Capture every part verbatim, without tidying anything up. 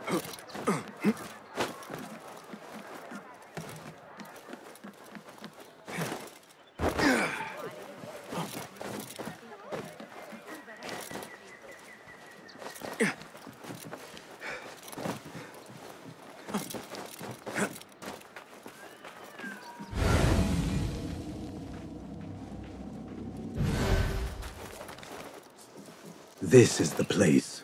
This is the place.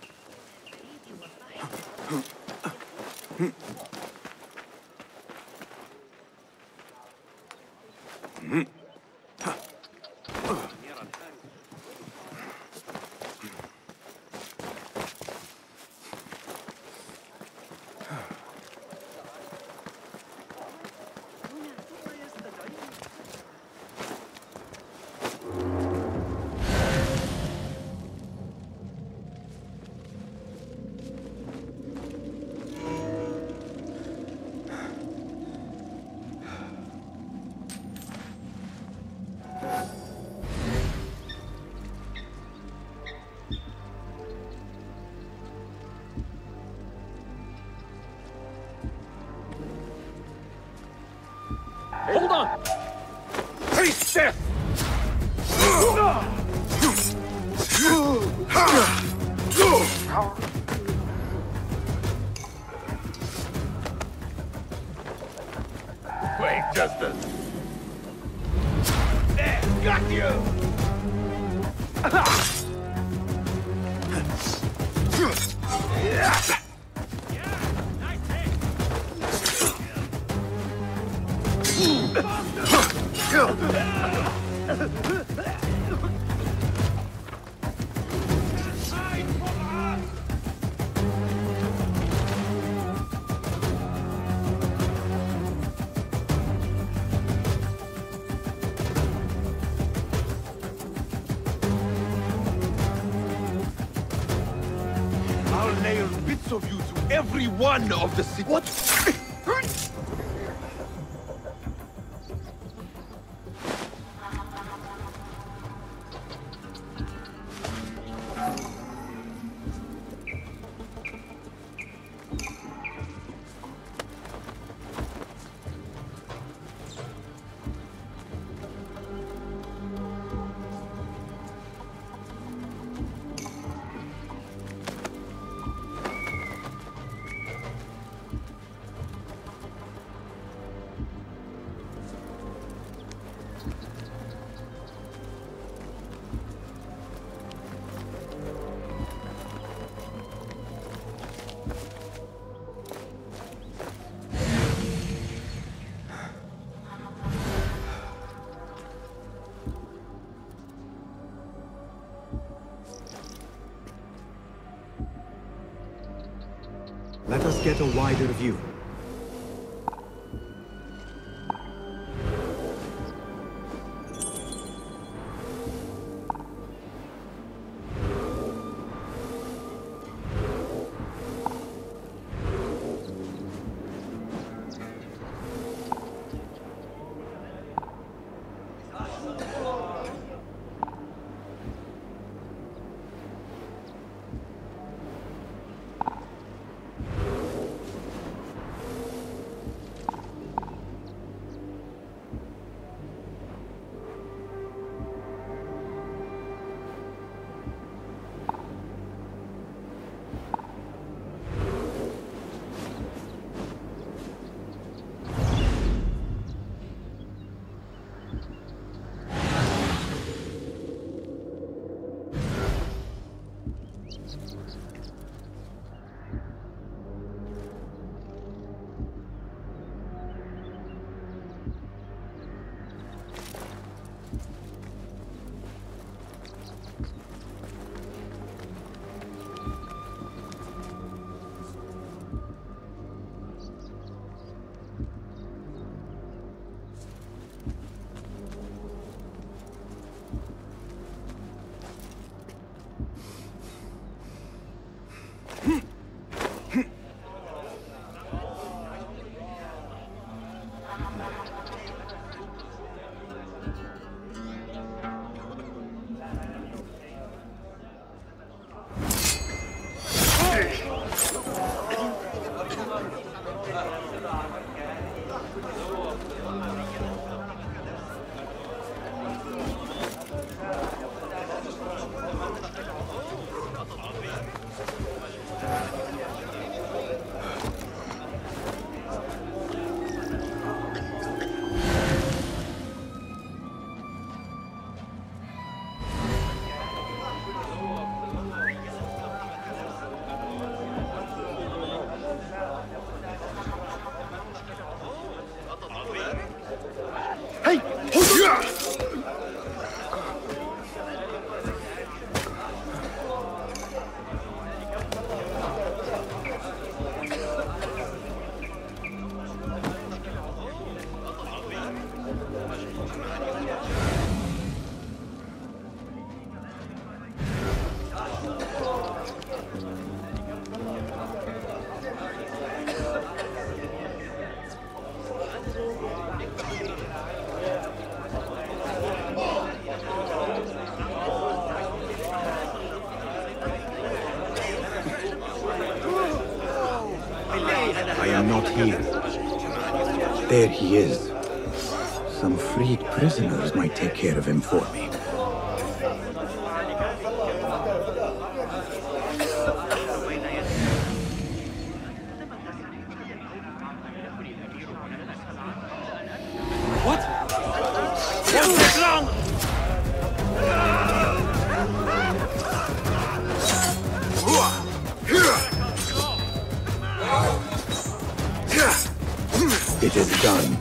Hold on! Face death! Wait just a... There! Got you! I'll nail bits of you to every one of the city. What? Let us get a wider view. I am not here. There he is. Some freed prisoners might take care of him for me. What? What's this wrong? It is done.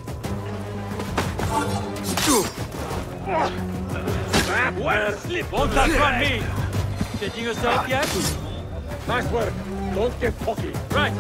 Well, slip. Won't that run me? Changing yourself yet? Nice work. Don't get cocky. Right.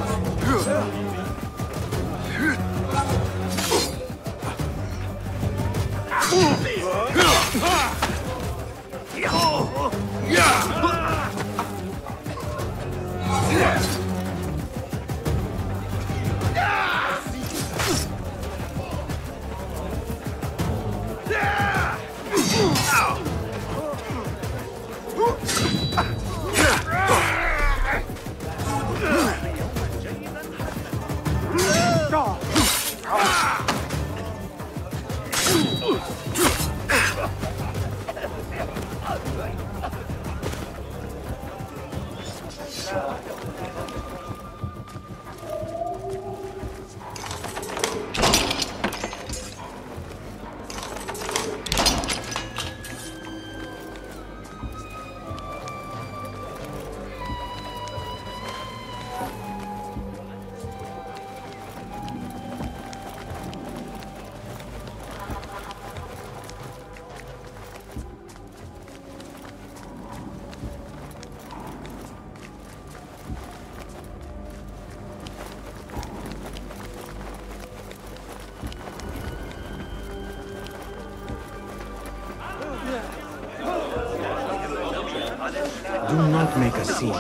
Do not make a scene.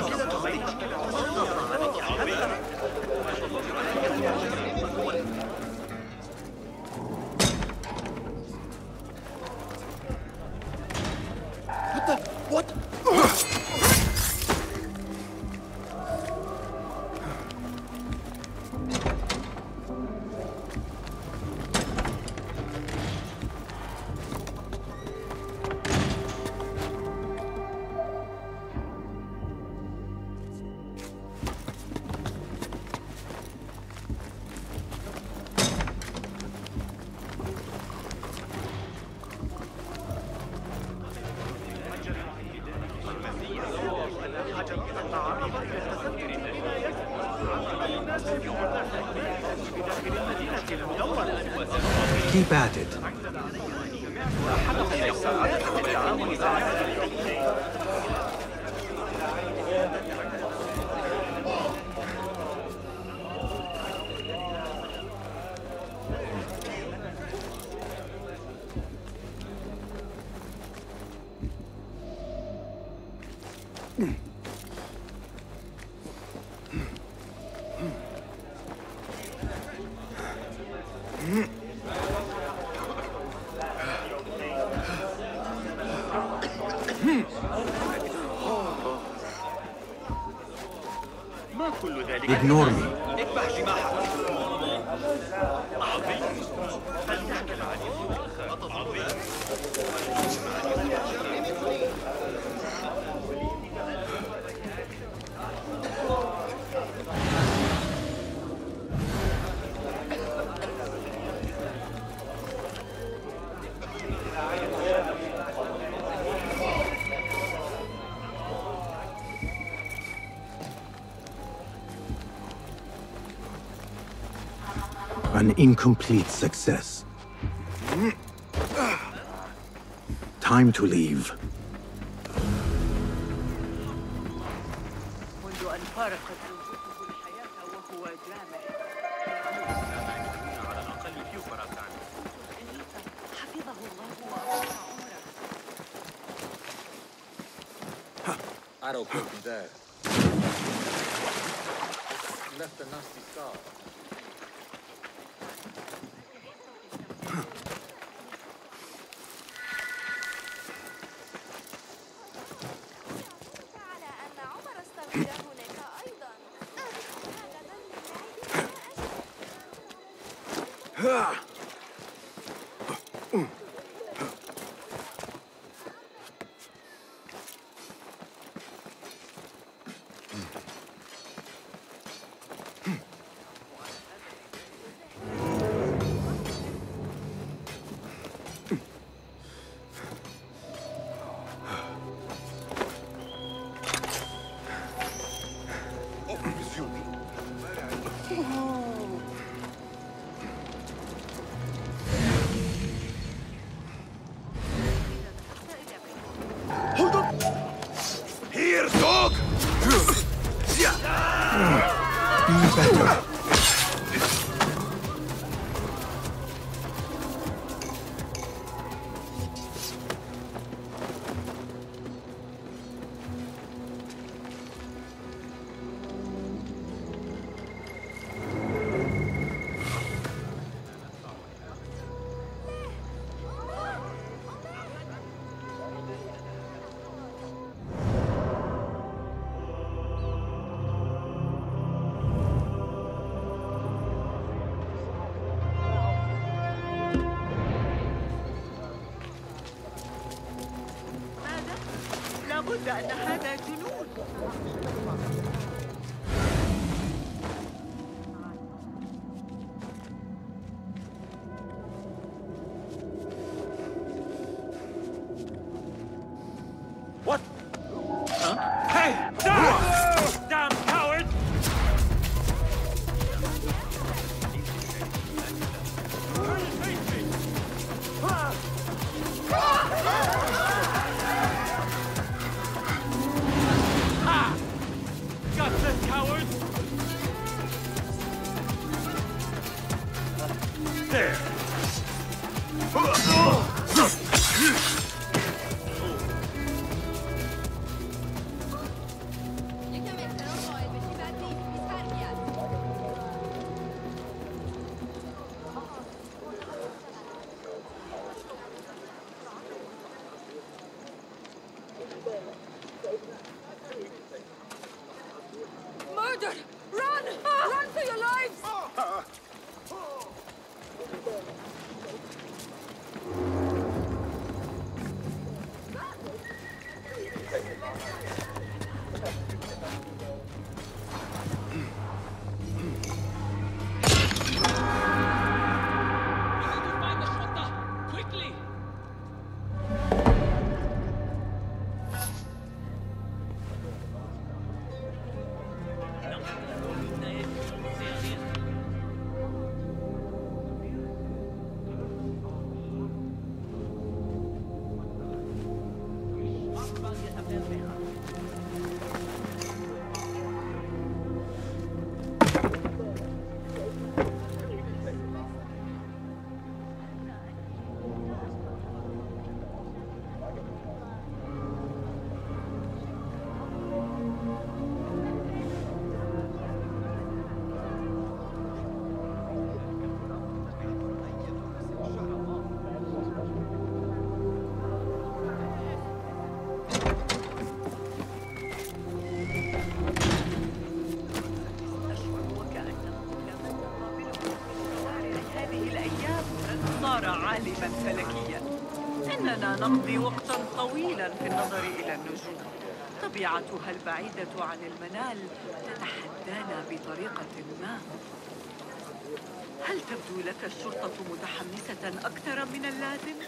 What the? What? Keep at it. Ignore me. An incomplete success. Time to leave. منذ أن فارقت زوجته الحياة وهو جامع. على الأقل في فرصان. حفظه الله وأطال عمره. I don't put him there. Left a nasty scar. لابد أن هذا جنون. What? Huh? Hey! Damn! Damn coward! Turn and face me! Ah! Got them, cowards! There! Murder! Run! Run for your lives! عالما فلكيا. إننا نقضي وقتا طويلا في النظر إلى النجوم. طبيعتها البعيدة عن المنال تتحدانا بطريقة ما. هل تبدو لك الشرطة متحمسة أكثر من اللازم؟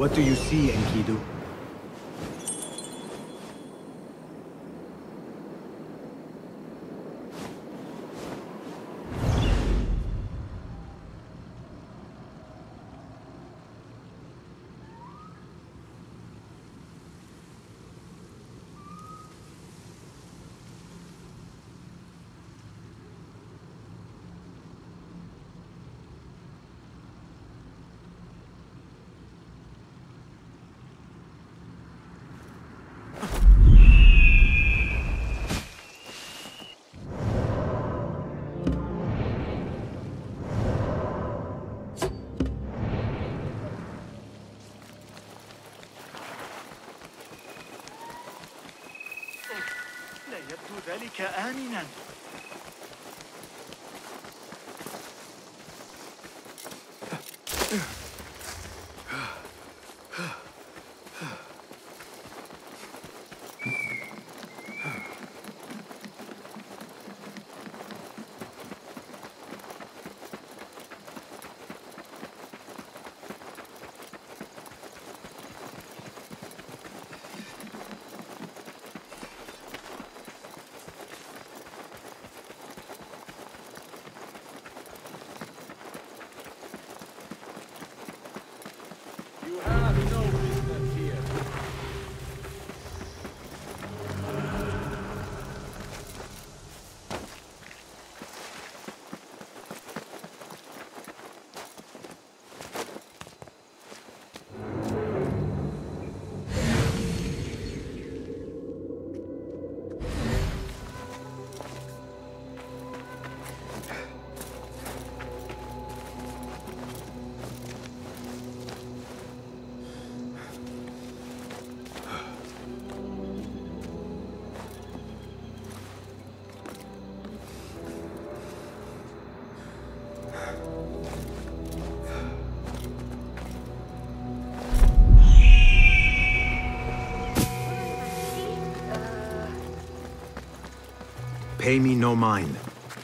What do you see, Enkidu? لا يبدو ذلك آمناً. You have no business here. Pay me no mind.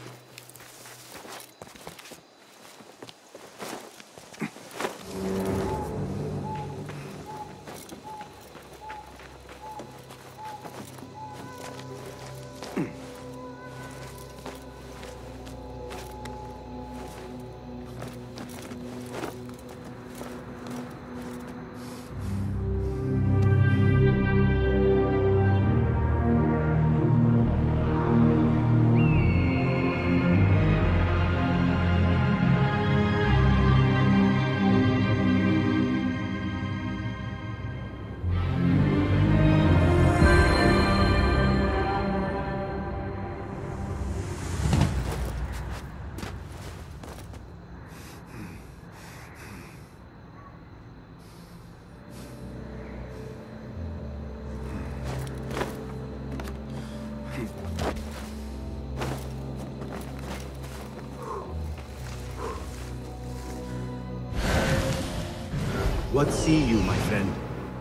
What see you, my friend?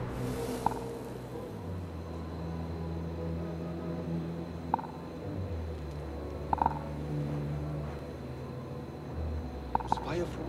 Spy from?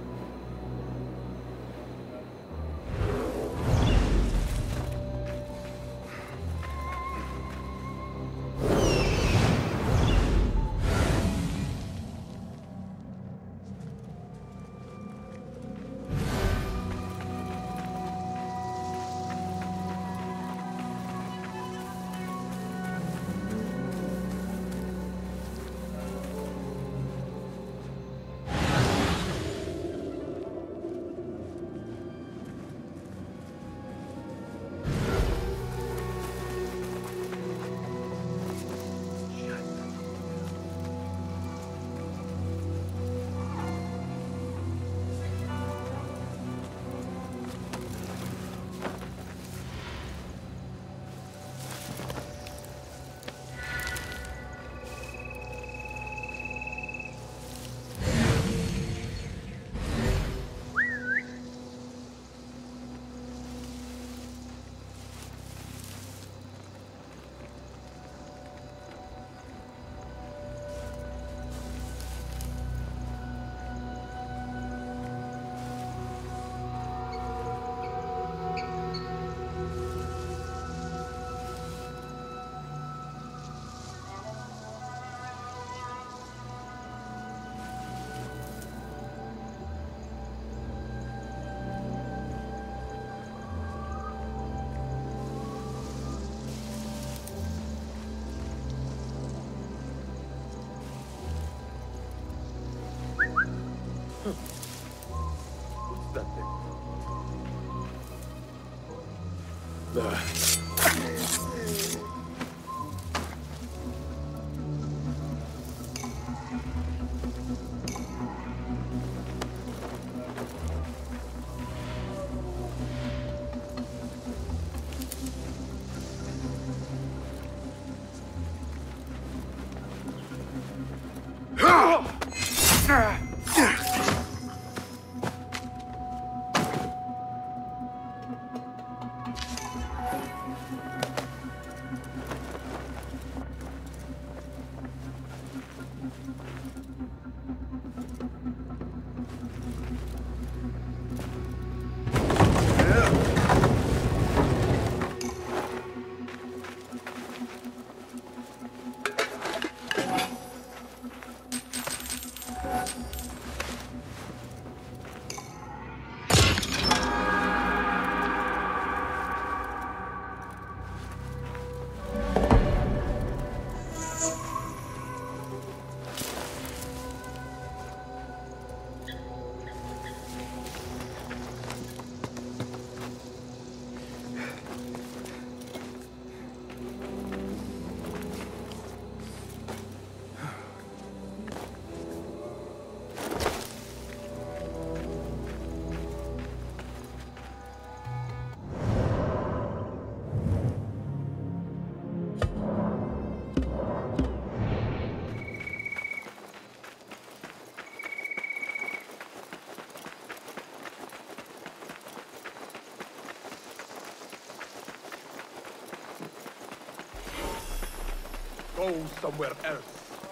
Go somewhere else.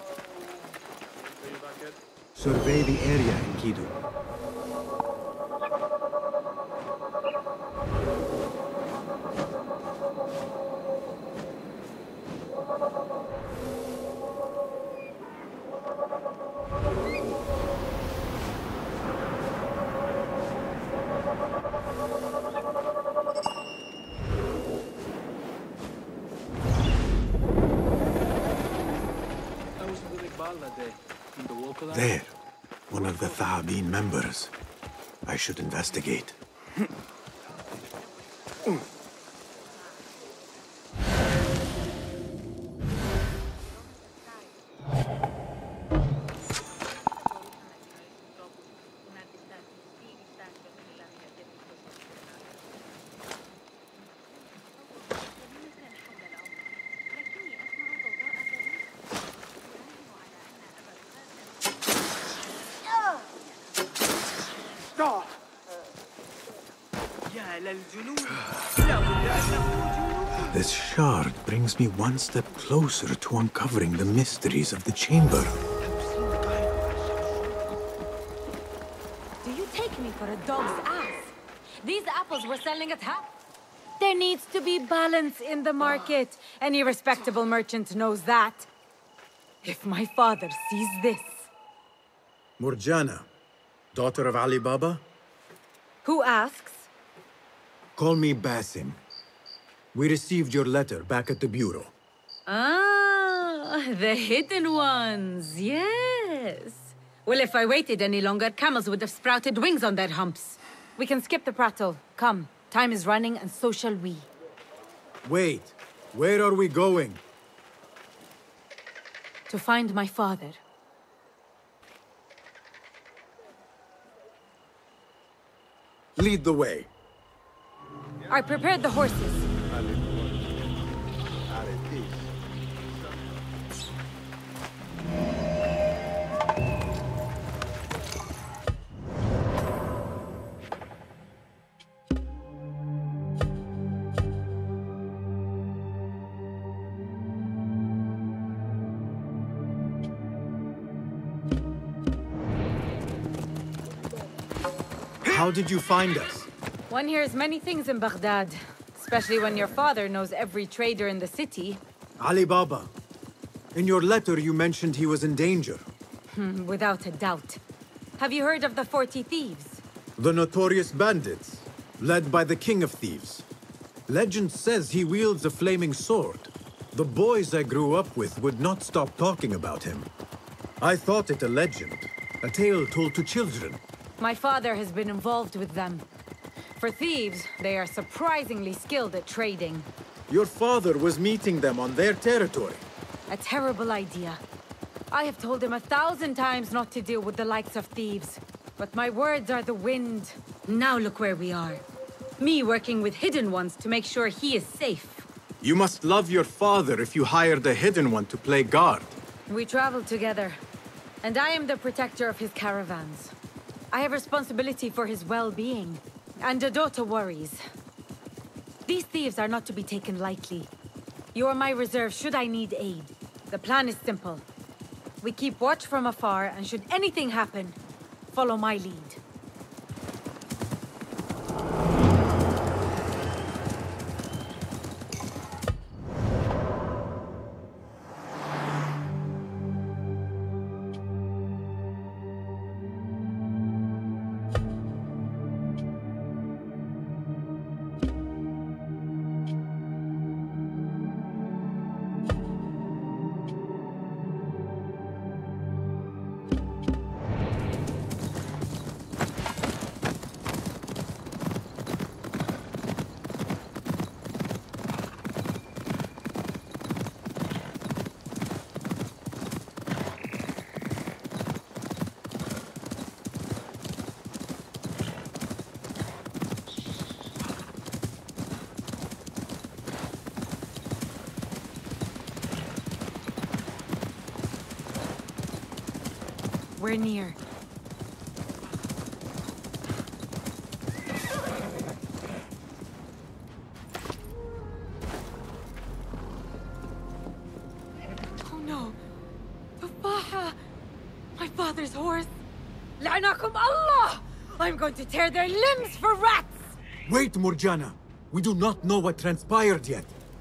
Survey the area in Kidu. There, one of the Thahabin members. I should investigate. This shard brings me one step closer to uncovering the mysteries of the chamber. Do you take me for a dog's ass? These apples were selling at half. There needs to be balance in the market. Any respectable merchant knows that. If my father sees this... Murjana, daughter of Ali Baba? Who asks? Call me Basim. We received your letter back at the bureau. Ah, the hidden ones, yes. Well, if I waited any longer, camels would have sprouted wings on their humps. We can skip the prattle. Come, time is running and so shall we. Wait, where are we going? To find my father. Lead the way. I prepared the horses. How did you find us? One hears many things in Baghdad, especially when your father knows every trader in the city. Ali Baba. In your letter, you mentioned he was in danger. Without a doubt. Have you heard of the forty thieves? The notorious bandits, led by the king of thieves. Legend says he wields a flaming sword. The boys I grew up with would not stop talking about him. I thought it a legend, a tale told to children. My father has been involved with them. For thieves, they are surprisingly skilled at trading. Your father was meeting them on their territory. A terrible idea. I have told him a thousand times not to deal with the likes of thieves. But my words are the wind. Now look where we are. Me working with Hidden Ones to make sure he is safe. You must love your father if you hired a Hidden One to play guard. We travel together, and I am the protector of his caravans. I have responsibility for his well-being, and Dodota worries. These thieves are not to be taken lightly. You are my reserve should I need aid. The plan is simple. We keep watch from afar, and should anything happen, follow my lead. We're near. Oh no! Tufaha! My father's horse! La'anakum Allah! I'm going to tear their limbs for rats! Wait, Murjana. We do not know what transpired yet.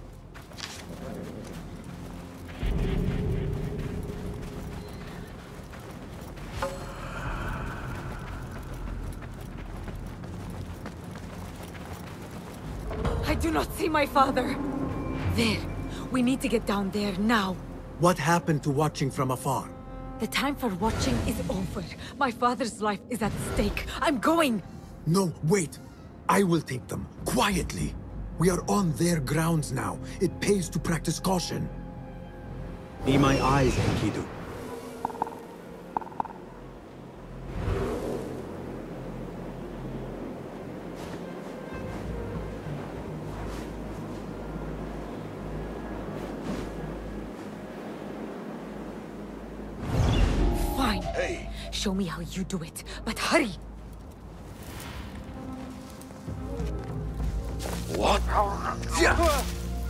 I do not see my father. There. We need to get down there now. What happened to watching from afar? The time for watching is over. My father's life is at stake. I'm going! No, wait. I will take them, quietly. We are on their grounds now. It pays to practice caution. Be my eyes, Enkidu. Fine. Hey. Show me how you do it, but hurry! What? Yeah.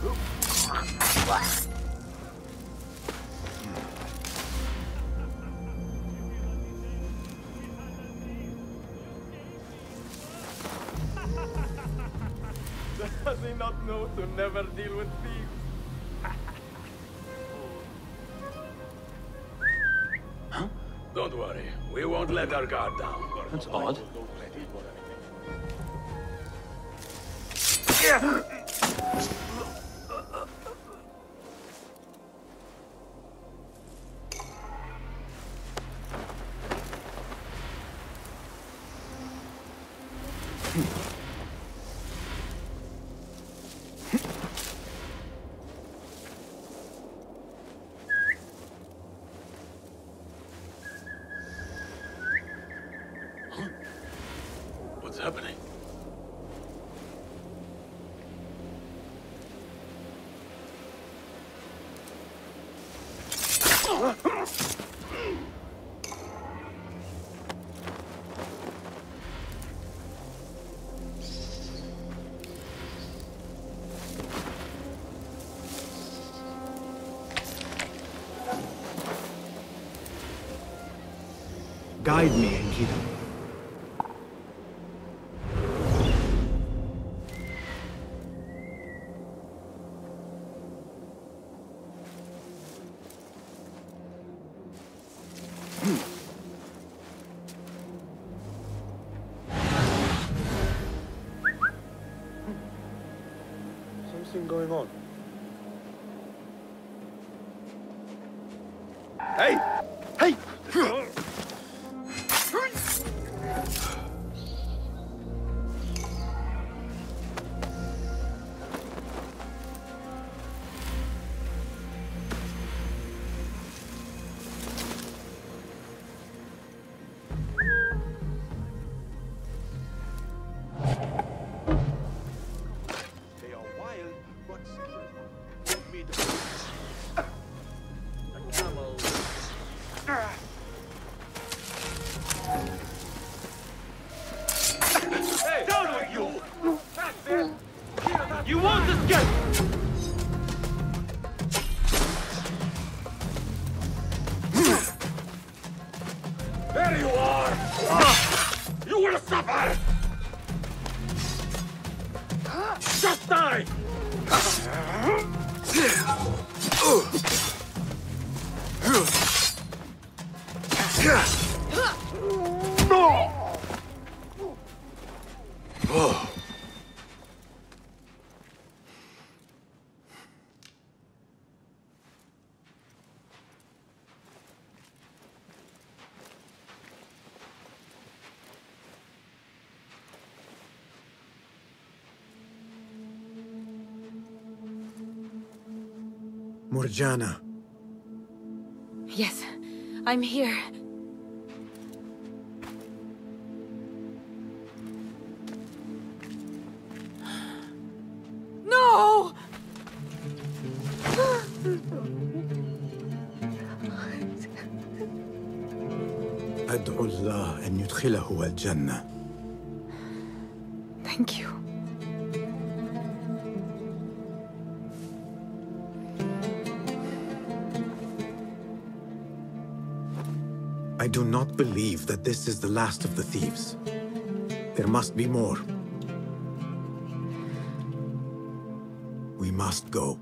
Does he not know to never deal with thieves? Huh? Don't worry, we won't let our guard down. That's odd. What's happening? Guide me, Enkidu. Something going on. Hey! Hey! me the... the camel. Hey, down with you! That's it! You won't escape! There you are! You will suffer! Just die! Morjana. Yes, I'm here. No! أدعو الله أن يدخله الجنة. Thank you. I do not believe that this is the last of the thieves. There must be more. We must go.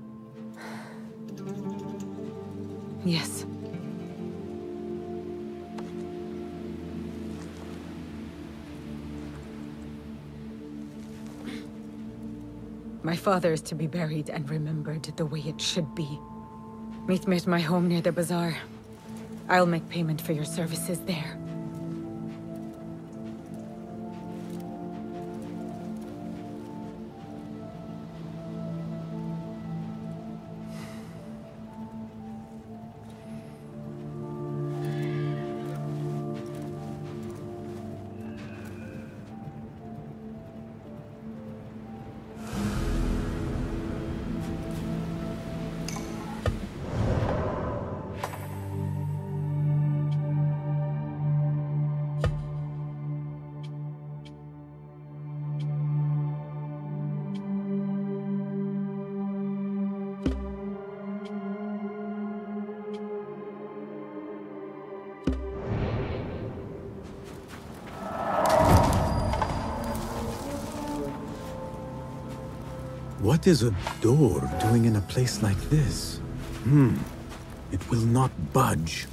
Yes. My father is to be buried and remembered the way it should be. Meet me at my home near the bazaar. I'll make payment for your services there. What is a door doing in a place like this? Hmm. It will not budge.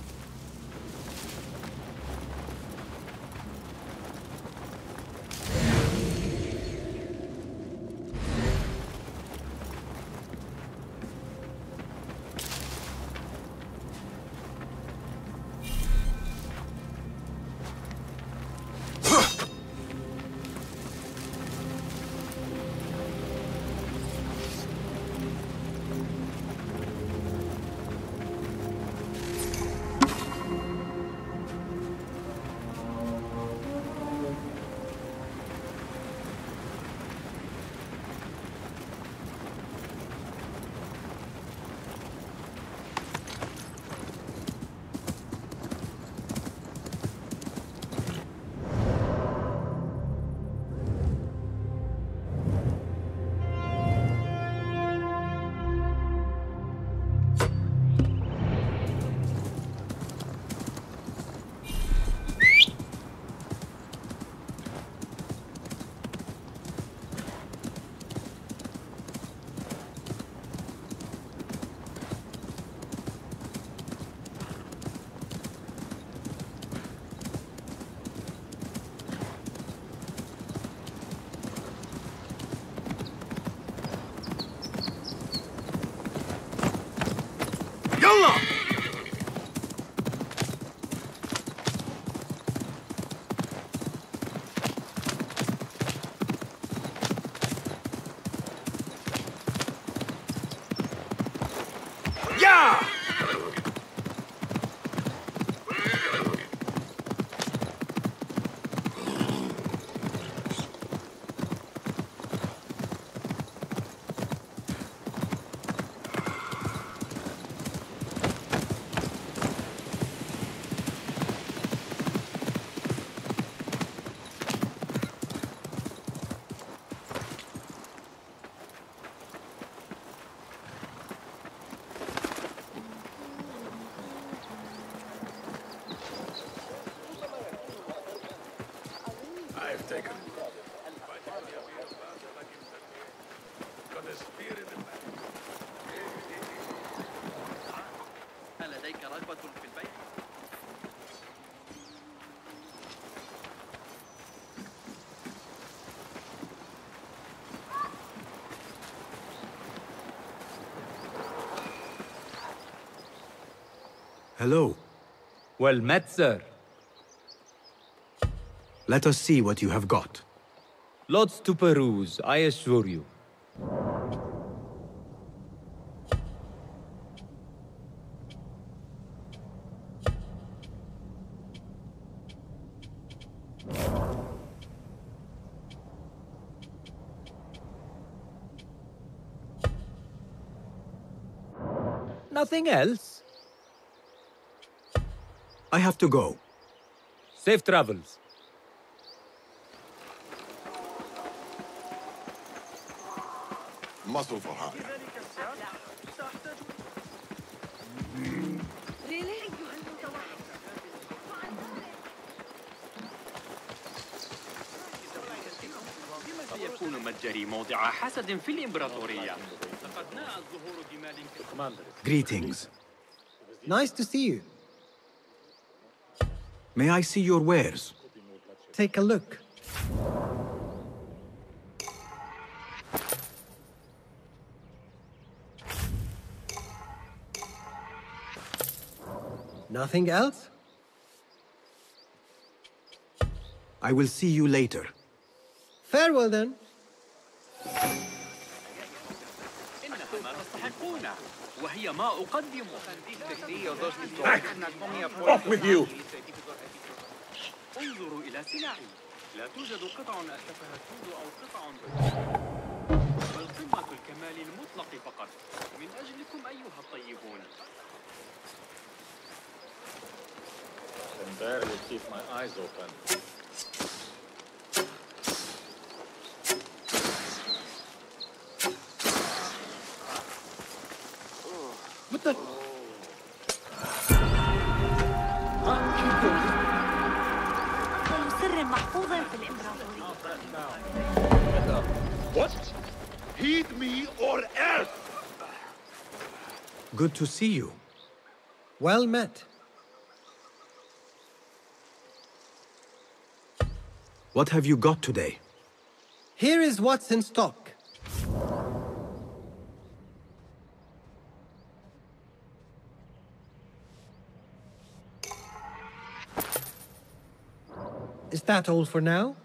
Hello. Well met, sir. Let us see what you have got. Lots to peruse, I assure you. Nothing else? I have to go. Safe travels. Muscle for hire. يكون متجري موضع حسد في الإمبراطورية. لقد ناء الظهور بمال. Greetings. Nice to see you. May I see your wares? Take a look. Nothing else? I will see you later. Farewell then. إنها ما تستحقونه وهي ما أقدم. Off with you! انظروا إلى سلاحي. لا توجد قطع أشبه السود أو قطع بل قمة الكمال المطلق فقط من أجلكم أيها الطيبون. I can barely keep my eyes open. What the? سر محفوظ في الإمبراطورية. What? Heed me or else! Good to see you. Well met. What have you got today? Here is what's in stock. Is that all for now?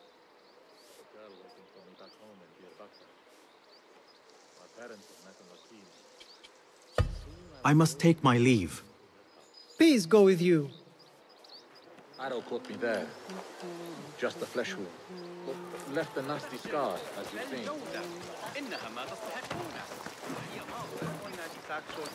I must take my leave. Peace go with you. Arrow caught me there. Just a flesh wound. But left a nasty scar, as you've seen. إنها ما تستحقونه وهي ما أقدم بساكسون.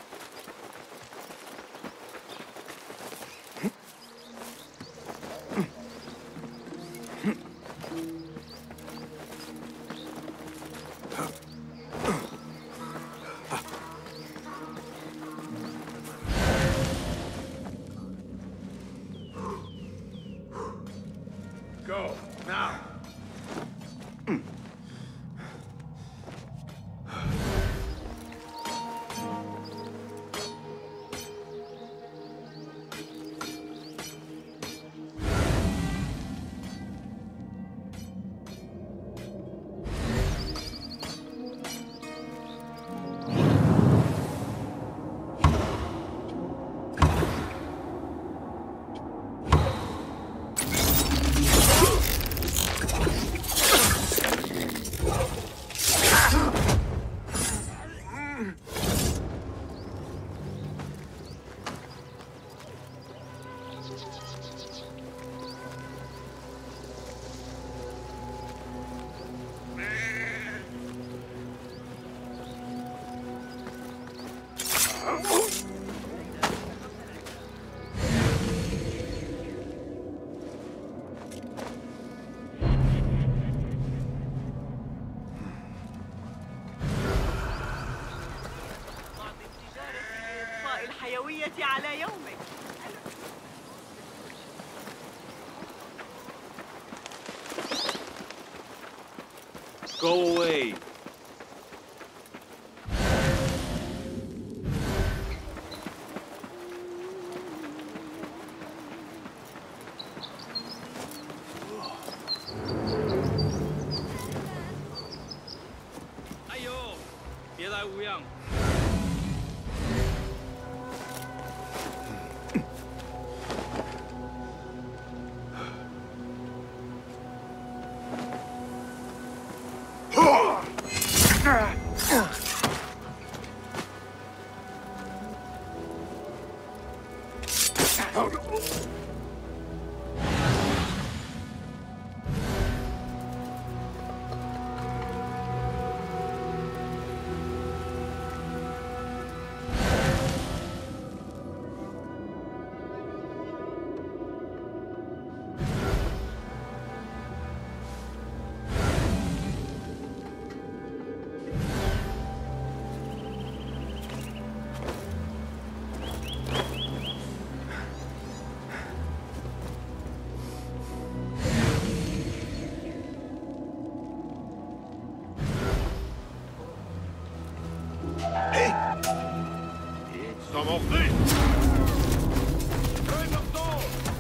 Go, now! على يومك. Go away. 别来无恙。 Some of this! Raise up doors!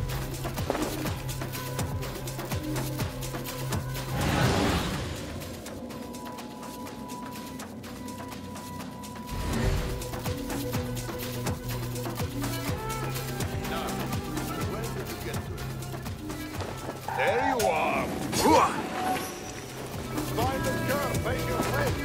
Where did you get to? There you are! Find the curve, face your face!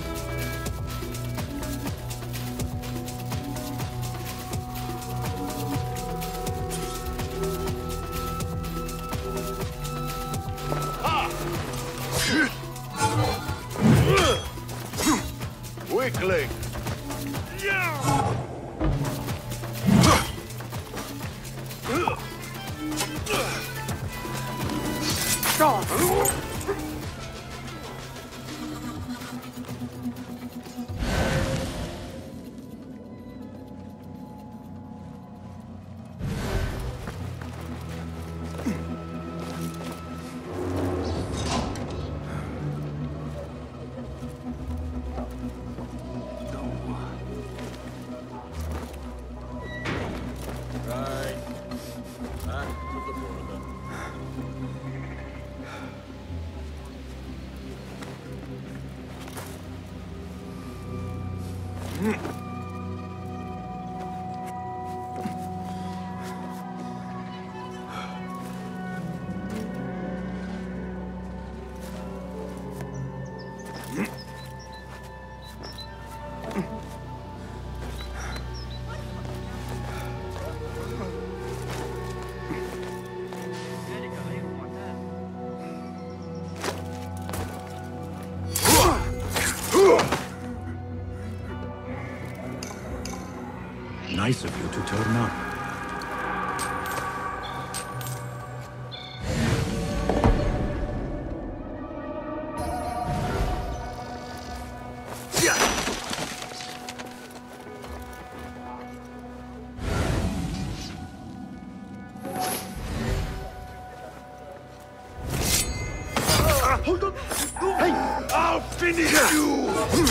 Weakling! Right. Back to the border. ذلك غير معتاد. Nice of you to turn up. Hold on! Hey! I'll finish you!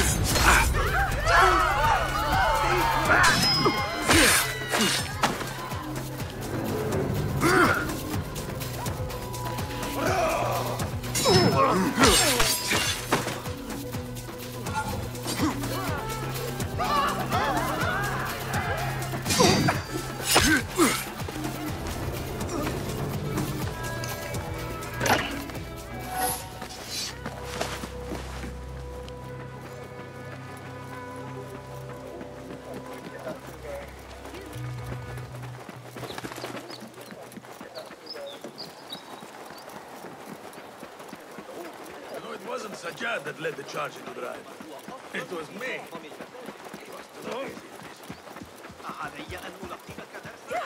No, it wasn't Sajjad that led the charge into the ride. It was me. He was too lazy. علي أن ألقيك درسا.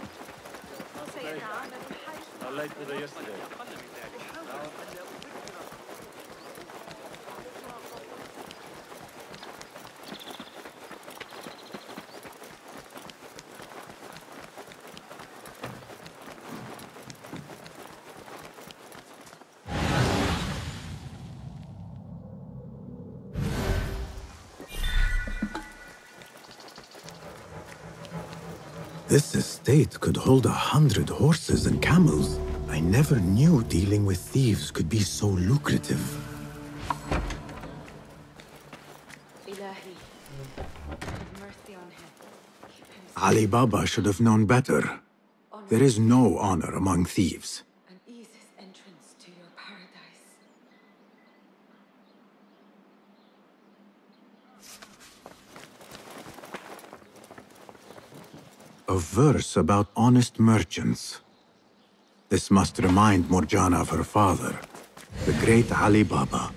I late with her yesterday. أقل من ذلك. أحاول ألا أفكر. This estate could hold a hundred horses and camels. I never knew dealing with thieves could be so lucrative. Ilahi, have mercy on him. Ali Baba should have known better. There is no honor among thieves. And ease his entrance to your paradise. A verse about honest merchants. This must remind Morjana of her father, the great Ali Baba.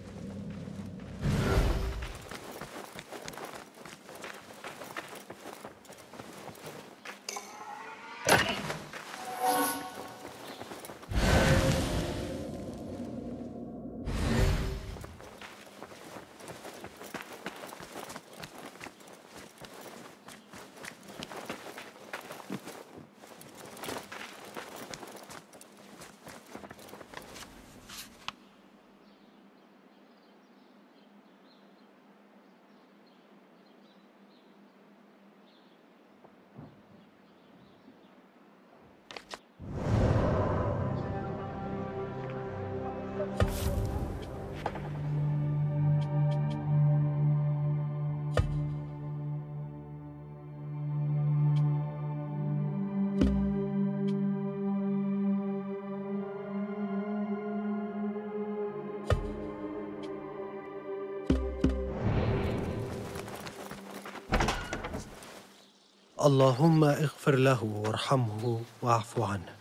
اللهم اغفر له وارحمه واعف عنه.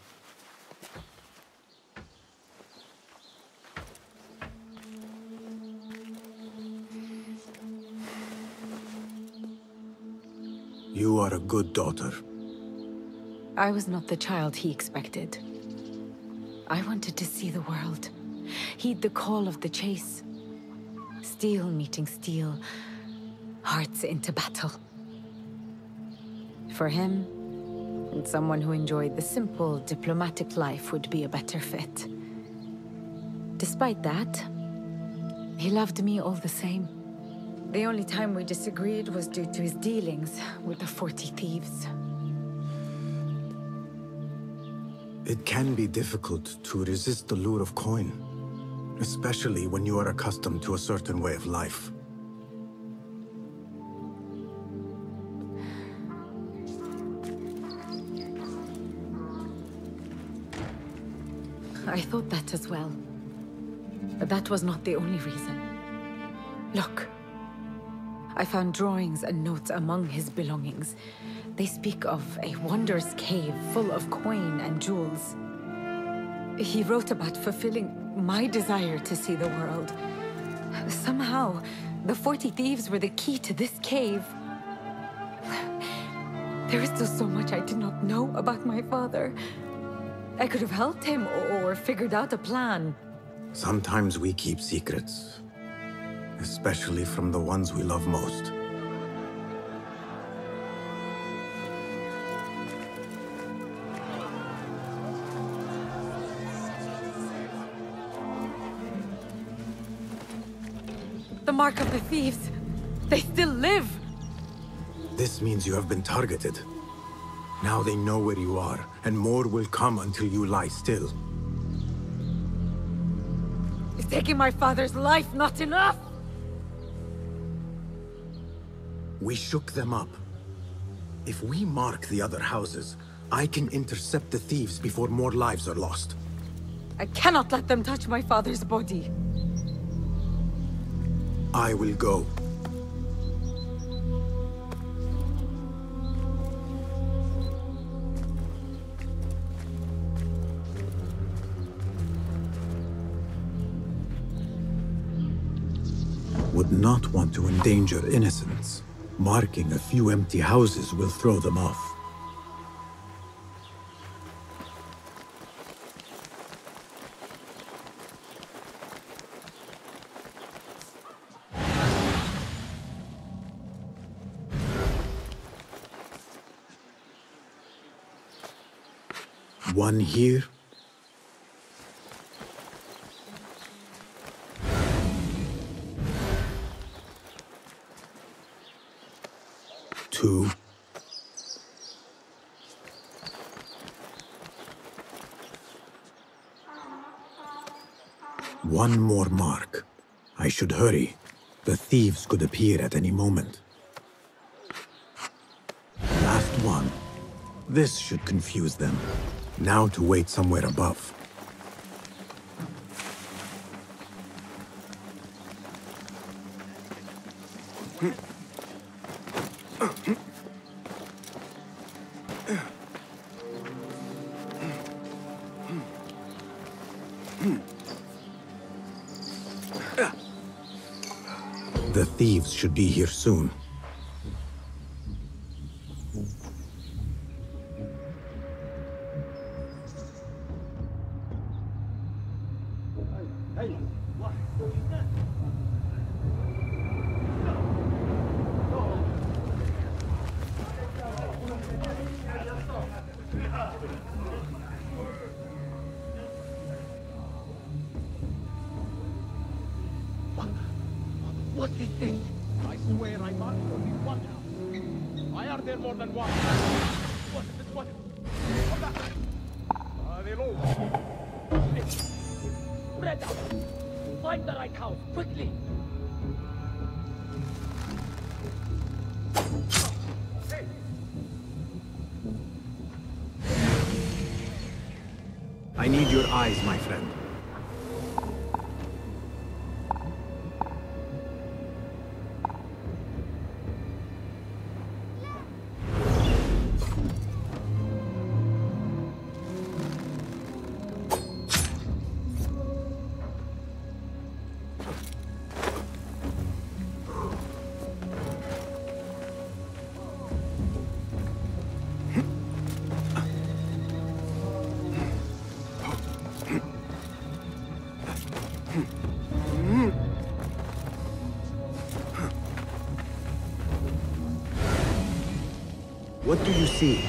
You are a good daughter. I was not the child he expected. I wanted to see the world, heed the call of the chase. Steel meeting steel, hearts into battle. For him, and someone who enjoyed the simple, diplomatic life would be a better fit. Despite that, he loved me all the same. The only time we disagreed was due to his dealings with the Forty Thieves. It can be difficult to resist the lure of coin, especially when you are accustomed to a certain way of life. I thought that as well. But that was not the only reason. Look. I found drawings and notes among his belongings. They speak of a wondrous cave full of coin and jewels. He wrote about fulfilling my desire to see the world. Somehow, the Forty Thieves were the key to this cave. There is still so much I did not know about my father. I could have helped him or figured out a plan. Sometimes we keep secrets, especially from the ones we love most. The mark of the thieves. They still live. This means you have been targeted. Now they know where you are, and more will come until you lie still. Is taking my father's life not enough? We shook them up. If we mark the other houses, I can intercept the thieves before more lives are lost. I cannot let them touch my father's body. I will go. Would not want to endanger innocents. Marking a few empty houses will throw them off. One here. Two. One more mark. I should hurry. The thieves could appear at any moment. Last one. This should confuse them. Now to wait somewhere above. The thieves should be here soon. What is this? I swear I marked only one house. Why are there more than one? What is this? What is this? Hold on. Are they low? Spread out. Find the right house, quickly. Hey. I need your eyes, my friend. What do you see?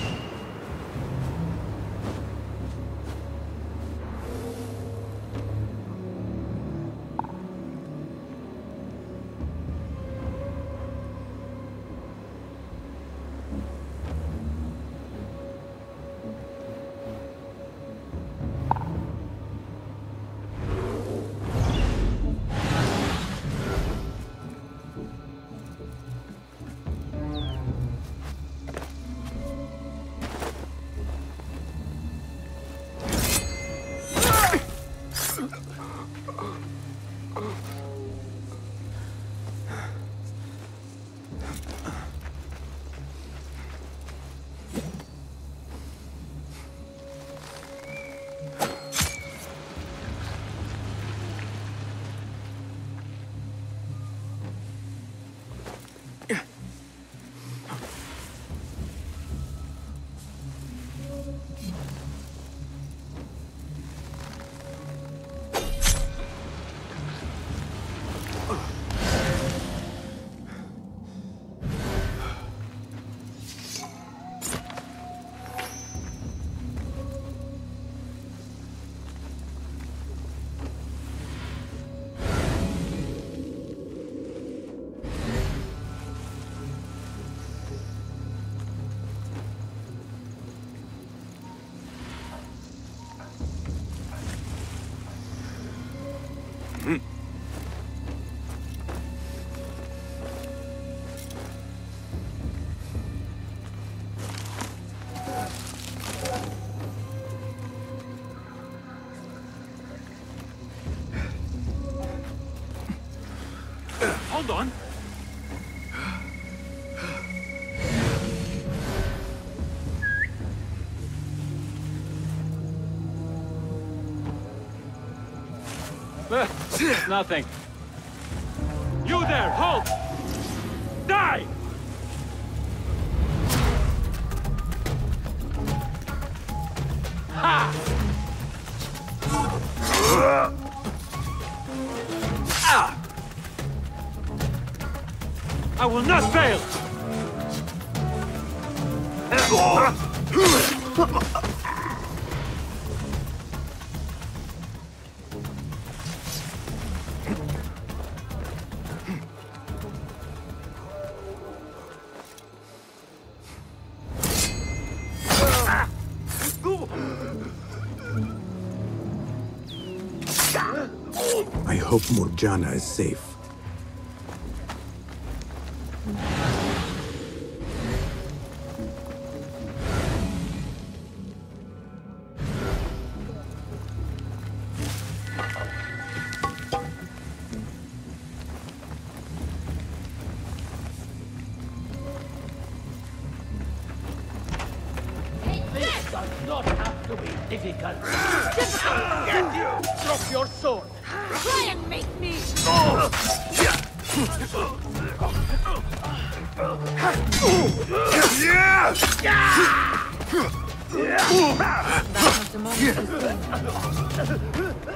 Hold on. Nothing. You there, halt! Die! Ha! Ah! I will not fail! I hope Murjana is safe. Not have to be difficult. Get you! Drop your sword! Try and make me! That's not the moment to think.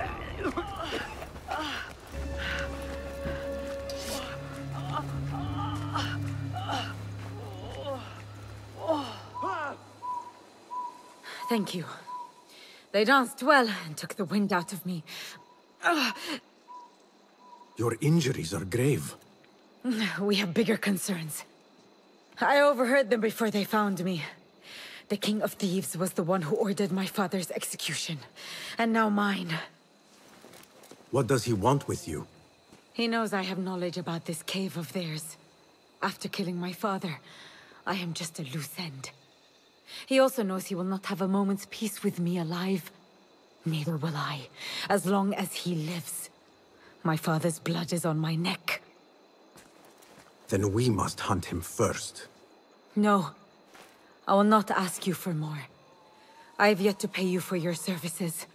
Thank you. They danced well and took the wind out of me. Ugh. Your injuries are grave. We have bigger concerns. I overheard them before they found me. The King of Thieves was the one who ordered my father's execution. And now mine. What does he want with you? He knows I have knowledge about this cave of theirs. After killing my father, I am just a loose end. He also knows he will not have a moment's peace with me alive. Neither will I, as long as he lives. My father's blood is on my neck. Then we must hunt him first. No. I will not ask you for more. I have yet to pay you for your services.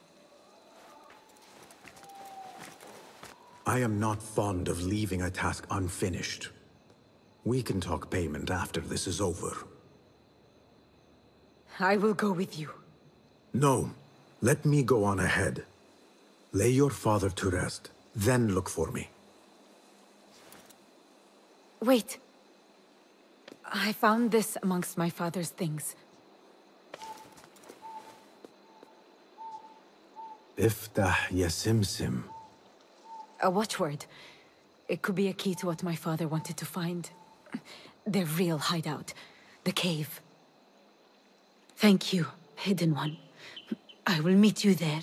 I am not fond of leaving a task unfinished. We can talk payment after this is over. I will go with you. No. Let me go on ahead. Lay your father to rest, then look for me. Wait. I found this amongst my father's things. Iftah Yasimsim. A watchword. It could be a key to what my father wanted to find. Their real hideout. The cave. Thank you, Hidden One. I will meet you there.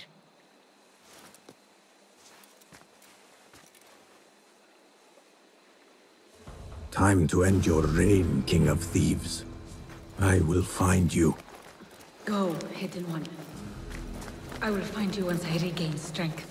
Time to end your reign, King of Thieves. I will find you. Go, Hidden One. I will find you once I regain strength.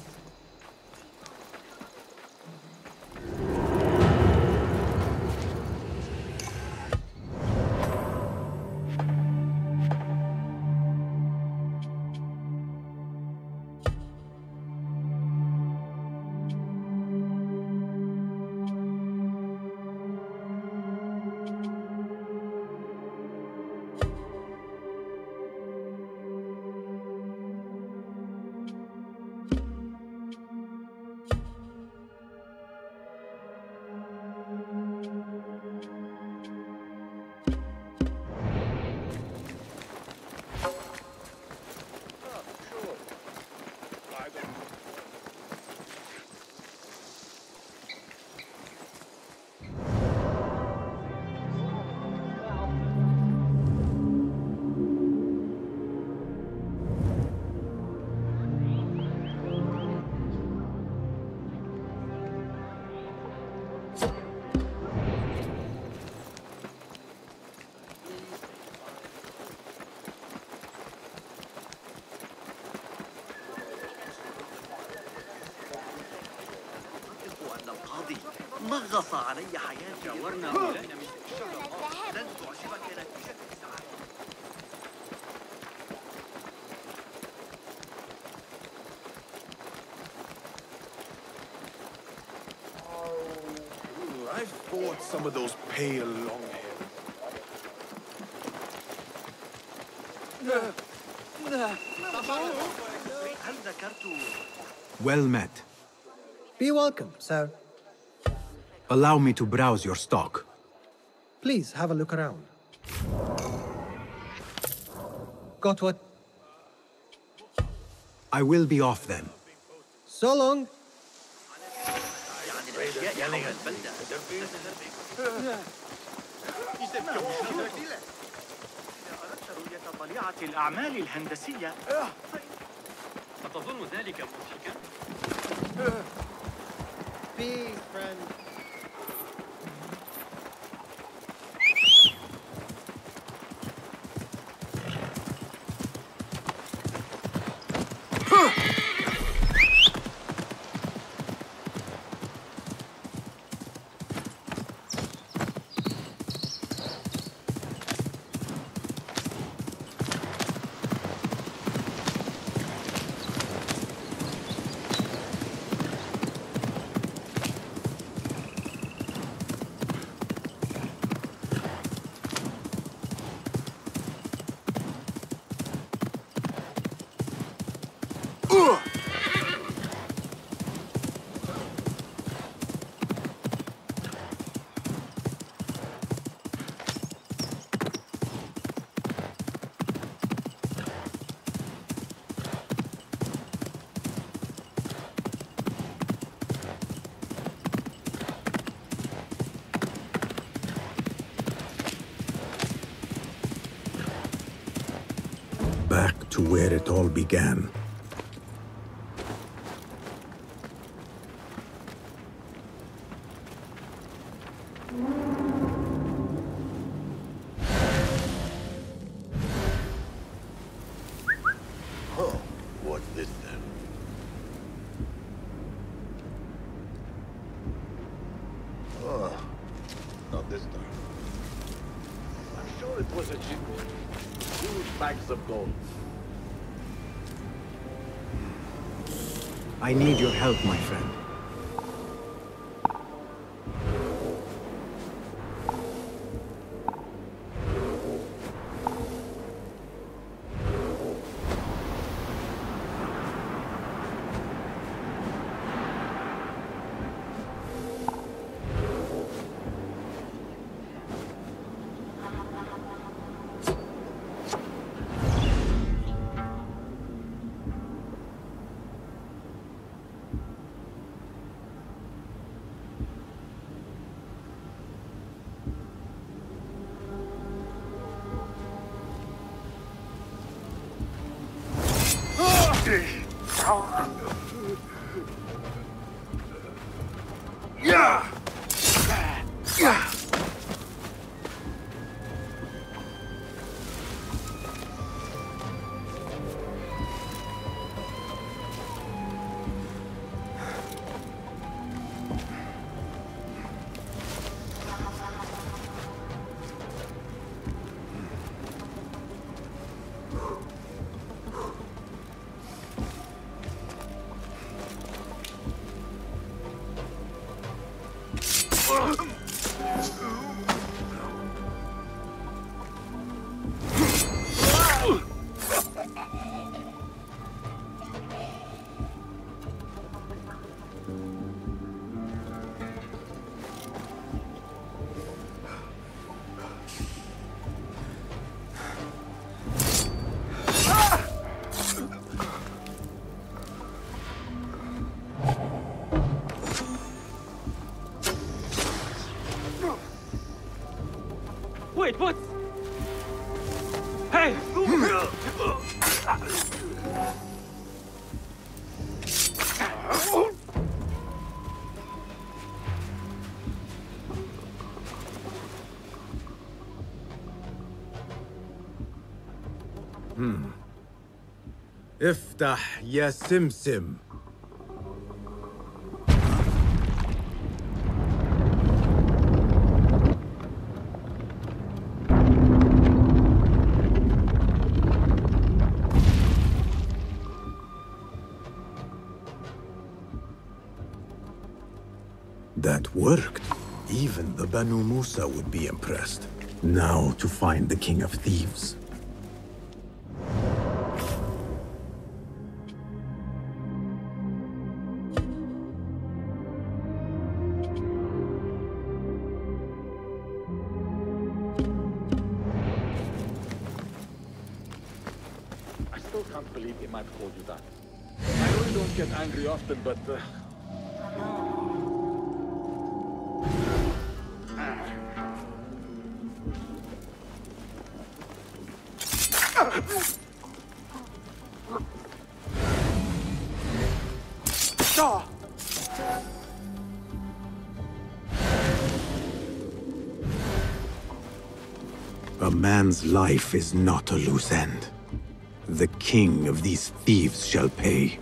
نغص علي حياتي. جاورنا أولئنا من الشهر. لن تعجبك نتيجة السعادة. I fought some of those pale long-haired. هل ذكرت؟ Well met. Be welcome, sir. Allow me to browse your stock. Please have a look around. Got what? I will be off then. So long. طليعة الأعمال الهندسية. أتظن ذلك مضحكا؟ Peace, friend. to where it all began. Huh. What's this then? Oh, not this time. I'm sure it was a jingle. Huge bags of gold. I need your help, my friend. Yeah! Yeah! Wait, what? Hey! Hmm. Iftah ya Simsim. That worked. Even the Banu Musa would be impressed. Now to find the King of Thieves. I still can't believe he might call you that. I know you don't get angry often, but... Uh... A man's life is not a loose end. The king of these thieves shall pay.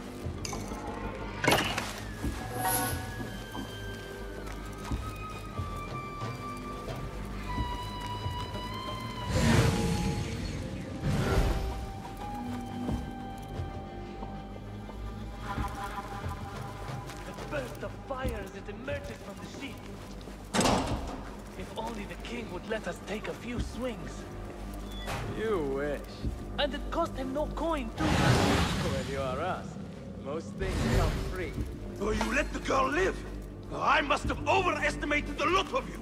The burst of fire as it emerges from the sea. If only the king would let us take a few swings. You wish. And it cost him no coin, too. When you are us, most things come free. So you let the girl live? I must have overestimated the look of you!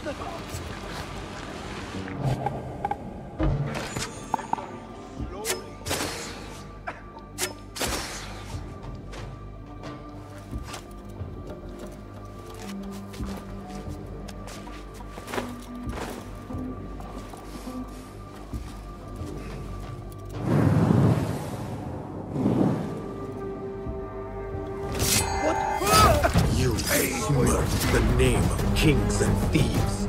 You smirched the name of kings and thieves.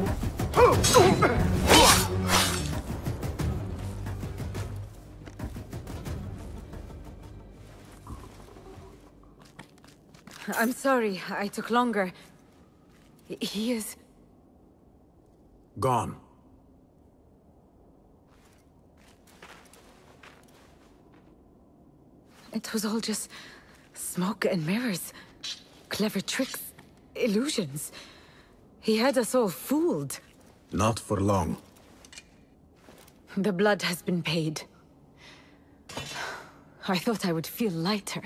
I'm sorry, I took longer. He is... Gone. It was all just smoke and mirrors. Clever tricks, illusions. He had us all fooled. Not for long. The blood has been paid. I thought I would feel lighter.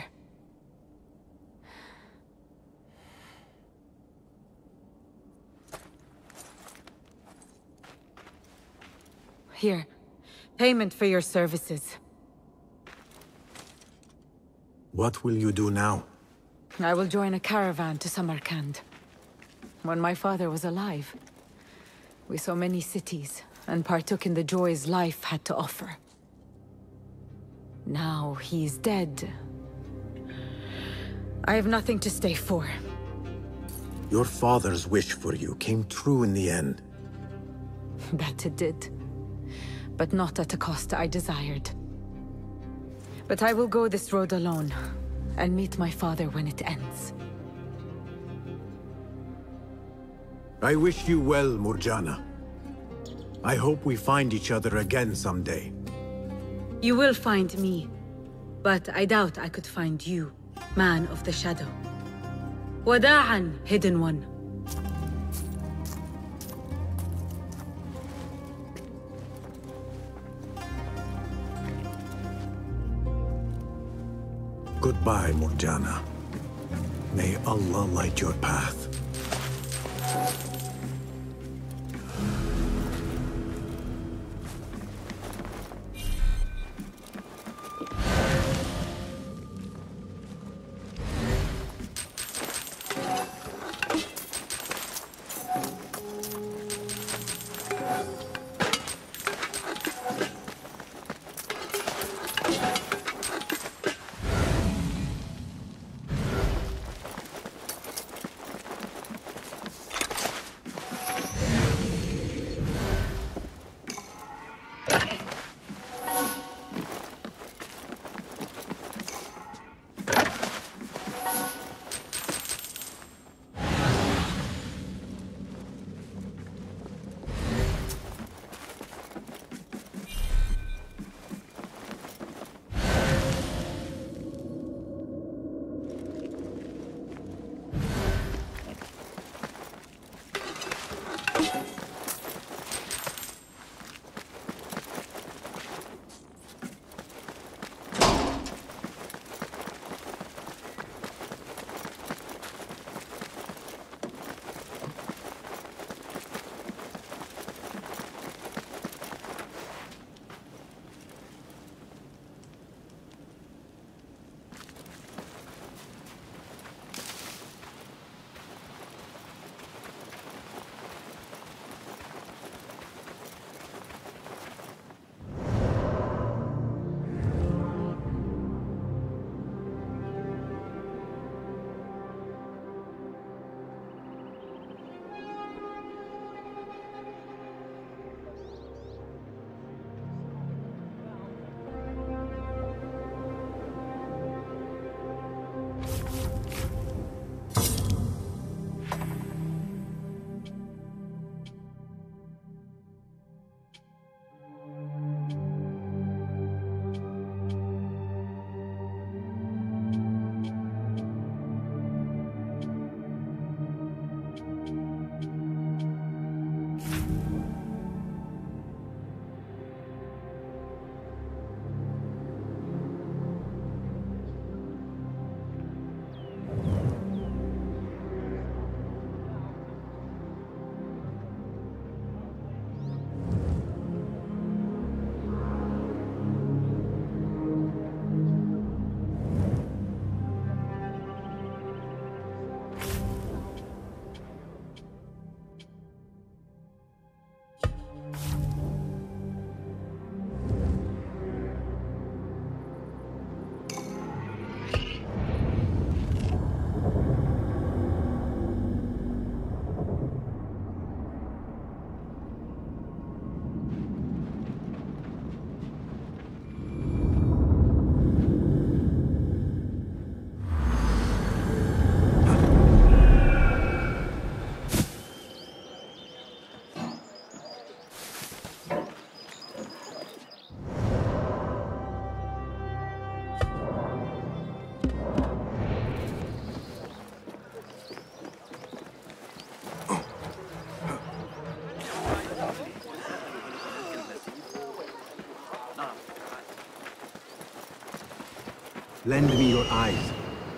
Here, payment for your services. What will you do now? I will join a caravan to Samarkand. When my father was alive, we saw many cities and partook in the joys life had to offer. Now he's dead. I have nothing to stay for. Your father's wish for you came true in the end. That it did. But not at a cost I desired. But I will go this road alone, and meet my father when it ends. I wish you well, Murjana. I hope we find each other again someday. You will find me, but I doubt I could find you, man of the shadow. Wada'an, hidden one. Goodbye, Murjana. May Allah light your path. Lend me your eyes.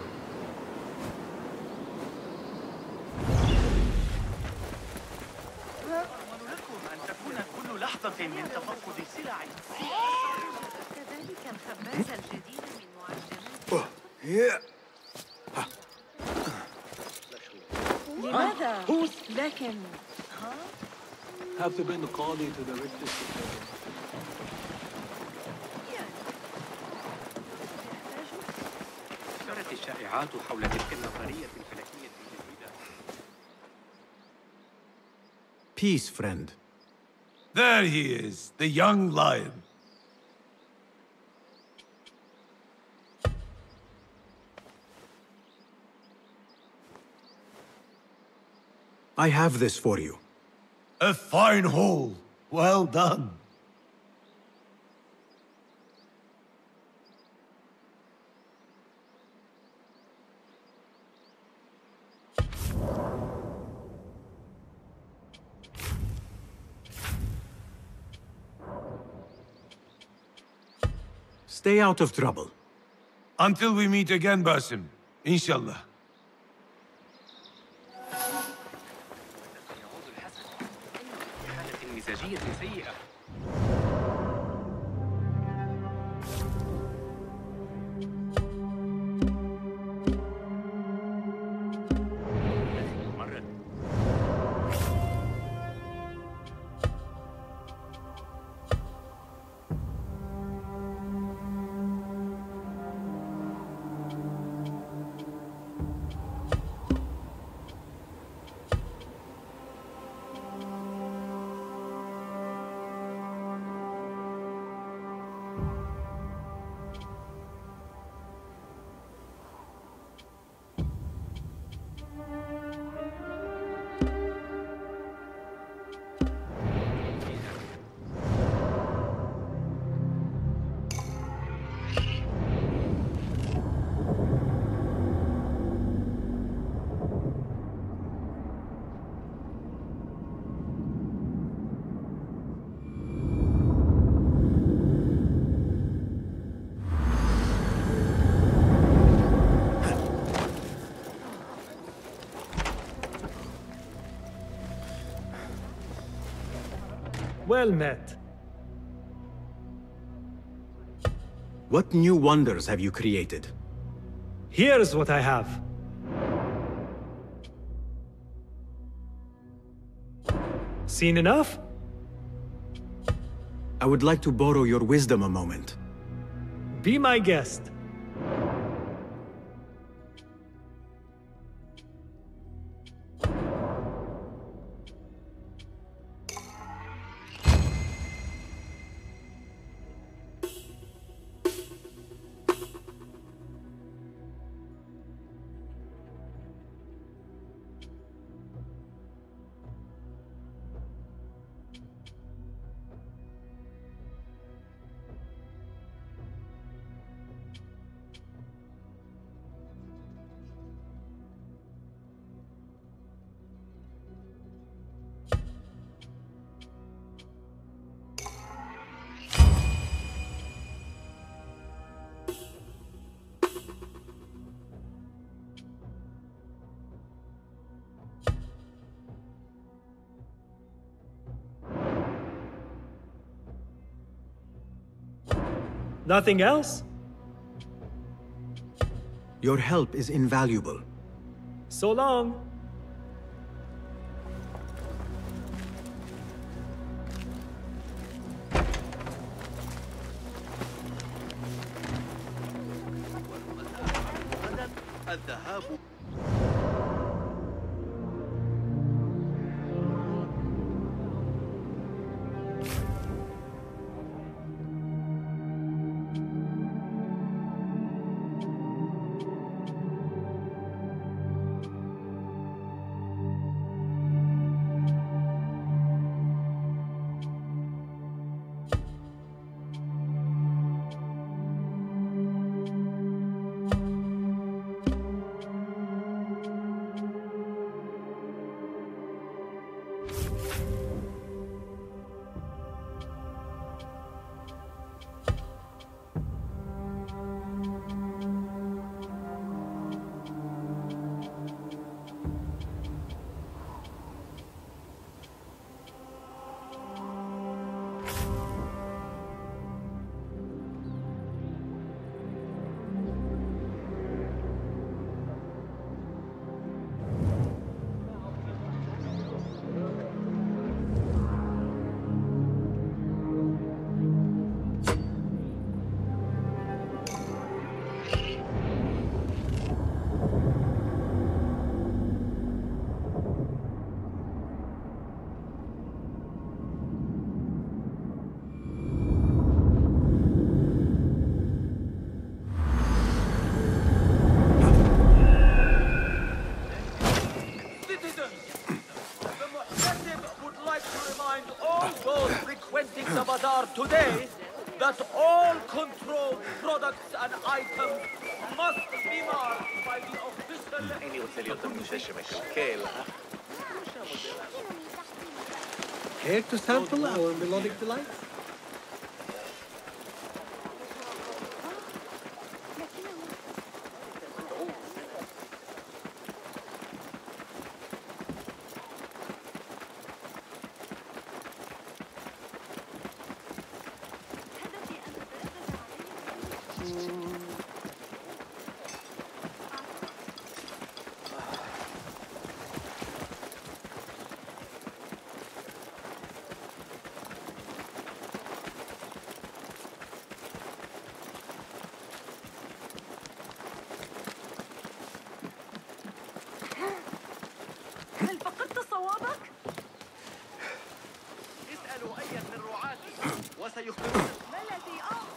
لماذا؟ لكن Have to bring the Qadi to the Richter. كثرت الشائعات حول تلك النظرية الفلكية الجديدة. Peace, friend. There he is, the young lion. I have this for you. A fine haul. Well done. Stay out of trouble. Until we meet again, Basim. Inshallah. سيعود الحسن. إنه في حالة مزاجية سيئة. مرة. Well met. What new wonders have you created? Here's what I have. Seen enough? I would like to borrow your wisdom a moment. Be my guest. Nothing else? Your help is invaluable. So long. الذهاب. remind all those frequenting the bazaar today that all controlled products and items must be marked by the official... Care to sample our melodic delight? هل فقدت صوابك؟ اسألوا أيا من رعاتي وسيخبرون. ما الذي آه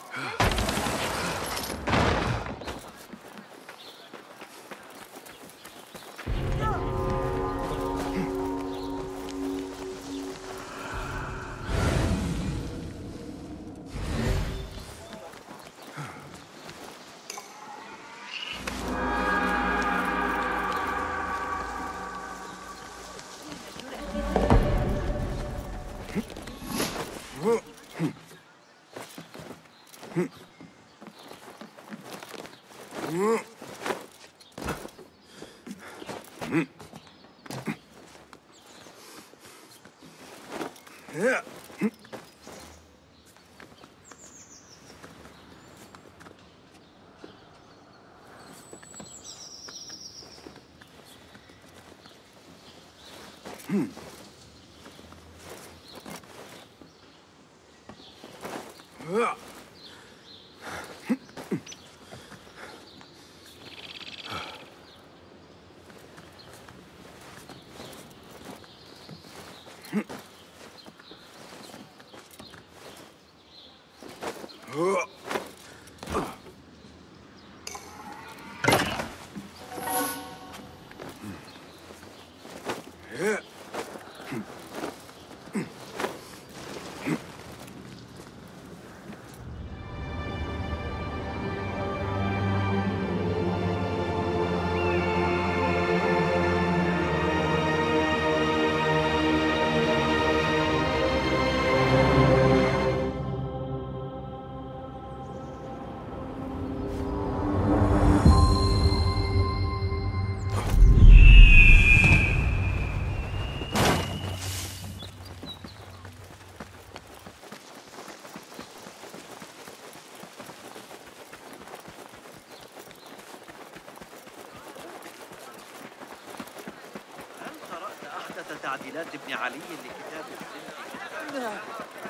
تعديلات ابن علي لكتاب السن؟ لا.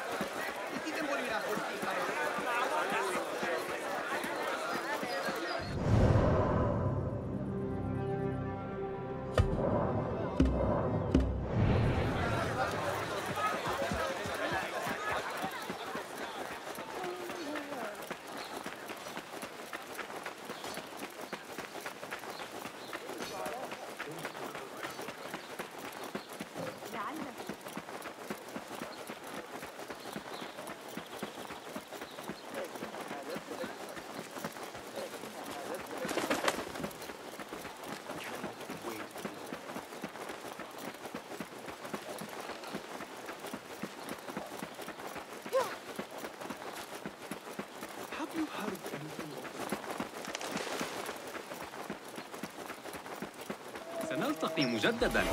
سنلتقي مجدداً.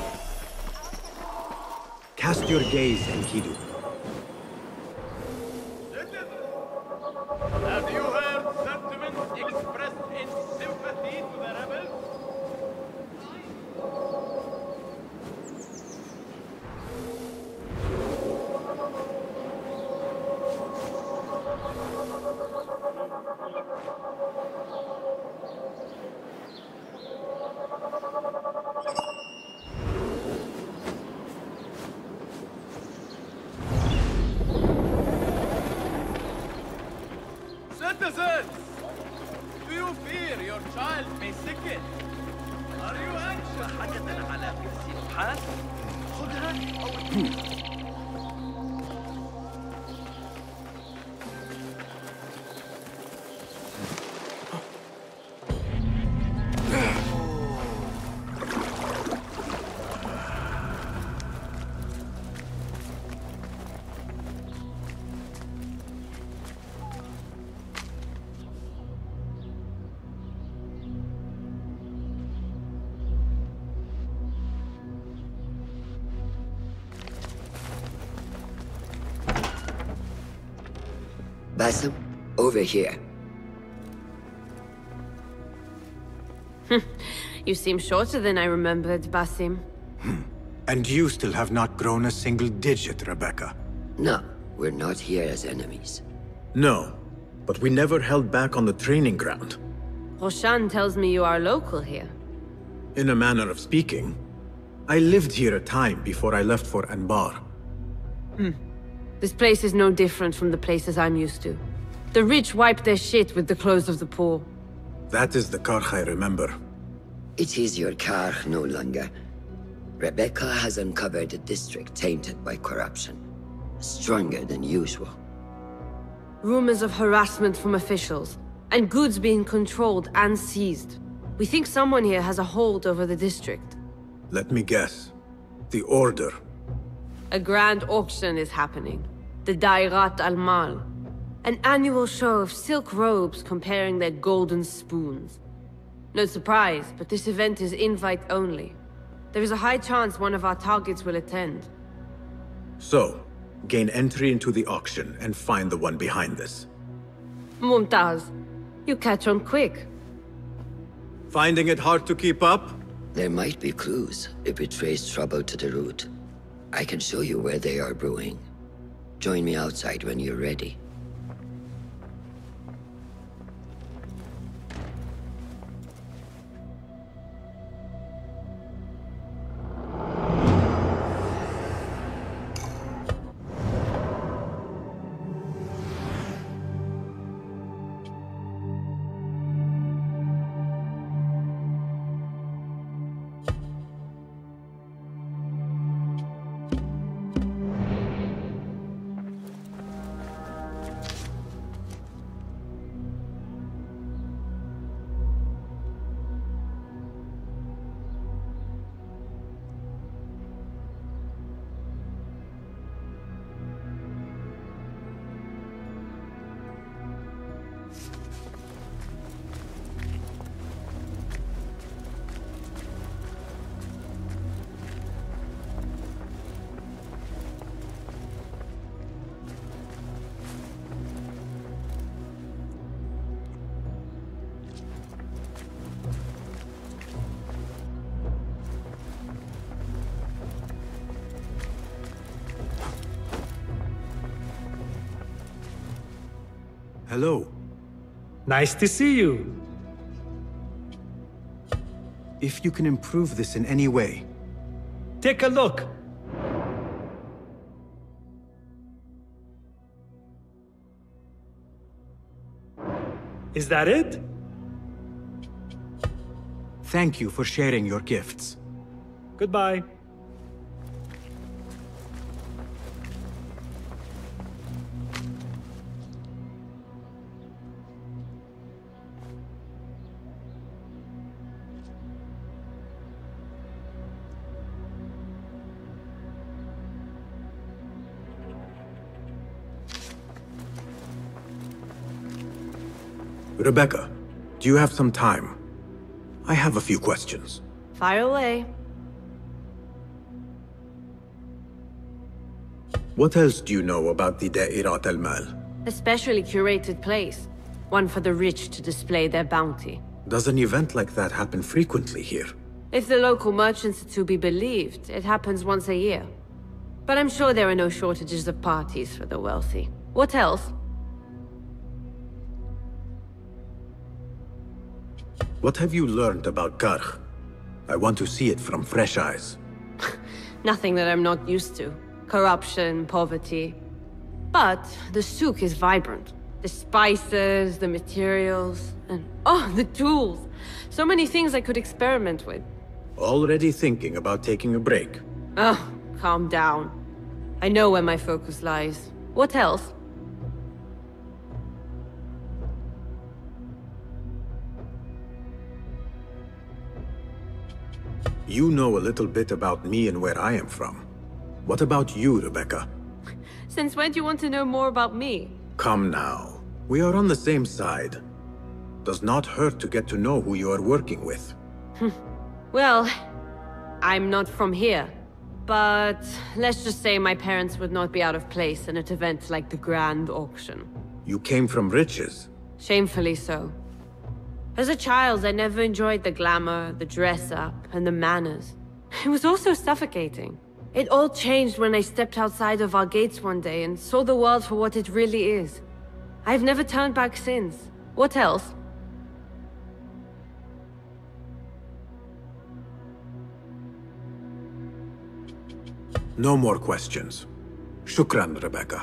Cast your gaze, Enkidu. Have you heard sentiments expressed in sympathy to the rebels? Citizens! Do you fear your child may sicken? Are you anxious? حاجة على كرسي نحاس؟ خذها أو Basim, over here. You seem shorter than I remembered, Basim. And you still have not grown a single digit, Rebecca. No, we're not here as enemies. No, but we never held back on the training ground. Roshan tells me you are local here. In a manner of speaking. I lived here a time before I left for Anbar. Hmm. This place is no different from the places I'm used to. The rich wipe their shit with the clothes of the poor. That is the Karch I remember. It is your Karch no longer. Rebecca has uncovered a district tainted by corruption. Stronger than usual. Rumors of harassment from officials, and goods being controlled and seized. We think someone here has a hold over the district. Let me guess. The Order. A grand auction is happening. The Dairat al-Mal. An annual show of silk robes comparing their golden spoons. No surprise, but this event is invite only. There is a high chance one of our targets will attend. So, gain entry into the auction and find the one behind this. Mumtaz, you catch on quick. Finding it hard to keep up? There might be clues if we trace trouble to the root. I can show you where they are brewing. Join me outside when you're ready. Hello. Nice to see you. If you can improve this in any way. Take a look. Is that it? Thank you for sharing your gifts. Goodbye. Rebecca, do you have some time? I have a few questions. Fire away. What else do you know about the Da'irat al-Mal? A specially curated place. One for the rich to display their bounty. Does an event like that happen frequently here? If the local merchants are to be believed, it happens once a year. But I'm sure there are no shortages of parties for the wealthy. What else? What have you learned about Karch? I want to see it from fresh eyes. Nothing that I'm not used to. Corruption, poverty. But the souk is vibrant. The spices, the materials, and oh, the tools. So many things I could experiment with. Already thinking about taking a break. Oh, calm down. I know where my focus lies. What else? You know a little bit about me and where I am from. What about you, Rebecca? Since when do you want to know more about me? Come now. We are on the same side. Does not hurt to get to know who you are working with. Well, I'm not from here. But let's just say my parents would not be out of place in an event like the Grand Auction. You came from riches. Shamefully so. As a child, I never enjoyed the glamour, the dress-up, and the manners. It was also suffocating. It all changed when I stepped outside of our gates one day and saw the world for what it really is. I've never turned back since. What else? No more questions. Shukran, Rebecca.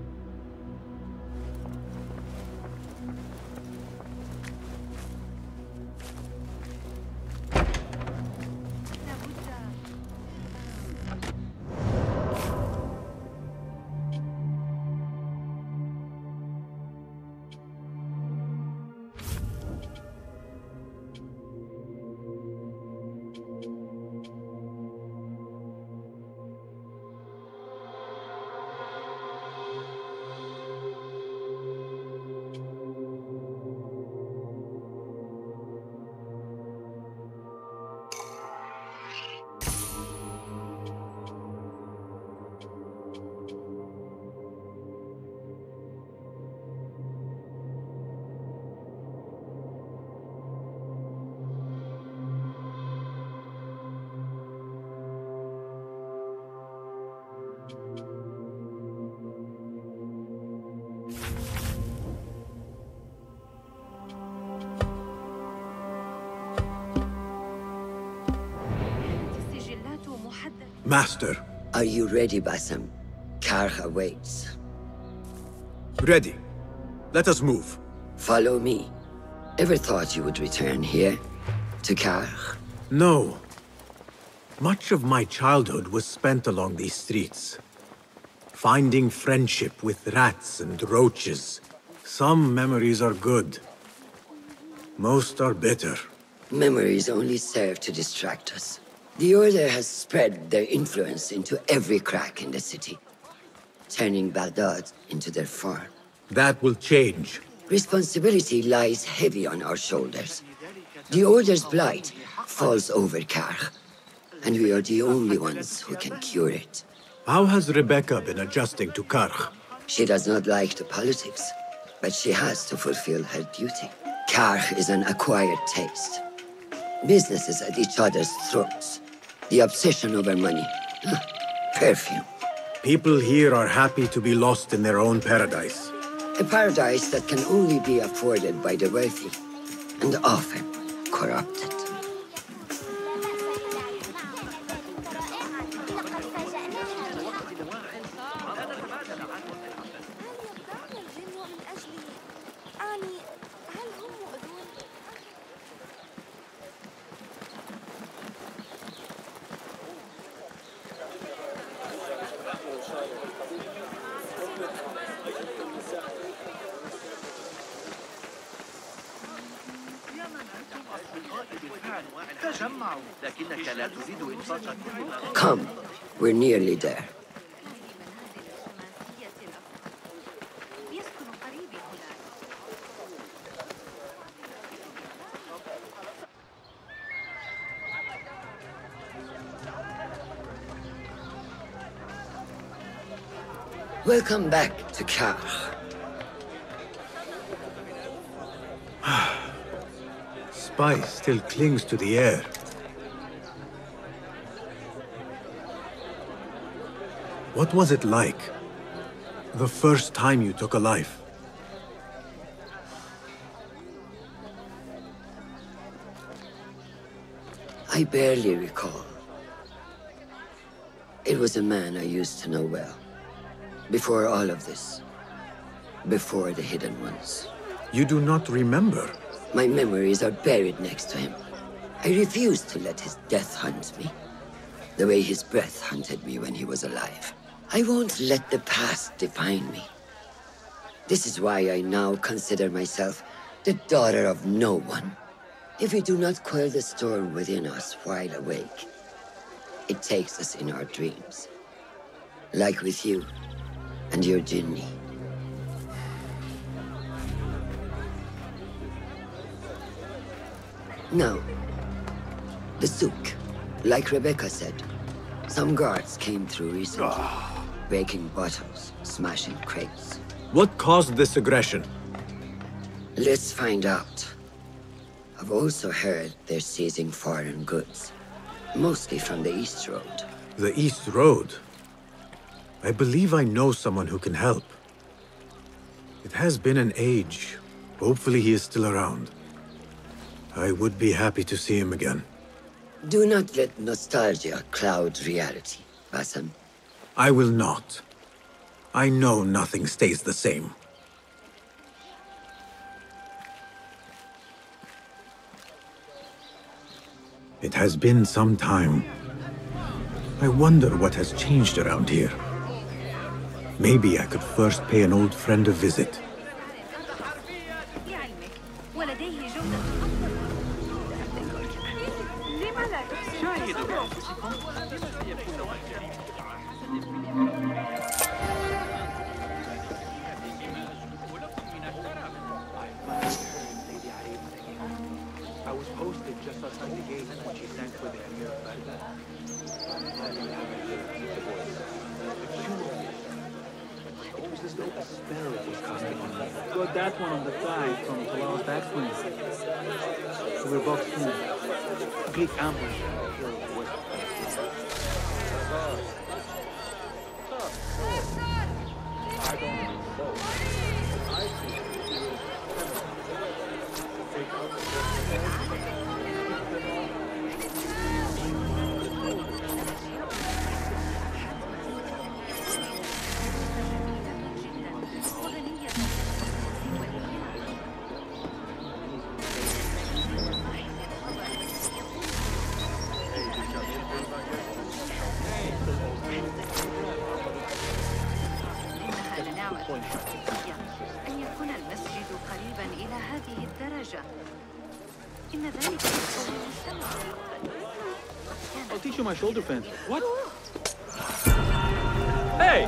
Master. Are you ready, Bassam? Karkh awaits. Ready. Let us move. Follow me. Ever thought you would return here? To Karkh? No. Much of my childhood was spent along these streets. Finding friendship with rats and roaches. Some memories are good. Most are bitter. Memories only serve to distract us. The Order has spread their influence into every crack in the city, turning Baghdad into their farm. That will change. Responsibility lies heavy on our shoulders. The Order's blight falls over Karkh, and we are the only ones who can cure it. How has Rebecca been adjusting to Karkh? She does not like the politics, but she has to fulfill her duty. Karkh is an acquired taste. Businesses at each other's throats. The obsession over money. Perfume. People here are happy to be lost in their own paradise. A paradise that can only be afforded by the wealthy, and often corrupted. Come, we're nearly there. Welcome back to Karkh. Spice still clings to the air. What was it like? The first time you took a life? I barely recall. It was a man I used to know well. Before all of this. Before the Hidden Ones. You do not remember? My memories are buried next to him. I refuse to let his death hunt me. The way his breath hunted me when he was alive. I won't let the past define me. This is why I now consider myself the daughter of no one. If we do not quell the storm within us while awake, it takes us in our dreams. Like with you and your Jinni. Now, the souk, like Rebecca said, some guards came through recently. breaking bottles, smashing crates. What caused this aggression? Let's find out. I've also heard they're seizing foreign goods, mostly from the East Road. The East Road? I believe I know someone who can help. It has been an age. Hopefully he is still around. I would be happy to see him again. Do not let nostalgia cloud reality, Basim. I will not. I know nothing stays the same. It has been some time. I wonder what has changed around here. Maybe I could first pay an old friend a visit. I was posted just outside the gate when she sank for the Emir of Baghdad. It was as though a spell was casting on me. Got that one on the fly from Talal's backswing. We were boxed in. Complete ambush. I don't know. I think take out the أن يكون المسجد قريبا إلى هذه الدرجة. إن ذلك يقوي المجتمع. I'll teach you my shoulder fence. What? Hey!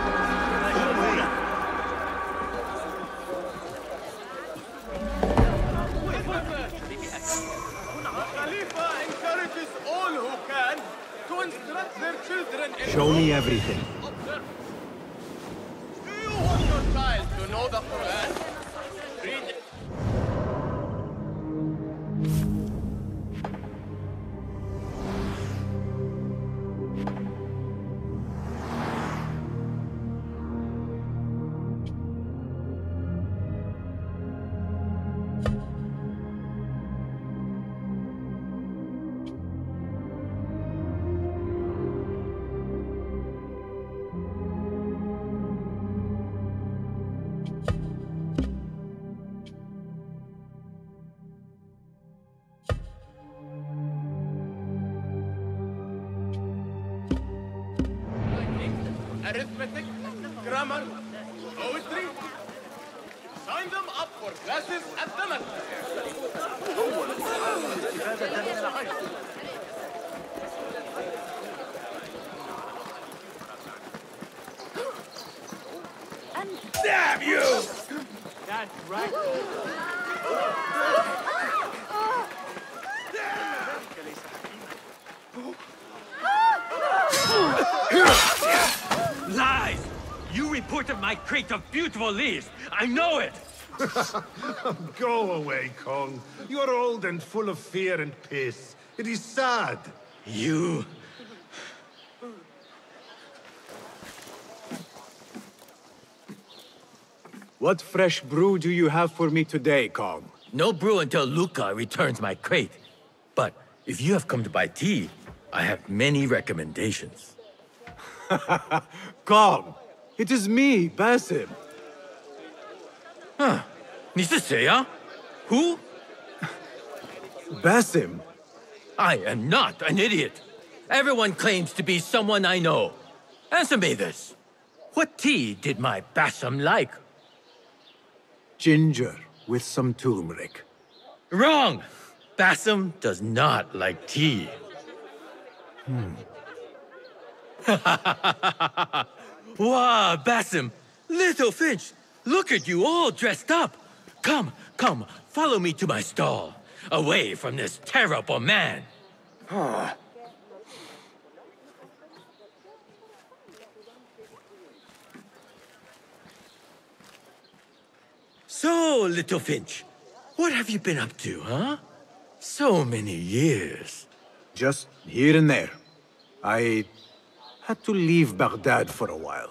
Khalifa encourages all who can to instruct their children in Show me everything. Do you want your child to know the Quran? Read it. Arithmetic, grammar, poetry. Sign them up for classes at the Damn you! That's right. Lies! You reported my crate of beautiful leaves. I know it! Go away, Kong. You're old and full of fear and piss. It is sad. You... What fresh brew do you have for me today, Kong? No brew until Luca returns my crate. But if you have come to buy tea, I have many recommendations. Kong, it is me, Basim. Huh. 你是谁啊? Who? Basim. I am not an idiot. Everyone claims to be someone I know. Answer me this. What tea did my Basim like? Ginger with some turmeric. Wrong! Basim does not like tea. Hmm. Wow, Basim! Little Finch! Look at you all dressed up! Come, come, follow me to my stall. Away from this terrible man. So, little Finch, what have you been up to, huh? So many years. Just here and there. I had to leave Baghdad for a while.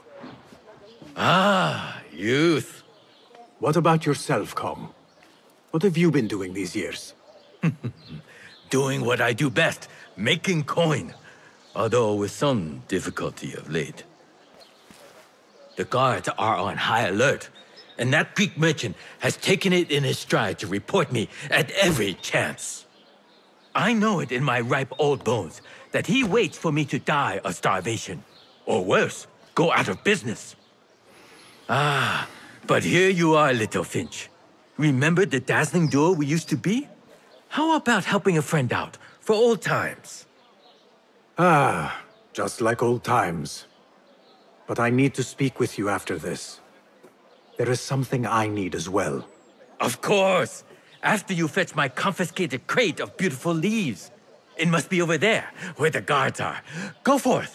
Ah, youth. What about yourself, Kong? What have you been doing these years? Doing what I do best, making coin. Although with some difficulty of late. The guards are on high alert, and that Greek merchant has taken it in his stride to report me at every chance. I know it in my ripe old bones that he waits for me to die of starvation. Or worse, go out of business. Ah, but here you are, little Finch. Remember the dazzling duo we used to be? How about helping a friend out, for old times? Ah, just like old times. But I need to speak with you after this. There is something I need as well. Of course! After you fetch my confiscated crate of beautiful leaves. It must be over there, where the guards are. Go forth!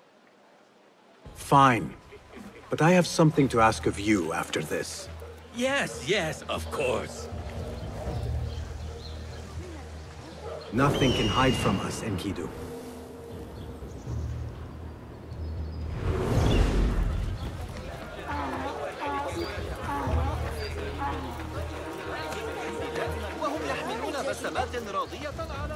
Fine. But I have something to ask of you after this. Yes, yes, of course. Nothing can hide from us, Enkidu. وهم يحملون بسمات راضية على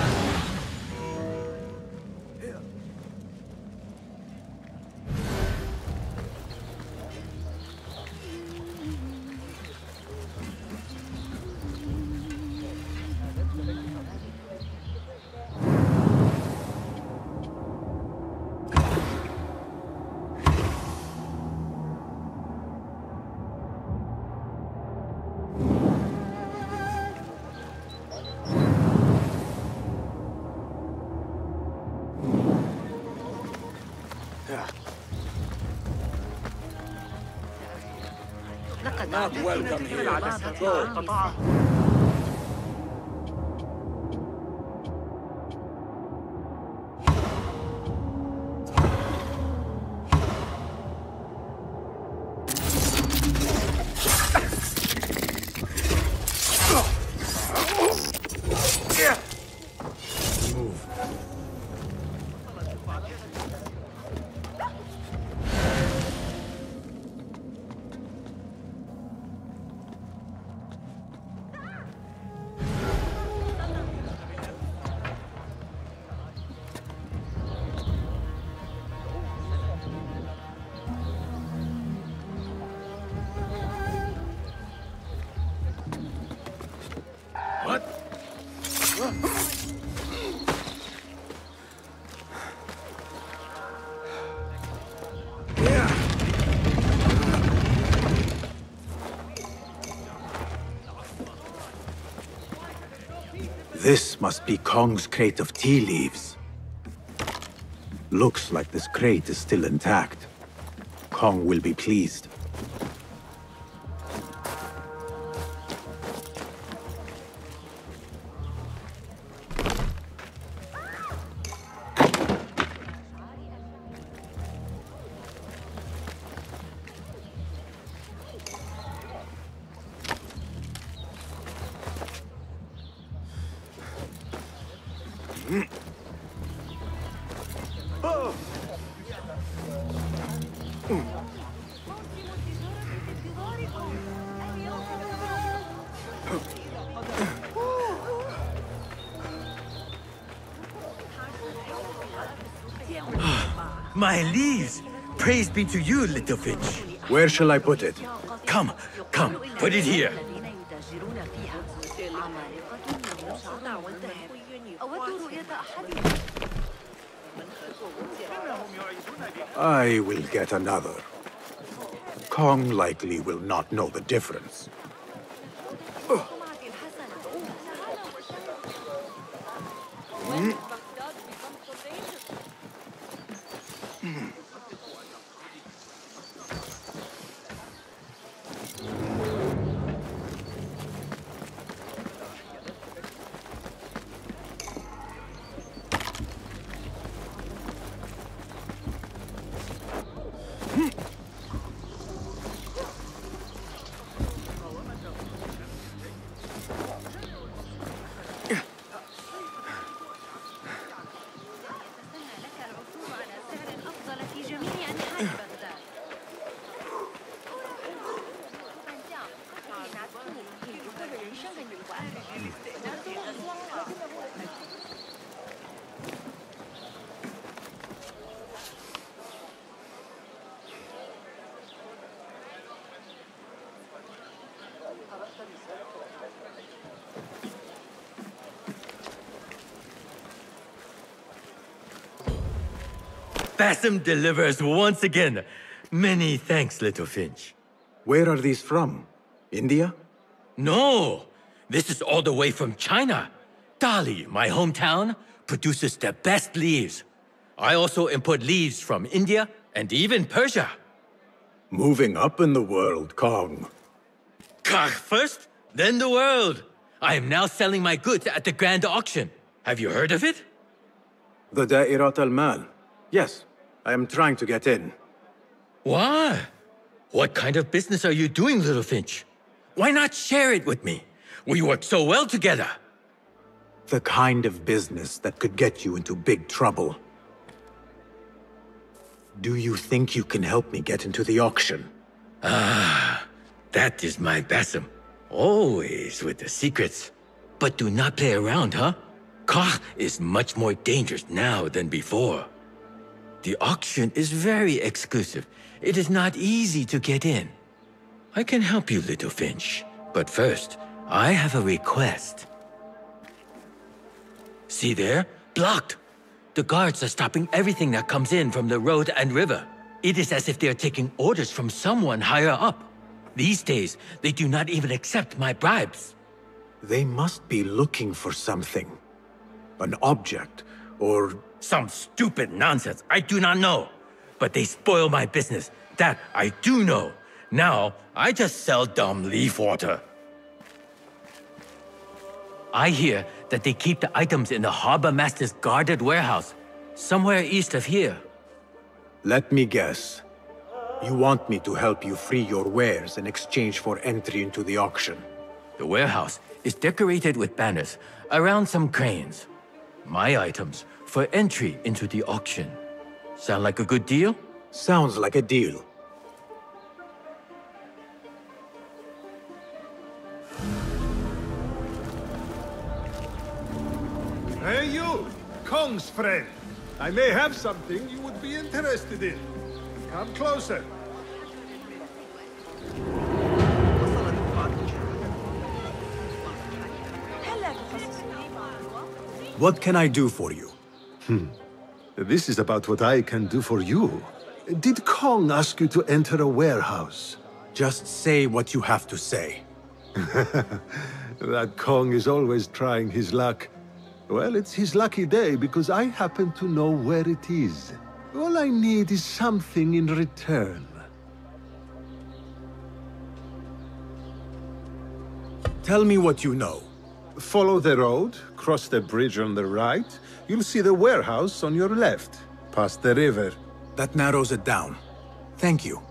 Not welcome here. Go. This must be Kong's crate of tea leaves. Looks like this crate is still intact. Kong will be pleased. My leaves! Praise be to you, little Finch. Where shall I put it? Come, come, put it here. I will get another. Kong likely will not know the difference. Mm. Basim delivers once again. Many thanks, little Finch. Where are these from? India? No! This is all the way from China. Dali, my hometown, produces the best leaves. I also import leaves from India and even Persia. Moving up in the world, Kong. Kah first, then the world. I am now selling my goods at the grand auction. Have you heard of it? The Da'irat al-Mal. Yes, I am trying to get in. Why? What kind of business are you doing, little Finch? Why not share it with me? We work so well together. The kind of business that could get you into big trouble. Do you think you can help me get into the auction? Ah, that is my Basim. Always with the secrets. But do not play around, huh? Kah is much more dangerous now than before. The auction is very exclusive. It is not easy to get in. I can help you, little Finch. But first, I have a request. See there? Blocked. The guards are stopping everything that comes in from the road and river. It is as if they are taking orders from someone higher up. These days, they do not even accept my bribes. They must be looking for something. An object, or... Some stupid nonsense, I do not know. But they spoil my business, that I do know. Now, I just sell dumb leaf water. I hear that they keep the items in the harbor master's guarded warehouse, somewhere east of here. Let me guess. You want me to help you free your wares in exchange for entry into the auction. The warehouse is decorated with banners around some cranes. My items for entry into the auction. Sound like a good deal? Sounds like a deal. Hey you, Kong's friend. I may have something you would be interested in. Come closer. What can I do for you? Hmm. This is about what I can do for you. Did Kong ask you to enter a warehouse? Just say what you have to say. That Kong is always trying his luck. Well, it's his lucky day because I happen to know where it is. All I need is something in return. Tell me what you know. Follow the road, cross the bridge on the right. You'll see the warehouse on your left, past the river. That narrows it down. Thank you.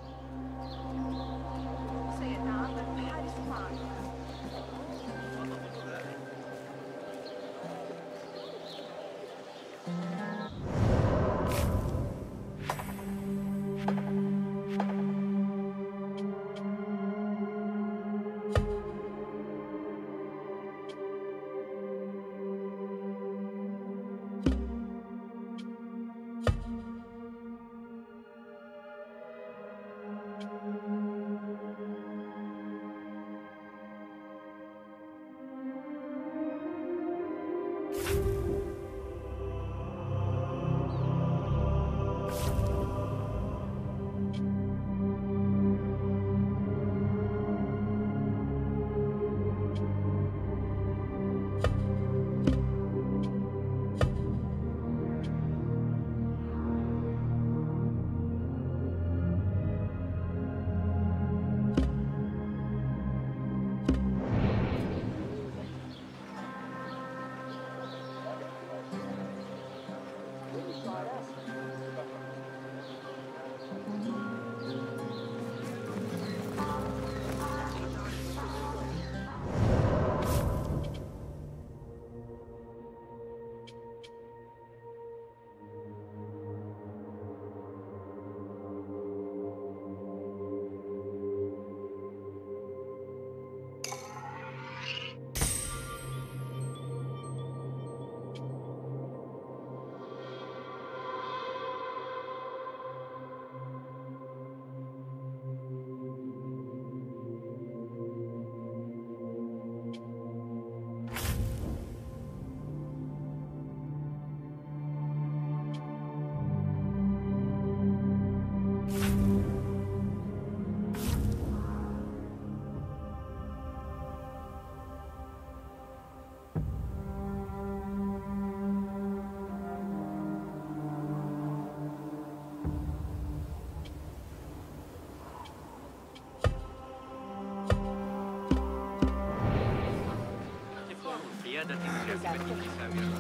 زيادة جاذبة حسابها.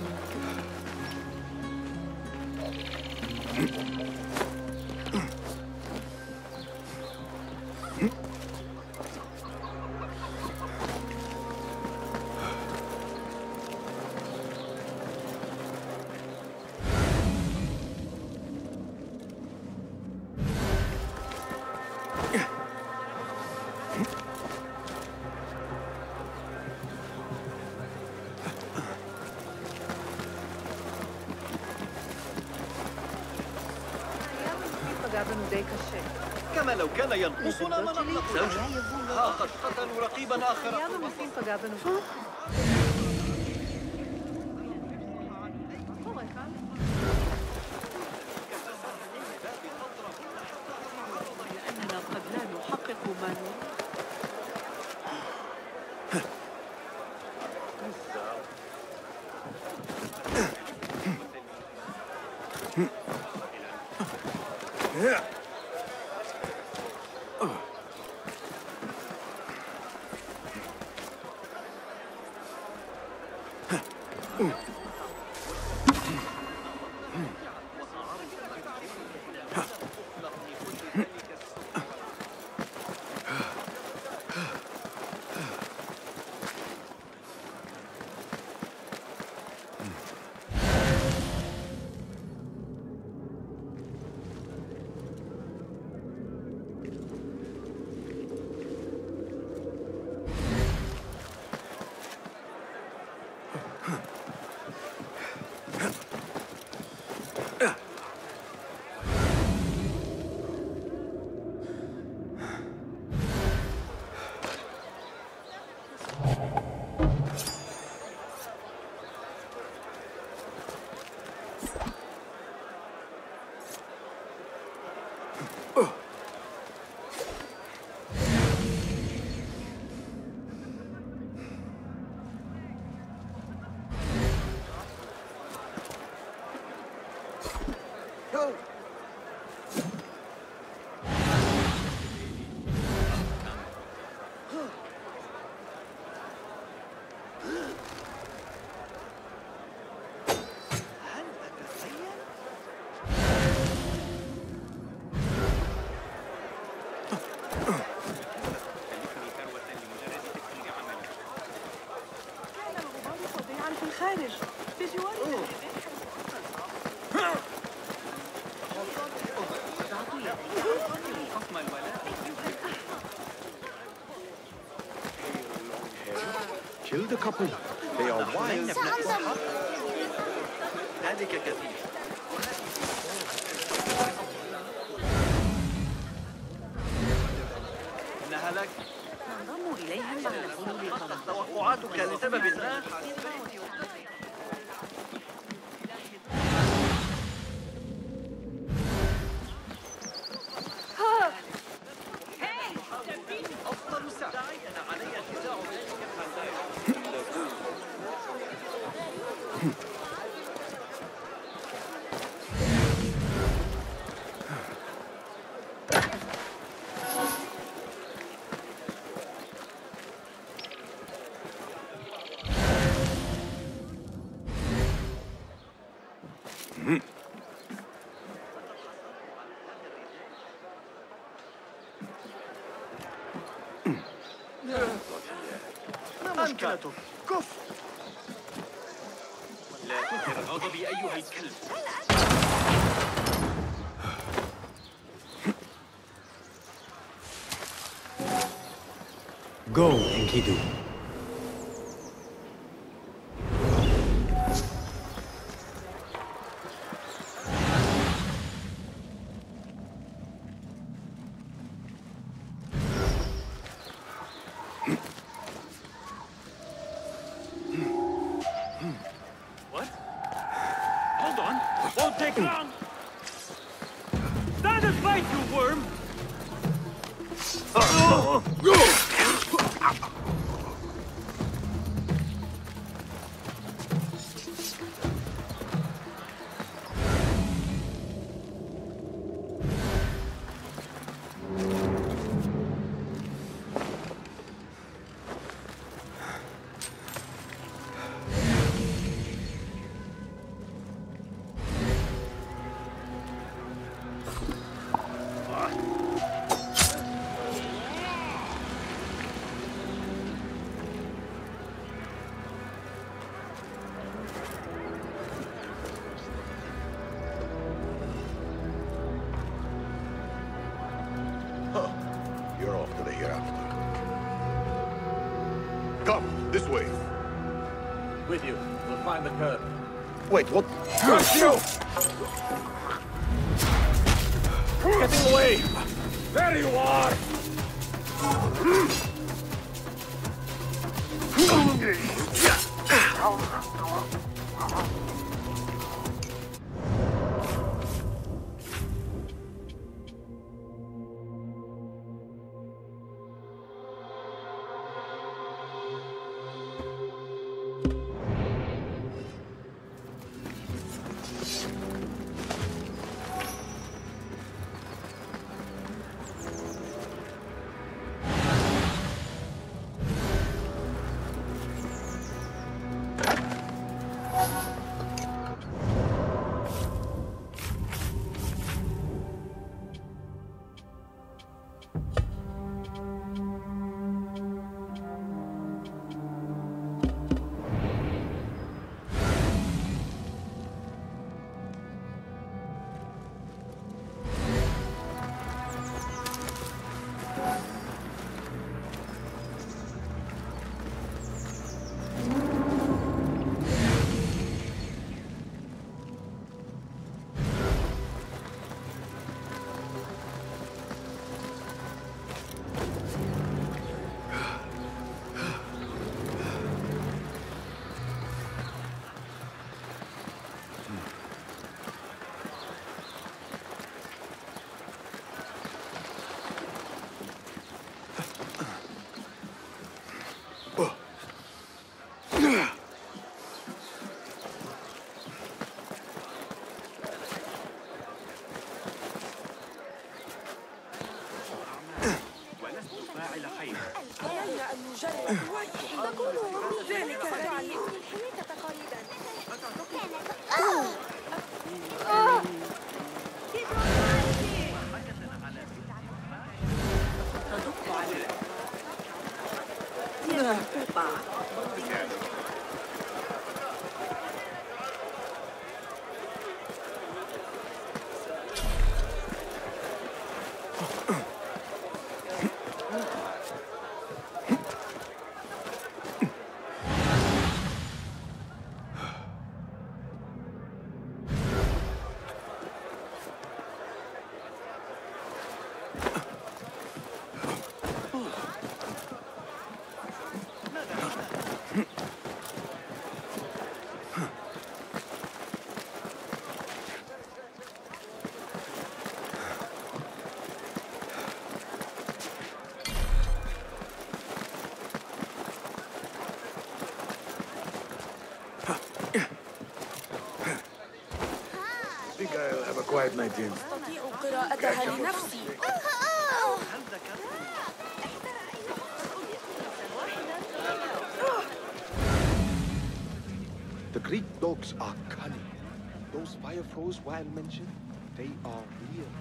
كما لو كان ينقصنا ما نطلق زوجه. ها قد قتلوا رقيبا آخر. لأننا قد لا نحقق ما نريد. Kill the couple. They are wild. ذلك كثير. إنها لك. ننضم إليهم بعد حلول توقعاتك لسبب ما. أفضل ساعة علي الحذاء ذلك مشكلتك؟ كف! لا تثر غضبي أيها الكلب. Go, Enkidu. What? Hold on. Won't take long. Stand and fight, you worm! hereafter. Come, this way. With you. We'll find the curb. Wait, what? Curse you! Getting away! There you are! I'll have a quiet night in. The Greek dogs are cunning. Those fire foes while mentioned, they are real.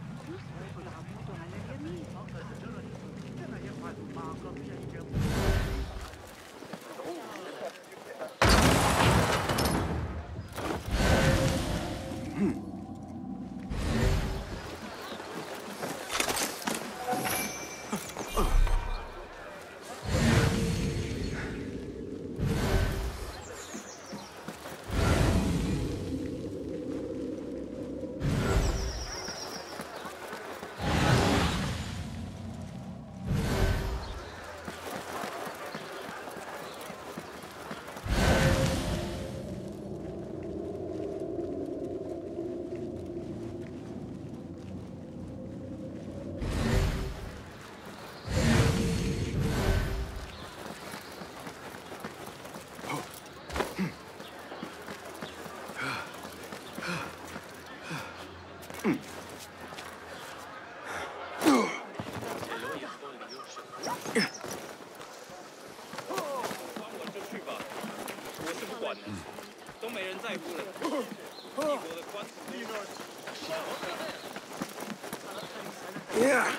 Yeah.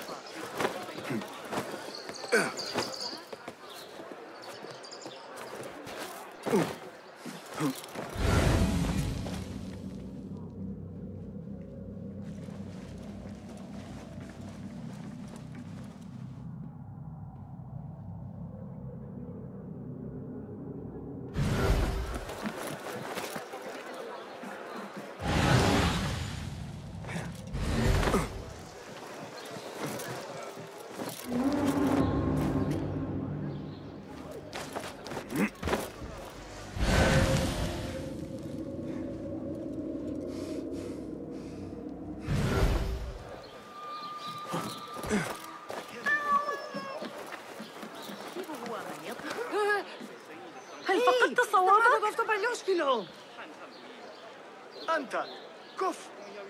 أنت كف.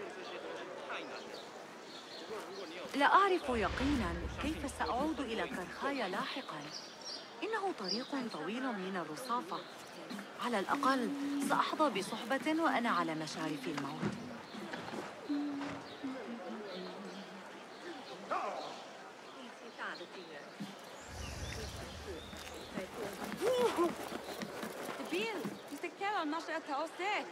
لا أعرف يقينا كيف سأعود إلى كرخاي لاحقا. إنه طريق طويل من الرصافة. على الأقل سأحظى بصحبة وأنا على مشارف الموت. Bill, تستكال عن نشأة أوساك.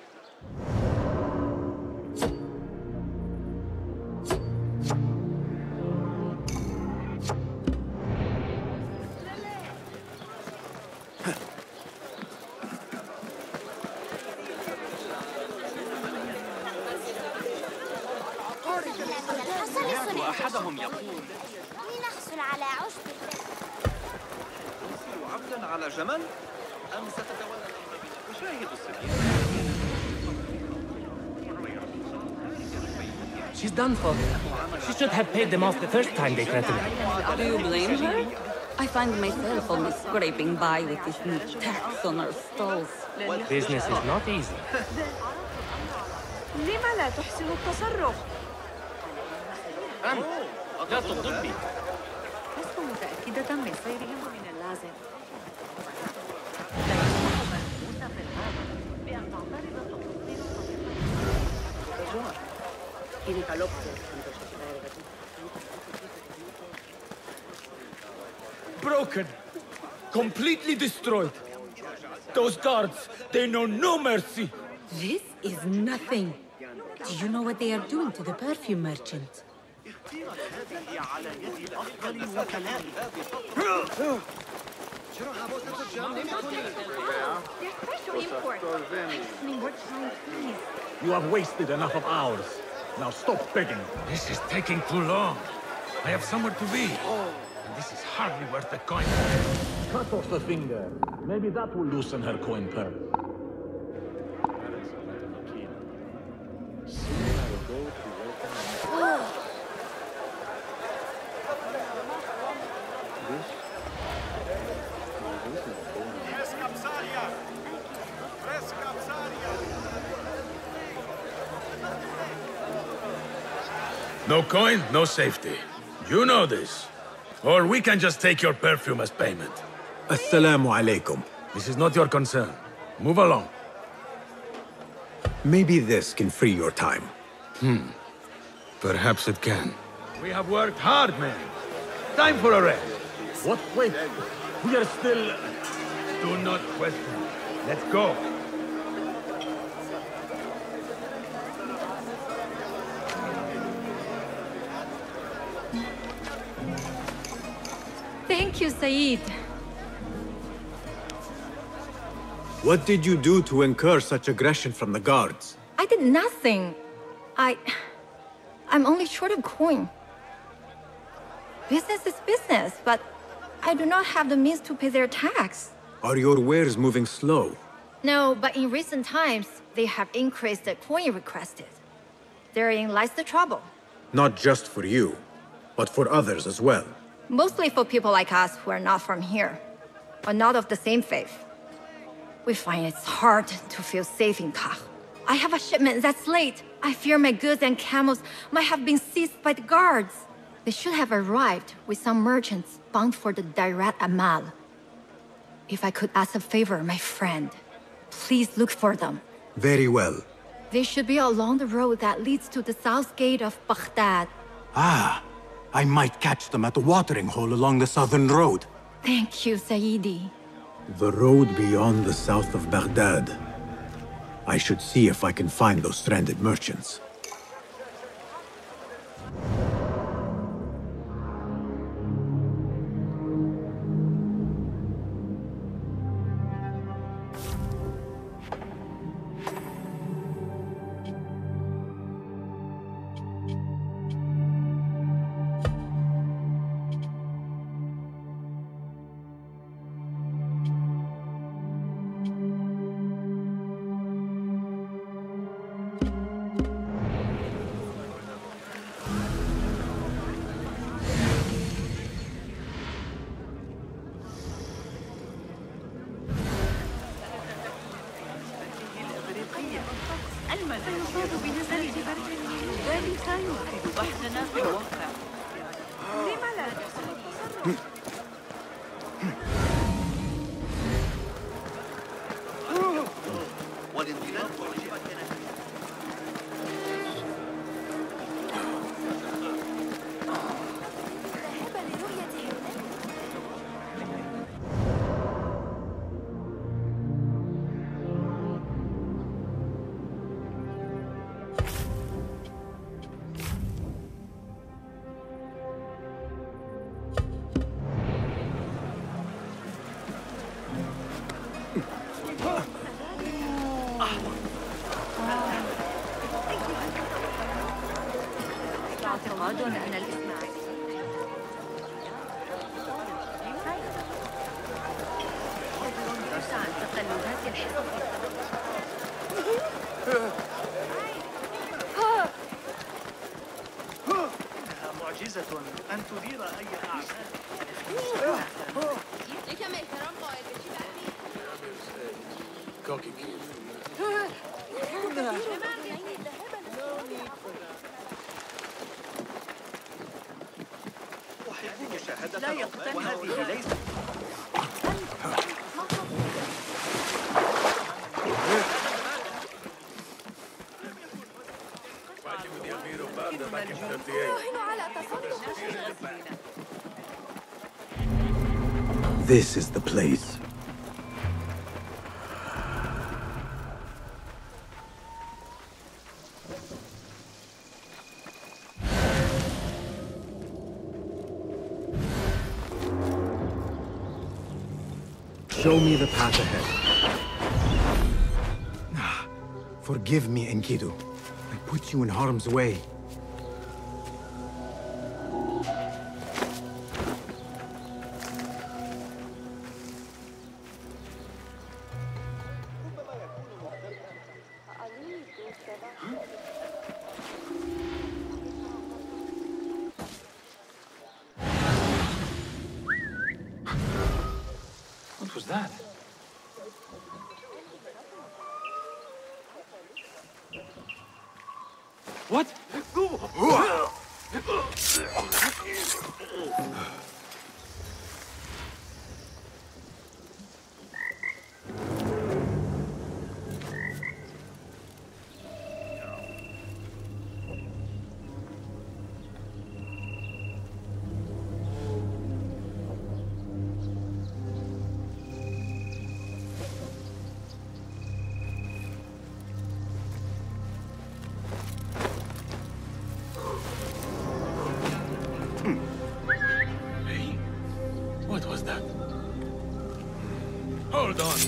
وأحدهم يقول لنحصل على عشب ترسل عبدا على جمل أم ستتولى الأمر بنفسك؟ أشاهد السبيل. She's done for. She should have paid them off the first time they threatened her. Do you blame her? I find myself only scraping by with this new tax on our stalls. Business is not easy. لما لا تحسن التصرف؟ أنت لا تغضبني. لست متأكدة من سيرهم من اللازم. Broken. Completely destroyed. Those guards, they know no mercy. This is nothing. Do you know what they are doing to the perfume merchant? You have wasted enough of ours. Now stop begging. This is taking too long. I have somewhere to be. And this is hardly worth the coin. Cut off the finger. Maybe that will loosen her coin purse. No coin, no safety. You know this. Or we can just take your perfume as payment. Assalamu alaikum. This is not your concern. Move along. Maybe this can free your time. Hmm. Perhaps it can. We have worked hard, man. Time for a rest. What? Wait. We are still... Do not question. Let's go. Thank you, Saeed. What did you do to incur such aggression from the guards? I did nothing. I... I'm only short of coin. Business is business, but I do not have the means to pay their tax. Are your wares moving slow? No, but in recent times, they have increased the coin requested. Therein lies the trouble. Not just for you, but for others as well. Mostly for people like us who are not from here, or not of the same faith. We find it's hard to feel safe in Kah. I have a shipment that's late. I fear my goods and camels might have been seized by the guards. They should have arrived with some merchants bound for the Dairat Amal. If I could ask a favor, my friend, please look for them. Very well. They should be along the road that leads to the south gate of Baghdad. Ah, I might catch them at the watering hole along the southern road. Thank you, Saidi. The road beyond the south of Baghdad. I should see if I can find those stranded merchants. نصطاد بنزل برد ذلك يفيد بحثنا في الواقع. لم لا نحسن التصرف؟ والانطلاق اعتقاد أن الإسماعيلي يخبر عن تقلبات الحصص. إنها معجزة أن تدير أي أعمال. Cocky kid. أحب مشاهدة الأوضاع وهذه ليست This is the place. Show me the path ahead. Forgive me, Enkidu. I put you in harm's way. What was that? What? Hey, what was that? Hold on.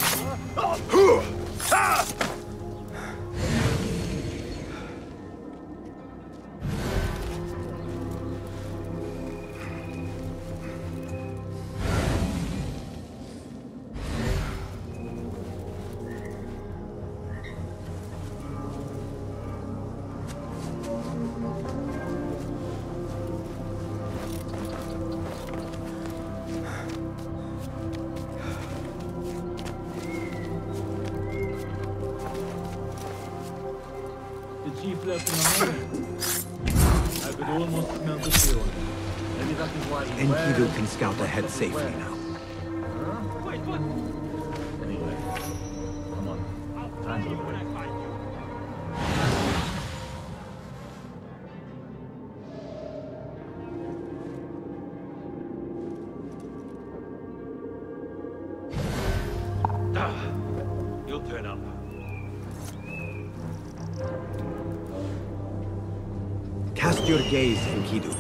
The chief left in a hurry. I could almost smell the fuel. Maybe that is why he Enkidu went- can scout ahead safely now. Wait, what? Anyway, come on. Time for the break. Ah, you'll turn up. Cast your gaze, Enkidu.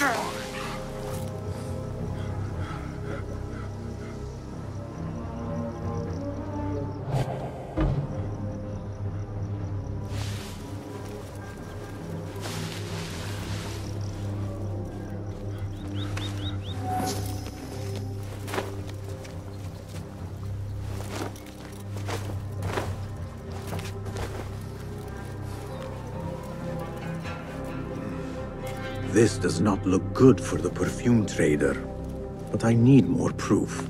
This does not look good for the perfume trader, but I need more proof.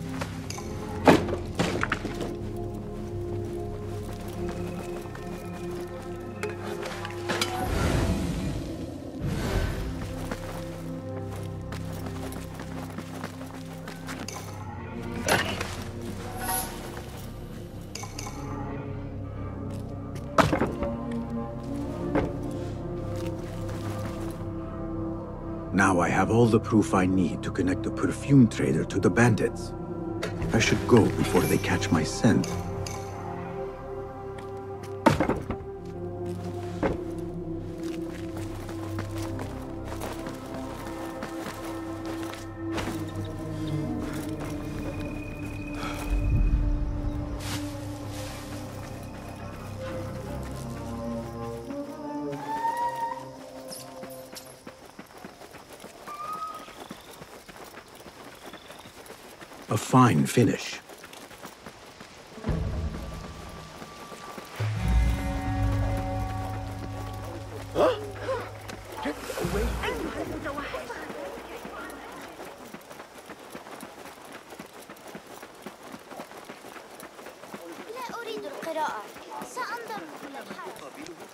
Now I have all the proof I need to connect the perfume trader to the bandits. I should go before they catch my scent. A fine finish. Huh? Get away. لا أريد القراءة. سأنظر إلى الحرس.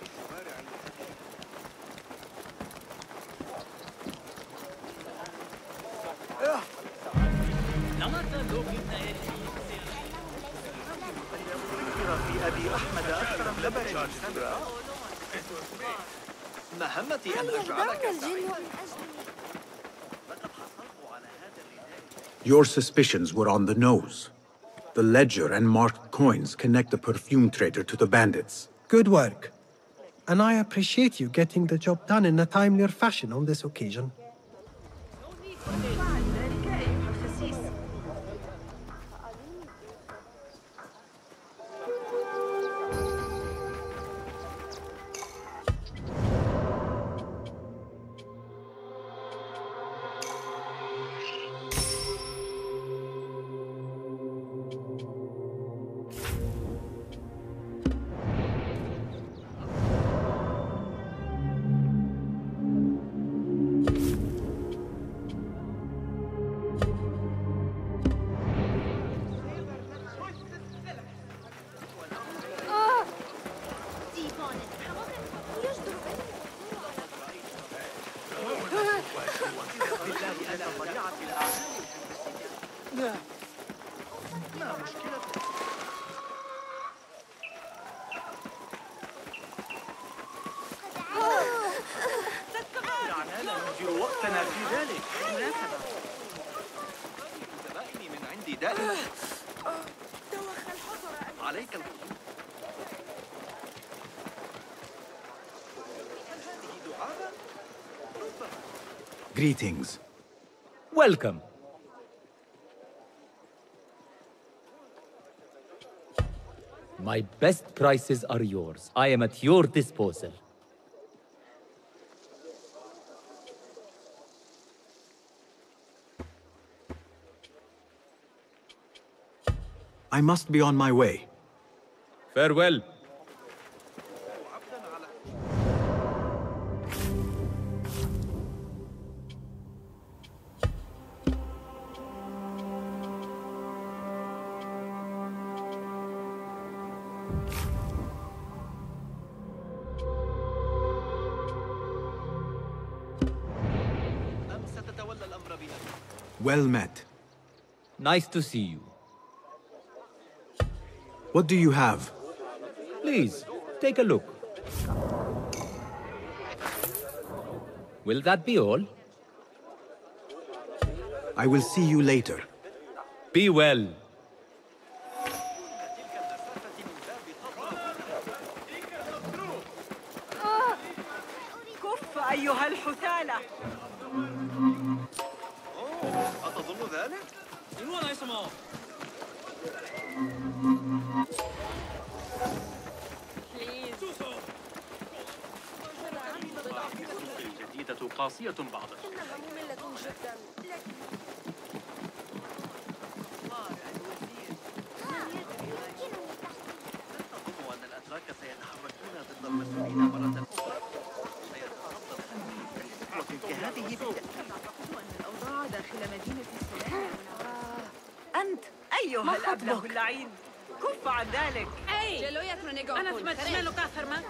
في أبي أحمد أكثر من لبن مهمتي أن أجعلك Your suspicions were on the nose. The ledger and marked coins connect the perfume trader to the bandits. Good work. And I appreciate you getting the job done in a timelier fashion on this occasion. وقتنا في ذلك مناسبة زبائني من عندي دائما عليك الخطوة هذه دعابة Greetings. Welcome. My best prices are yours. I am at your disposal. I must be on my way. Farewell. Well met. Nice to see you. What do you have? Please, take a look. Will that be all? I will see you later. Be well. كف أيها الحثالة. الجديدة قاسية بعض الشيء. إنها مملة جدا. أظن أن الأتراك سيتحركون ضد المسؤولين مرة أخرى. وهذه أعتقد أن الأوضاع داخل مدينة السلام. أنت أيها الأبله اللعين، كف عن ذلك. أنا ثمت مالو كافر ما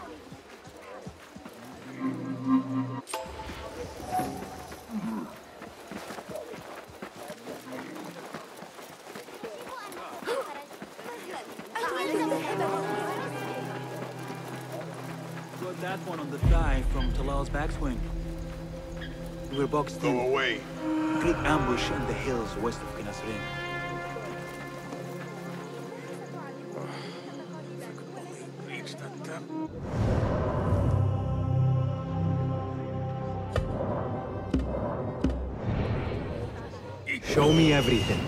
Got that one on the thigh from Talal's backswing. We're boxed in. Go away. Great ambush in the hills west of Kinasrin. Show me everything.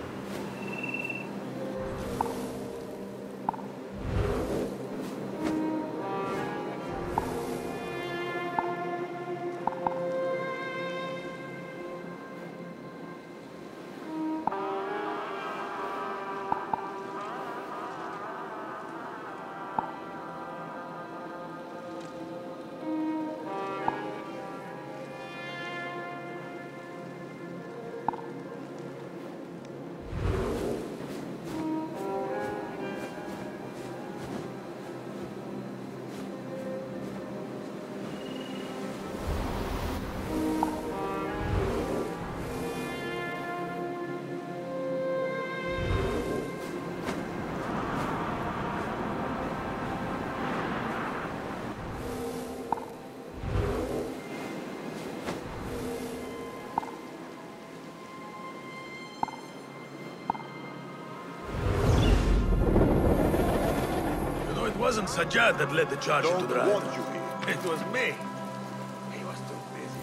It wasn't Sajjad that led the charge Don't into the riot. want you here. It was me. He was too busy.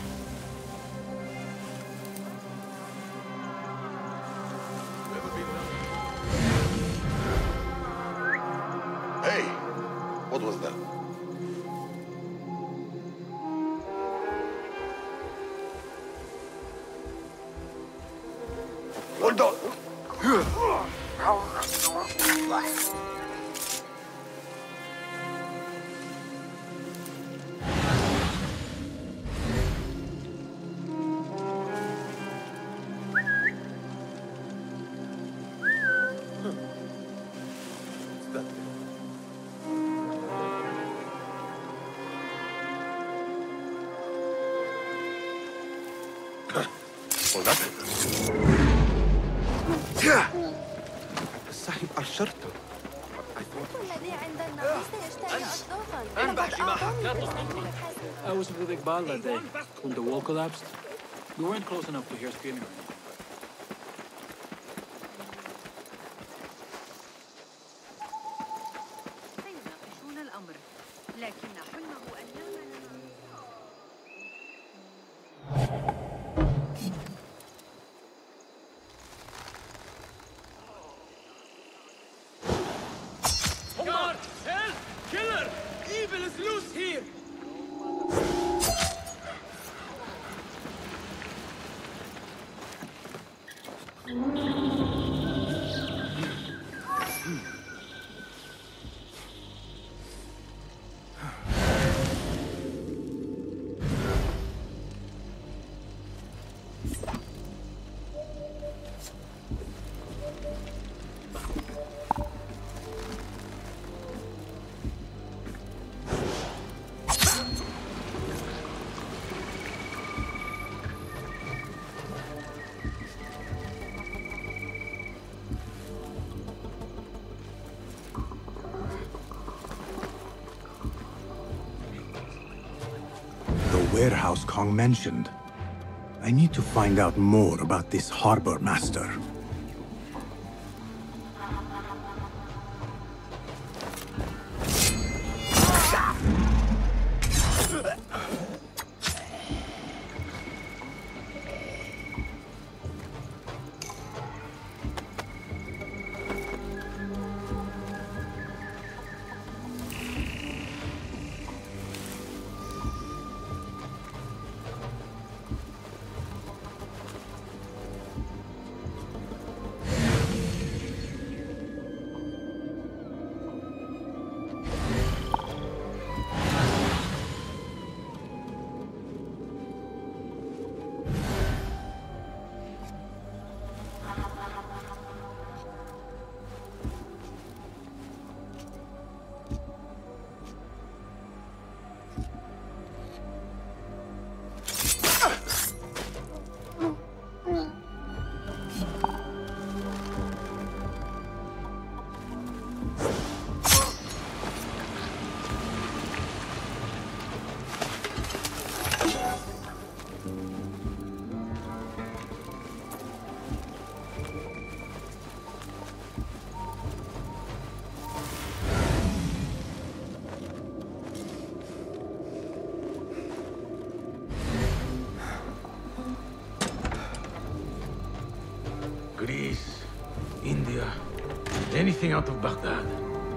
Hey, what was that? Hold on. السحب أرشرته. الذي عند النار سيشتري أصدافا. I was with Iqbal that day, when the wall collapsed. We weren't close enough to hear screaming. سيناقشون الأمر، لكن حلمه أن يعمل. Guard! Help! Killer! Evil is loose here! Warehouse Kong mentioned. I need to find out more about this harbor master. Greece, India, anything out of Baghdad.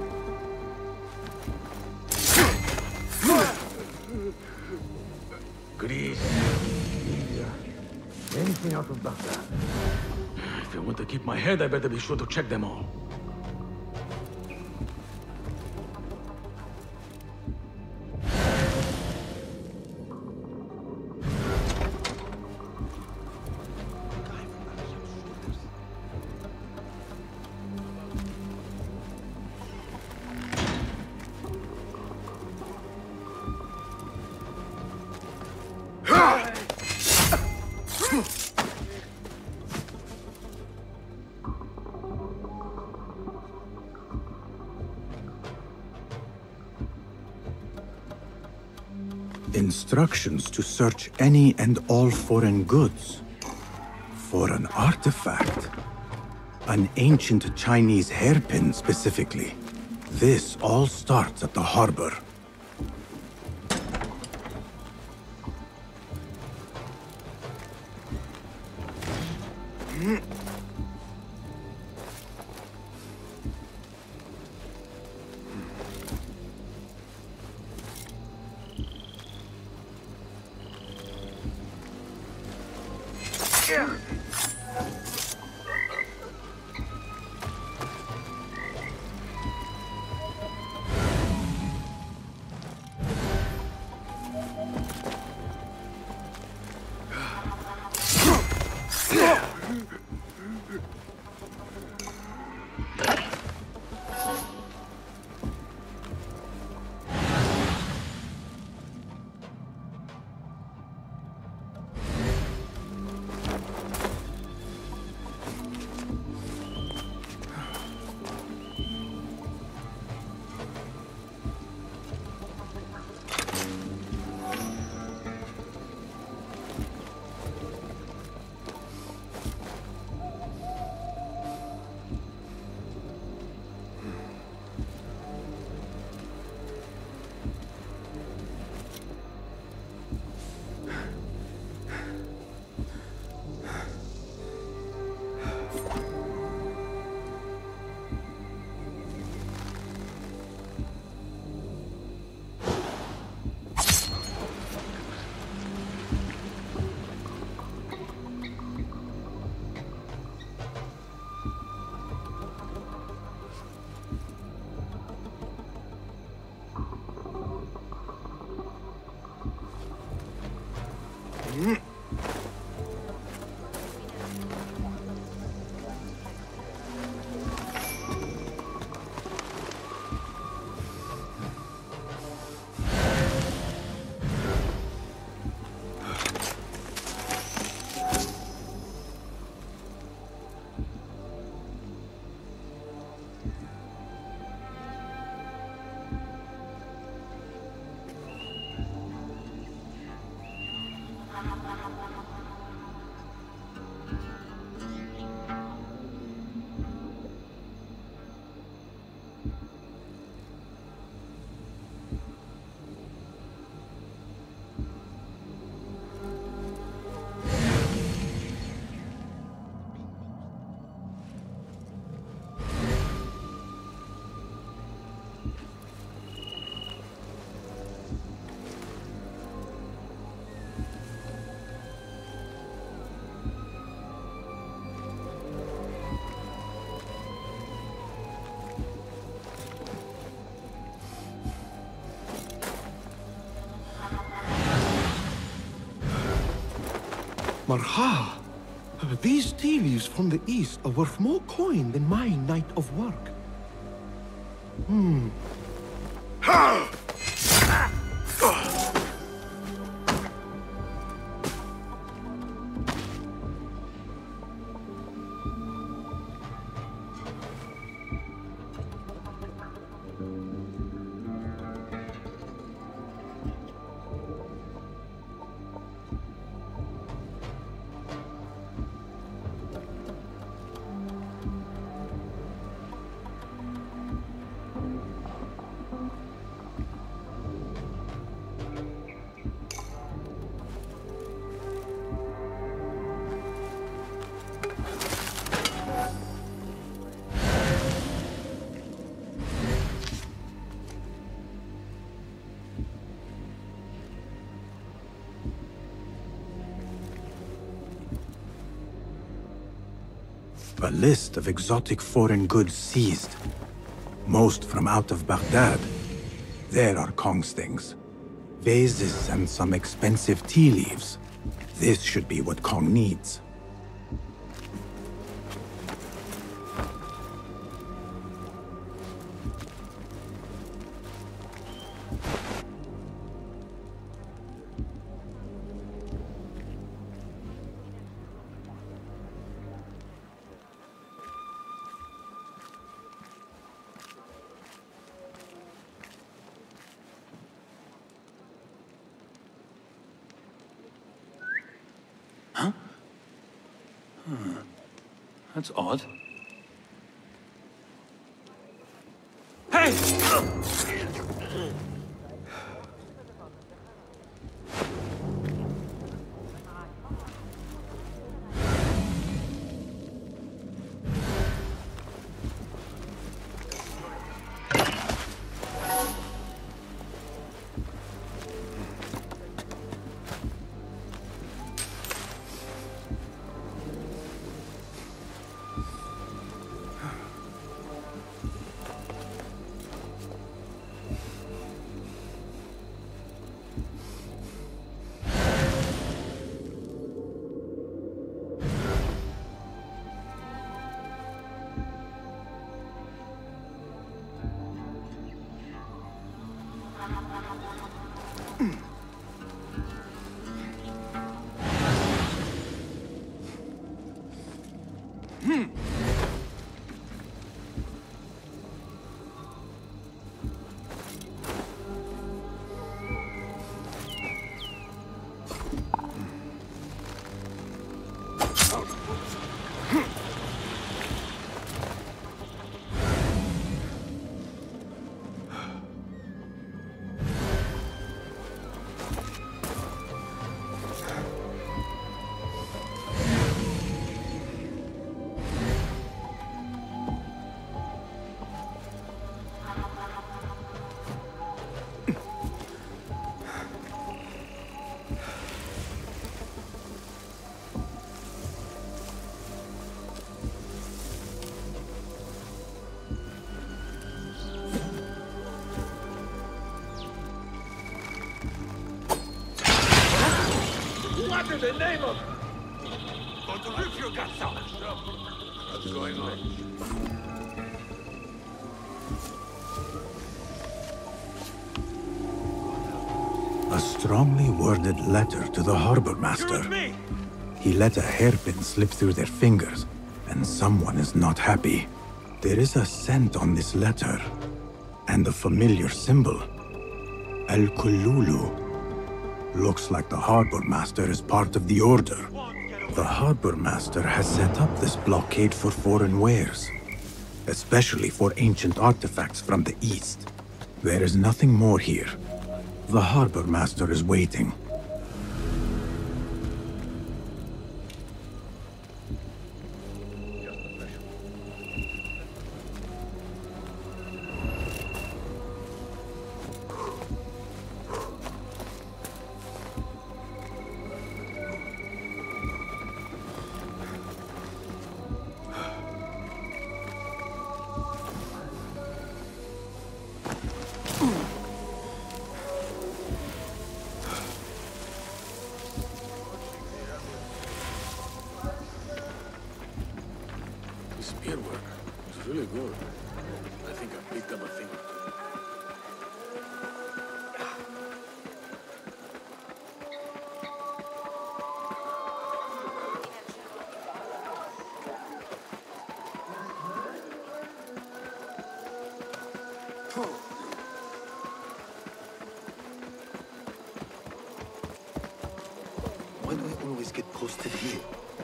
Greece, India, anything out of Baghdad. If I want to keep my head, I better be sure to check them all. Instructions to search any and all foreign goods. For an artifact. An ancient Chinese hairpin specifically. This all starts at the harbor. Marha! These tea leaves from the east are worth more coin than my night of work. Hmm. A list of exotic foreign goods seized. Most from out of Baghdad. There are Kong's things. Vases and some expensive tea leaves. This should be what Kong needs. That's odd. Hey! What in the name of... Going to rip your guts out. What's going on? A strongly worded letter to the harbor master. He let a hairpin slip through their fingers, and someone is not happy. There is a scent on this letter, and a familiar symbol. Al-Kululu. Looks like the harbor master is part of the order. The harbor master has set up this blockade for foreign wares, especially for ancient artifacts from the east. There is nothing more here. The harbor master is waiting. Spearwork is really good. I think I picked up a thing or two. Why do I always get posted here?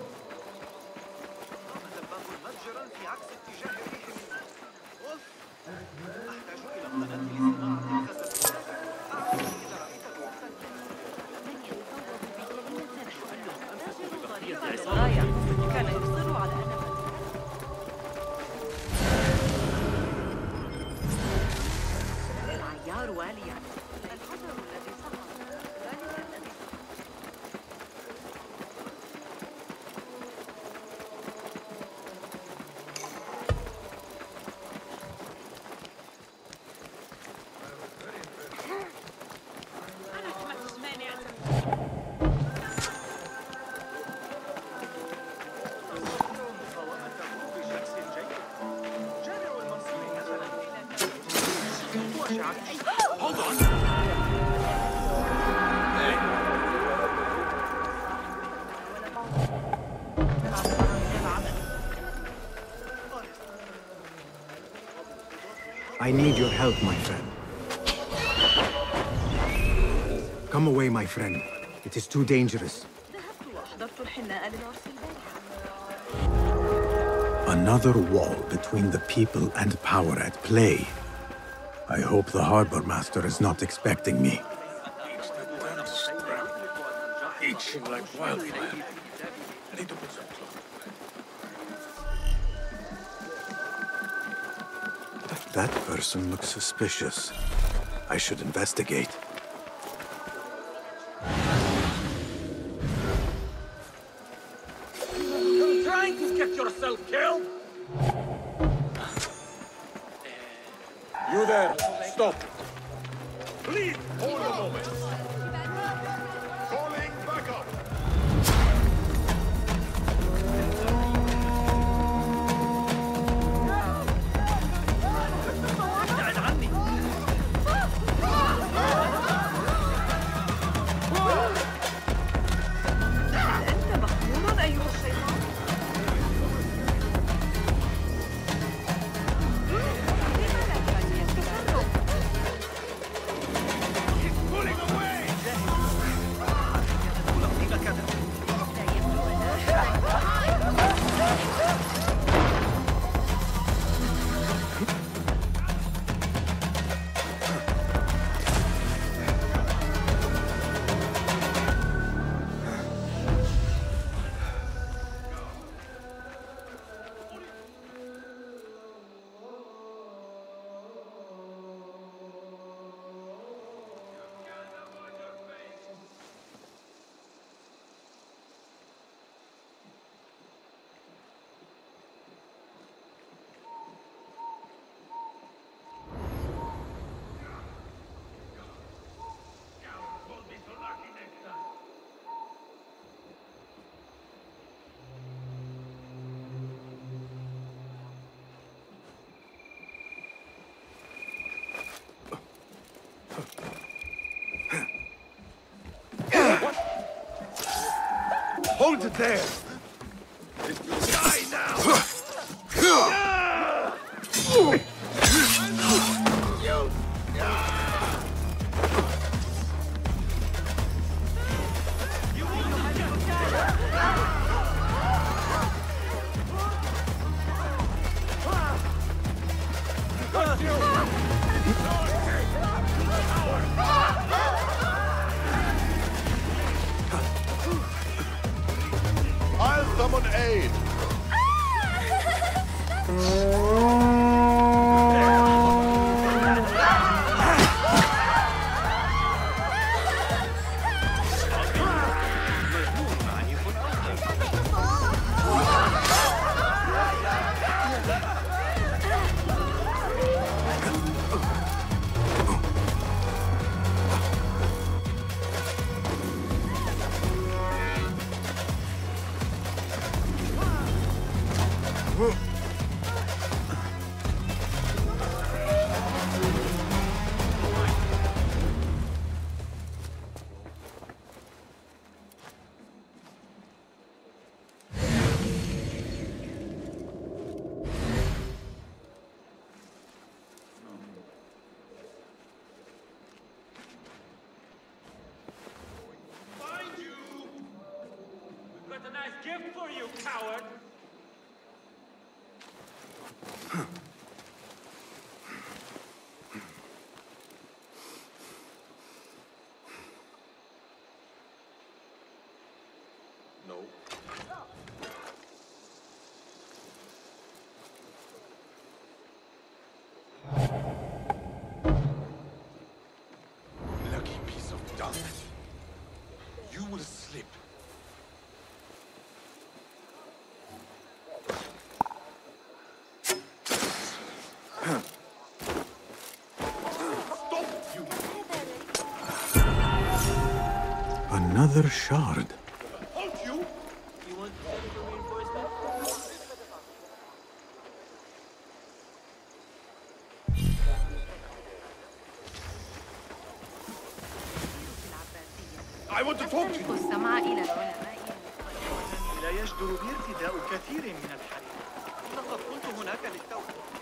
كان يصر على أن العيار واليا الحجر الذي سقط ذلك الذي Hold on. I need your help, my friend. Come away, my friend. It is too dangerous. Another wall between the people and power at play. I hope the harbor master is not expecting me. Itching like wildfire. I need to put some clothes. That person looks suspicious. I should investigate. You're trying to get yourself killed? You there! Stop! Please, hold a moment. Calling backup! Hold it there! Die now! I'll summon aid! Got a nice gift for you, coward! No. Lucky piece of dung. You will slip. Another shard. Hold you! You want reinforcement? I want to talk to you. السمع إلى العلماء. لا يجدر بي ارتداء كثير من الحرير. لقد كنت هناك للتو.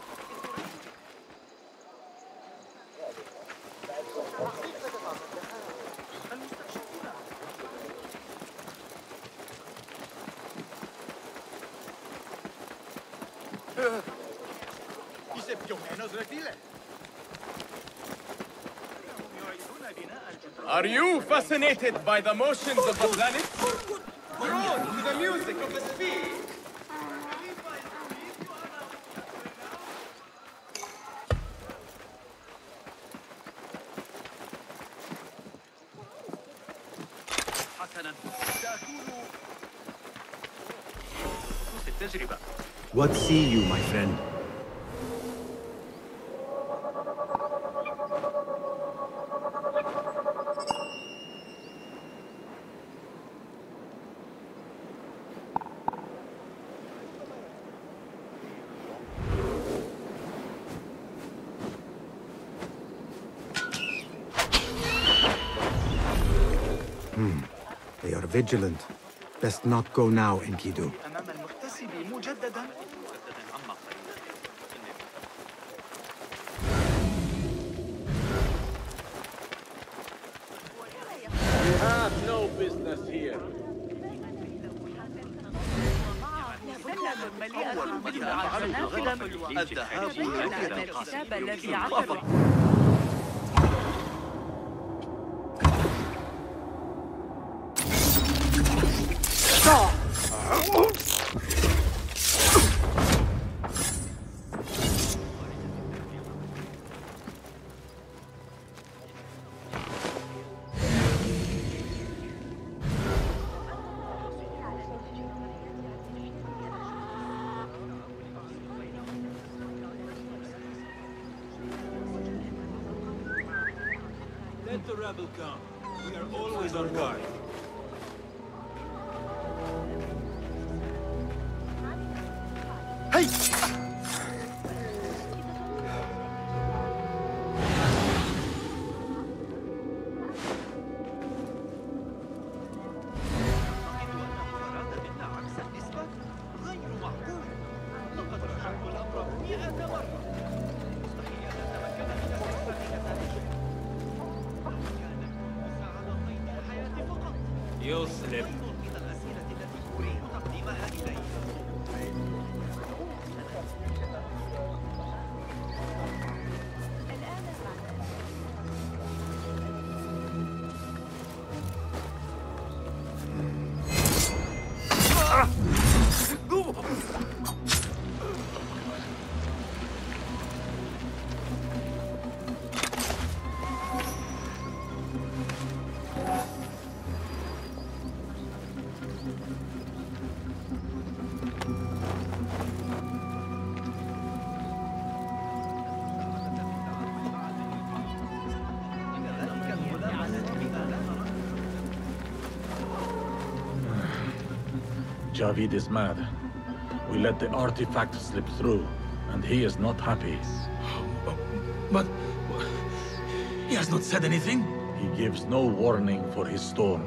Are you fascinated by the motions of the planet? Drawn to the music of the spheres? What see you, my friend? Hmm. They are vigilant. Best not go now, Enkidu. You have no business here. Let the rebel come. We are always on guard. Hey! يسلم. Javid is mad. We let the artifact slip through, and he is not happy. But... he has not said anything? He gives no warning for his storm.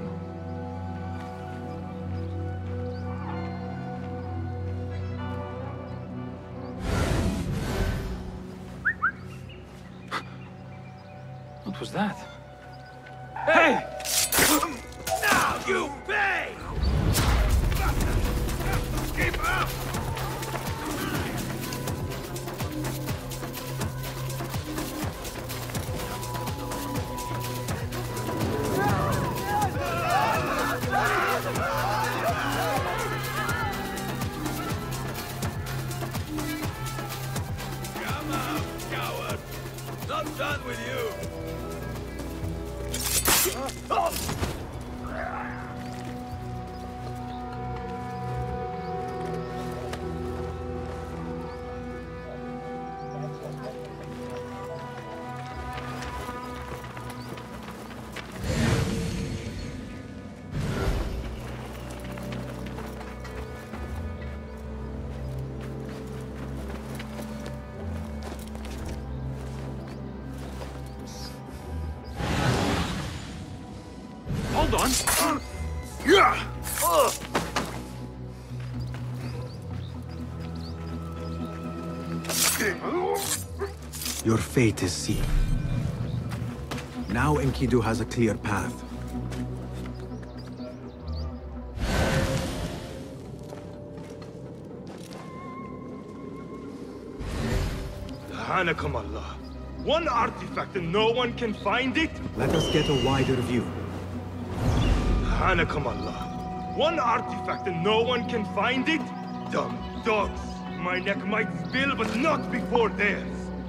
What was that? Hey! Now you pay! Keep up! Come out, coward! Not done with you! Oh! on. Yeah. Your fate is sealed. Now Enkidu has a clear path. Hanakum Allah. One artifact and no one can find it? Let us get a wider view. Hanakum Allah. One artifact and no one can find it? Dumb dogs. My neck might spill, but not before theirs.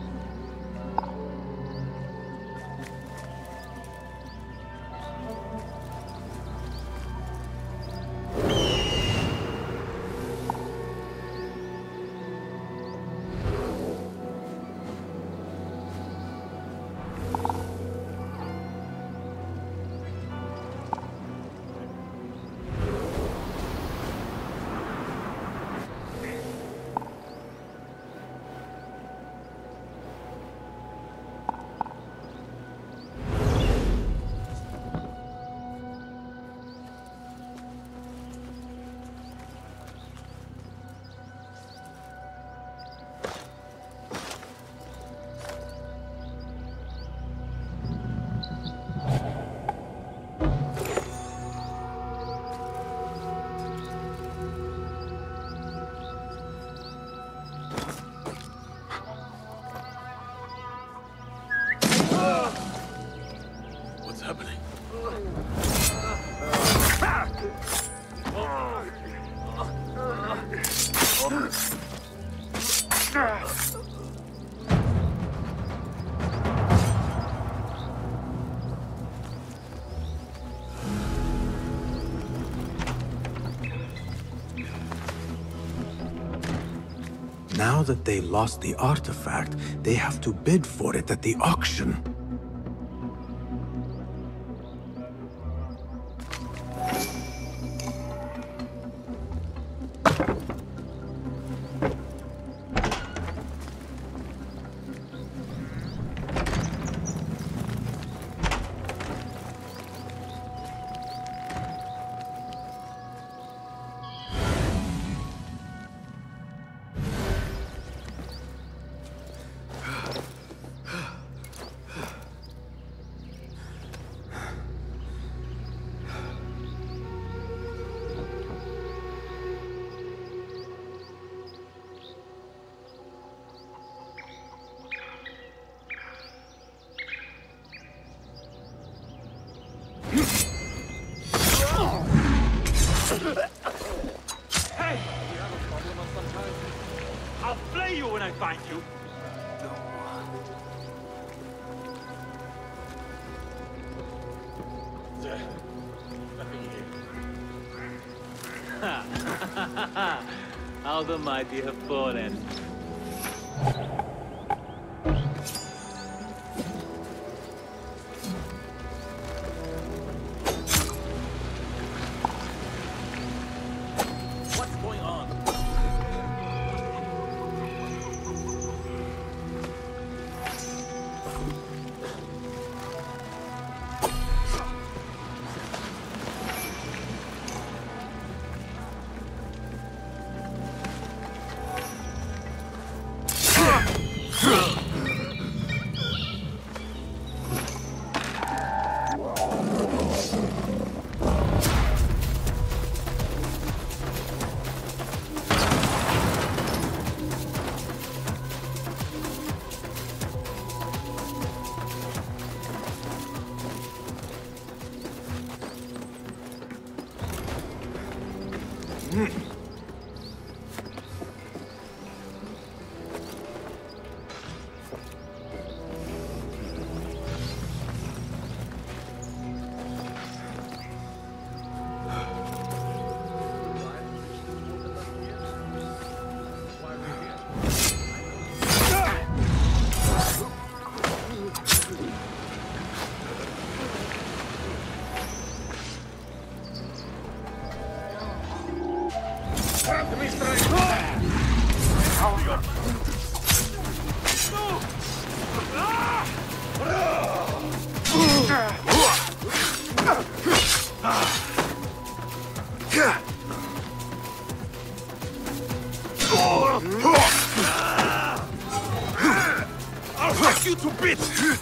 Now that they lost the artifact, they have to bid for it at the auction. How the mighty have fallen. What's going on? bitch!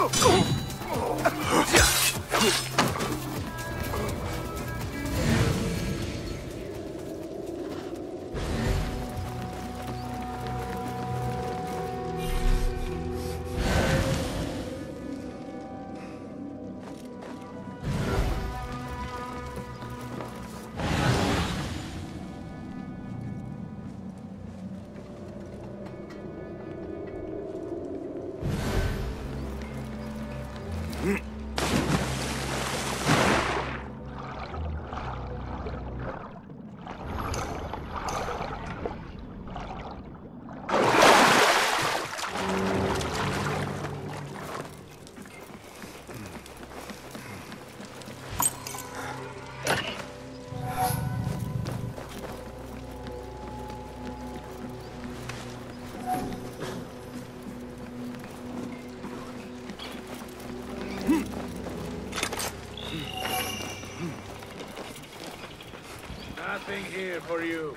Nothing here for you.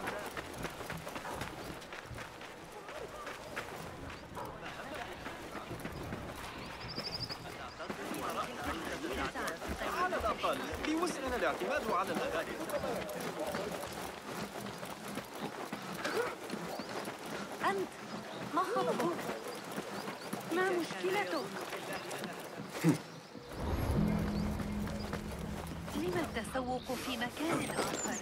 على الأقل بوسعنا الاعتماد على الأغاني. أنت ما خطبك؟ ما مشكلتك؟ لما التسوق في مكان آخر؟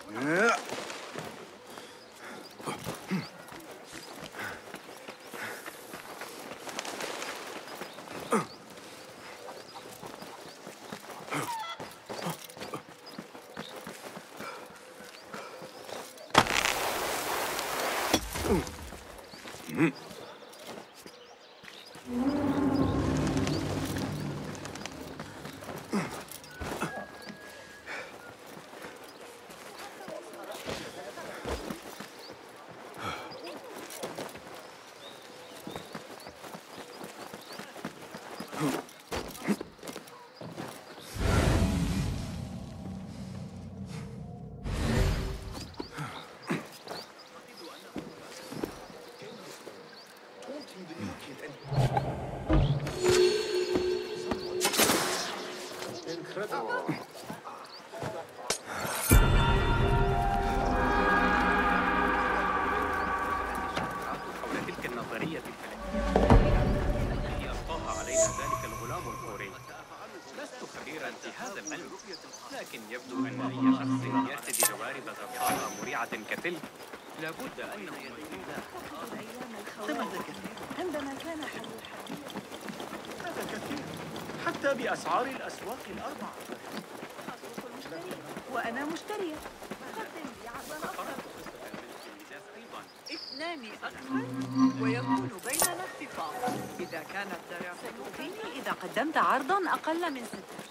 لكن يبدو أن أي شخص يرتدي جوارب غطاء مريعة كتلك لابد أنه كما ذكرت عندما كان حل هذا كثير حتى بأسعار الأسواق الأربعة. وأنا مشترية. اثنان أكثر ويكون بيننا اتفاق. إذا كانت دراسة فيني إذا قدمت عرضاً أقل من ستة.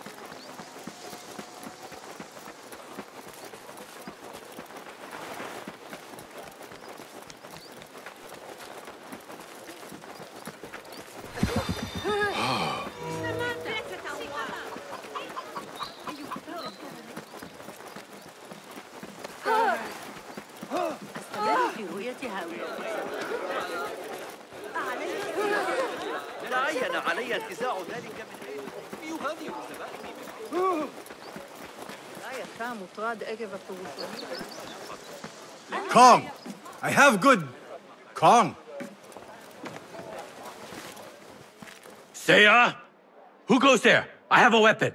تعين علي انتزاع ذلك من يغادر زبائني. لا يفهم طراد أجب Kong! I have good... Kong! Seiya? Who goes there? I have a weapon.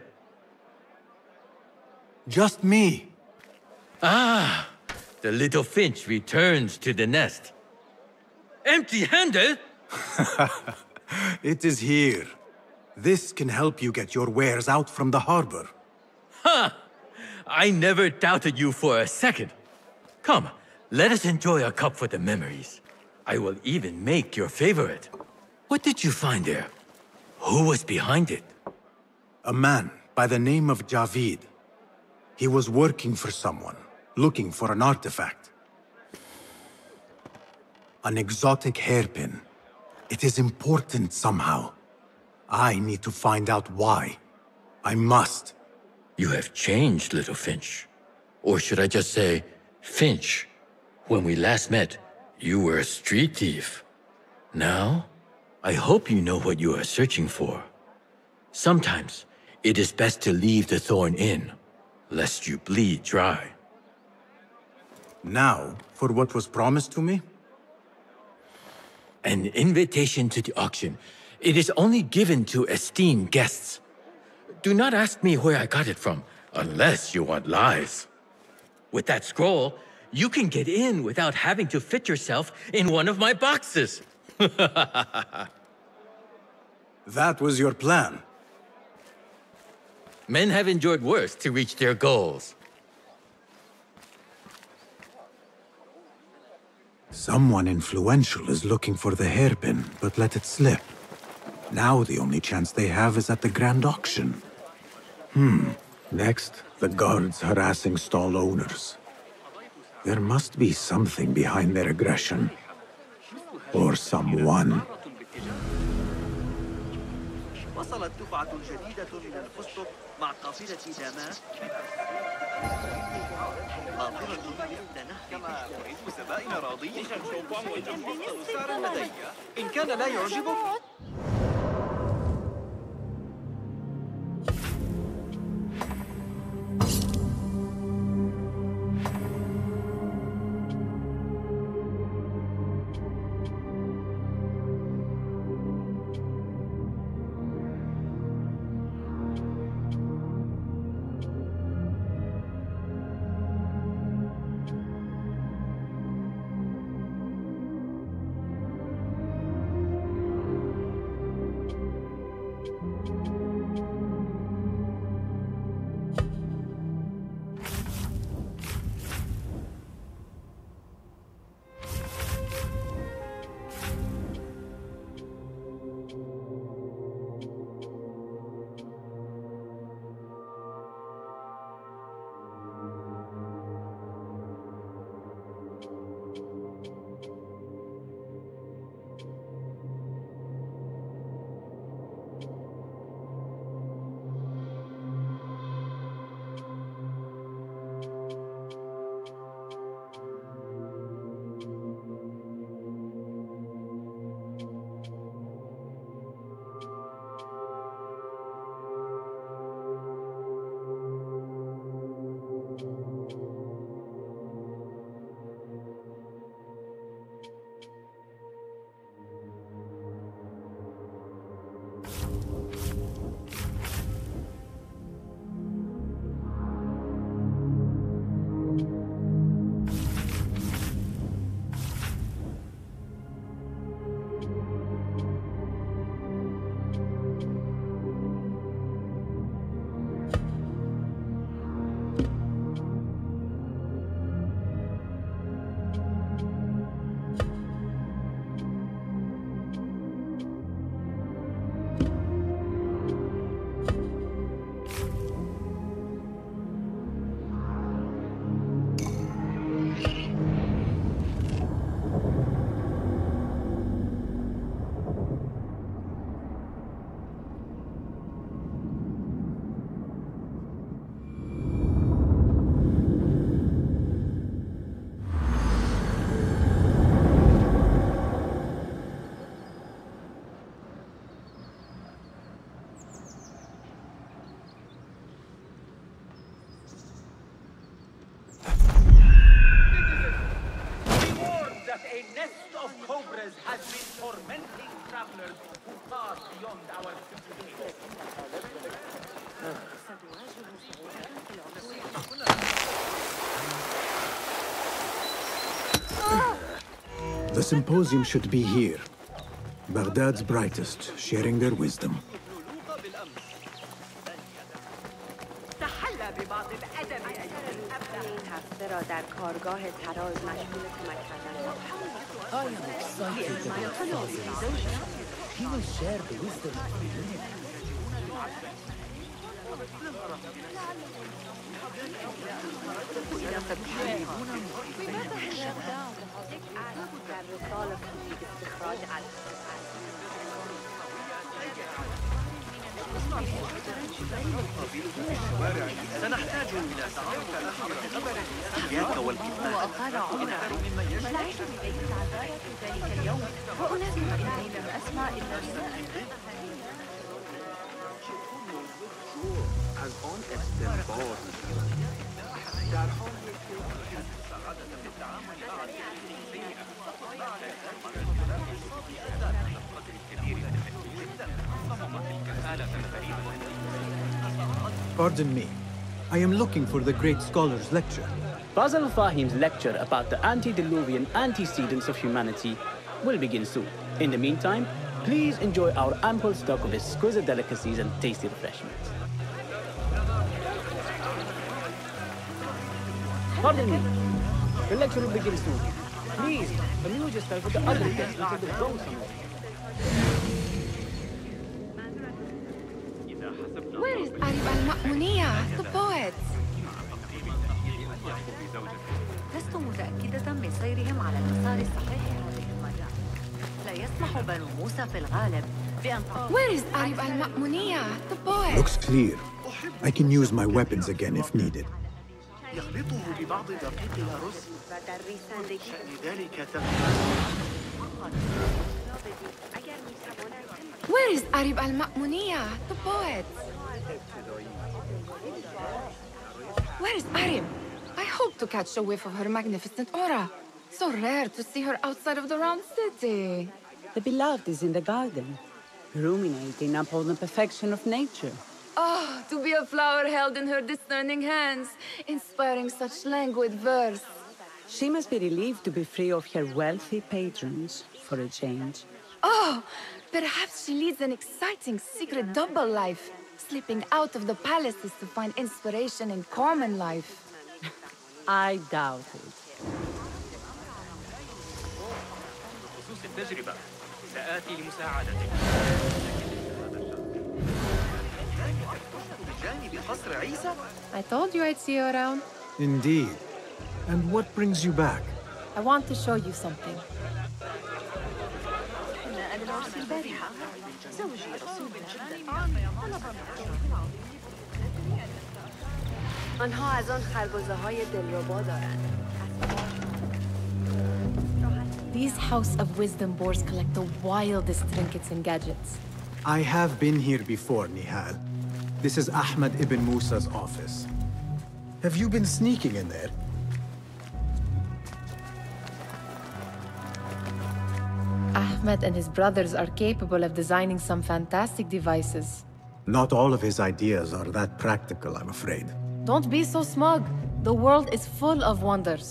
Just me. Ah, the little finch returns to the nest. Empty-handed? It is here. This can help you get your wares out from the harbor. Ha! I never doubted you for a second. Come, let us enjoy a cup for the memories. I will even make your favorite. What did you find there? Who was behind it? A man by the name of Javid. He was working for someone, looking for an artifact. An exotic hairpin. It is important somehow. I need to find out why. I must. You have changed, little Finch. Or should I just say, Finch? When we last met, you were a street thief. Now, I hope you know what you are searching for. Sometimes, it is best to leave the thorn in, lest you bleed dry. Now, for what was promised to me? An invitation to the auction. It is only given to esteemed guests. Do not ask me where I got it from, unless you want lies. With that scroll, you can get in without having to fit yourself in one of my boxes. That was your plan. Men have endured worse to reach their goals. Someone influential is looking for the hairpin, but let it slip. Now the only chance they have is at the grand auction. Hmm. Next, the guards harassing stall owners. There must be something behind their aggression. Or someone. وصلت دفعة جديدة من الفستق مع قافلة دماء قاطرة مثل نهر كما تريد زبائن راضيين وتفضل سعرا لدي إن كان لا يعجبك. The symposium should be here. Baghdad's brightest, sharing their wisdom. I am excited about civilization. He will share the wisdom of humanity. سنحتاج إلى تعرف أكثر بخبر الأحياء والكتمان. وأقال عمره ملعبت إليه العذارة ذلك اليوم وأنادم إني لم أسمع إلا As honest and bold. Pardon me. I am looking for the great scholar's lecture. Basil Fahim's lecture about the antediluvian antecedents of humanity will begin soon. In the meantime, please enjoy our ample stock of exquisite delicacies and tasty refreshments. Pardon me. The lecture will begin soon. Please, amuse yourself with the other guests until the gong sounds. Where is Arib al-Ma'muniyah, the poet? لست متأكدة من سيرهم على المسار الصحيح هذه المرة. لا يسمح بنو موسى في الغالب بأن Where is Arib al-Ma'muniyah, the poet? Looks clear. I can use my weapons again if needed. يخلطه ببعض دقيق الأرز شأن ذلك Where is Arib al-Ma'muniyah, the poet? Where is Arib? I hope to catch a whiff of her magnificent aura. So rare to see her outside of the round city. The beloved is in the garden, ruminating upon the perfection of nature. Oh, to be a flower held in her discerning hands, inspiring such languid verse. She must be relieved to be free of her wealthy patrons, for a change. Oh, perhaps she leads an exciting secret double life, slipping out of the palaces to find inspiration in common life. I doubt it. بخصوص التجربة سآتي لمساعدتك. I told you I'd see you around. Indeed. And what brings you back? I want to show you something. آنها از آن خربزه‌های دلربا دارند. These House of Wisdom boars collect the wildest trinkets and gadgets. I have been here before, Nihal. This is Ahmed ibn Musa's office. Have you been sneaking in there? Ahmed and his brothers are capable of designing some fantastic devices. Not all of his ideas are that practical, I'm afraid. Don't be so smug. The world is full of wonders.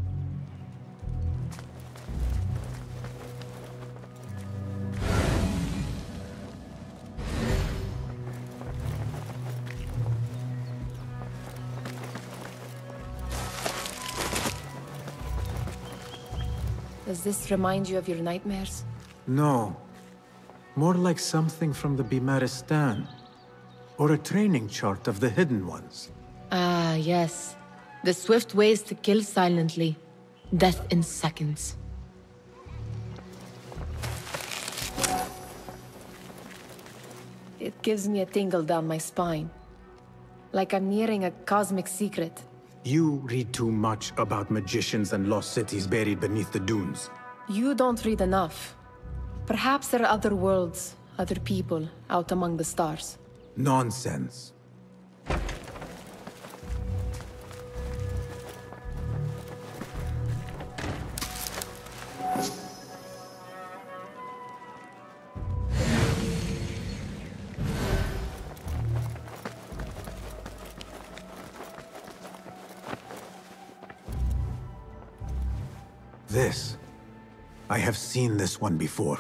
Does this remind you of your nightmares? No. More like something from the Bimaristan. Or a training chart of the Hidden Ones. Ah, yes. The swift ways to kill silently. Death in seconds. It gives me a tingle down my spine. Like I'm nearing a cosmic secret. You read too much about magicians and lost cities buried beneath the dunes. You don't read enough. Perhaps there are other worlds, other people, out among the stars. Nonsense. This. I have seen this one before.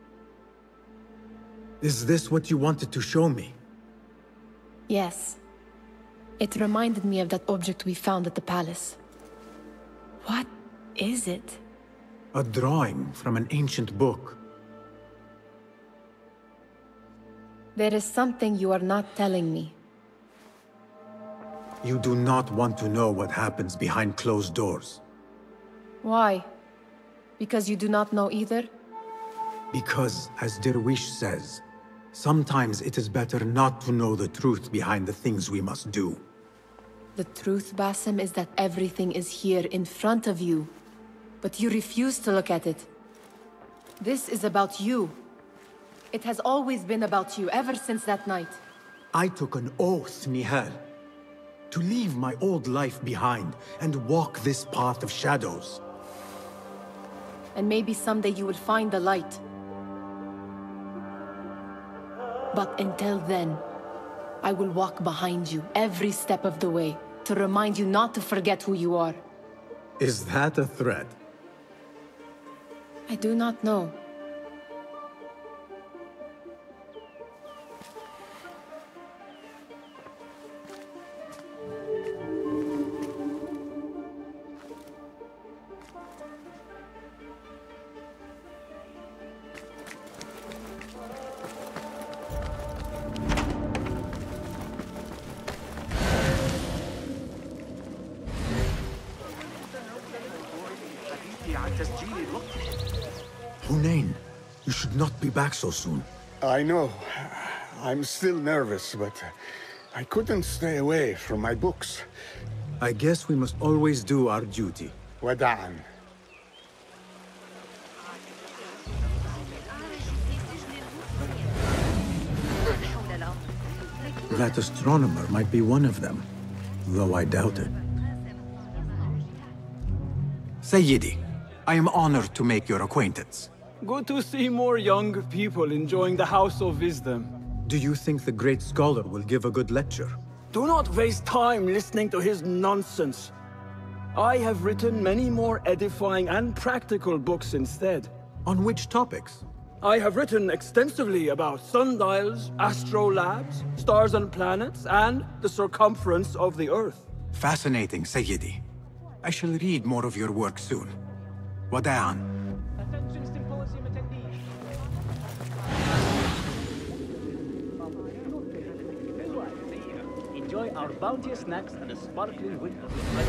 Is this what you wanted to show me? Yes. It reminded me of that object we found at the palace. What is it? A drawing from an ancient book. There is something you are not telling me. You do not want to know what happens behind closed doors. Why? Because you do not know either? Because, as Derwish says, Sometimes it is better not to know the truth behind the things we must do. The truth, Basim, is that everything is here in front of you. But you refuse to look at it. This is about you. It has always been about you, ever since that night. I took an oath, Nihal, to leave my old life behind and walk this path of shadows. And maybe someday you will find the light. But until then, I will walk behind you every step of the way to remind you not to forget who you are. Is that a threat? I do not know. Hunain, you should not be back so soon. I know. I'm still nervous, but I couldn't stay away from my books. I guess we must always do our duty. Wada'an. That astronomer might be one of them, though I doubt it. Sayyidi, I am honored to make your acquaintance. Good to see more young people enjoying the House of Wisdom. Do you think the great scholar will give a good lecture? Do not waste time listening to his nonsense. I have written many more edifying and practical books instead. On which topics? I have written extensively about sundials, astrolabes, stars and planets, and the circumference of the Earth. Fascinating, Sayyidi. I shall read more of your work soon. Wada'an. Enjoy our bounteous snacks and a sparkling winter.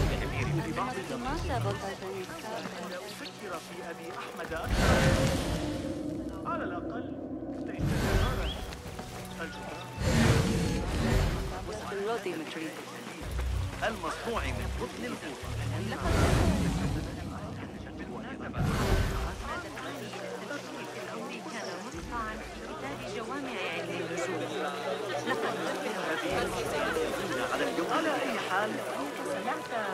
على الأقل المصنوع من قطن الفوط. على أي حال سمعت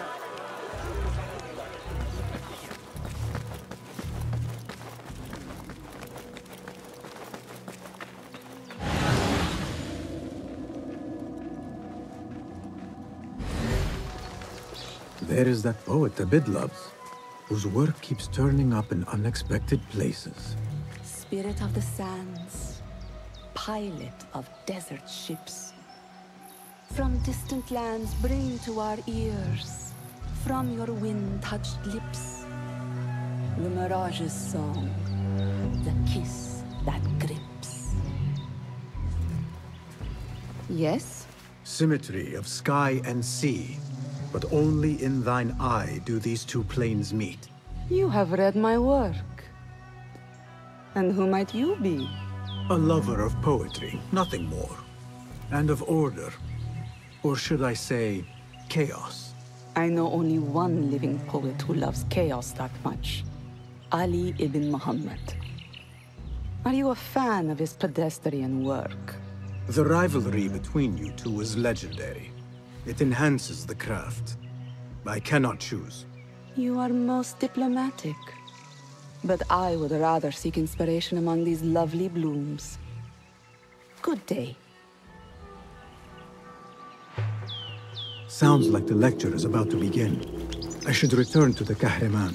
There is that poet Abid loves, whose work keeps turning up in unexpected places. Spirit of the sands, pilot of desert ships. From distant lands bring to our ears, from your wind-touched lips, the Mirage's song, the kiss that grips. Yes? Symmetry of sky and sea, but only in thine eye do these two planes meet. You have read my work. And who might you be? A lover of poetry, nothing more. And of order. Or should I say, chaos. I know only one living poet who loves chaos that much. Ali ibn Muhammad. Are you a fan of his pedestrian work? The rivalry between you two is legendary. It enhances the craft. I cannot choose. You are most diplomatic. But I would rather seek inspiration among these lovely blooms. Good day. Sounds like the lecture is about to begin. I should return to the Kahraman.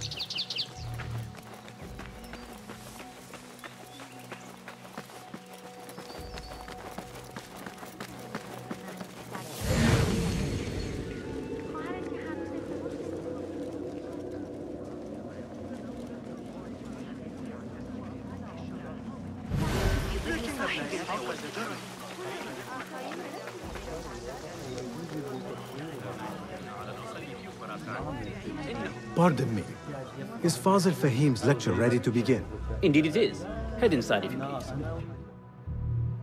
Pardon me. Is Fazil Fahim's lecture ready to begin? Indeed it is. Head inside if you please.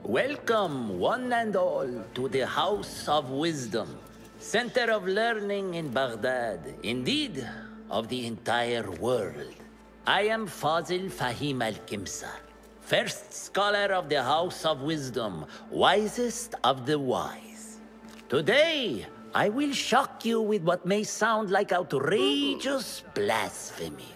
Welcome, one and all, to the House of Wisdom, center of learning in Baghdad, indeed, of the entire world. I am Fazil Fahim al-Kimsar, first scholar of the House of Wisdom, wisest of the wise. Today, I will shock you with what may sound like outrageous blasphemies.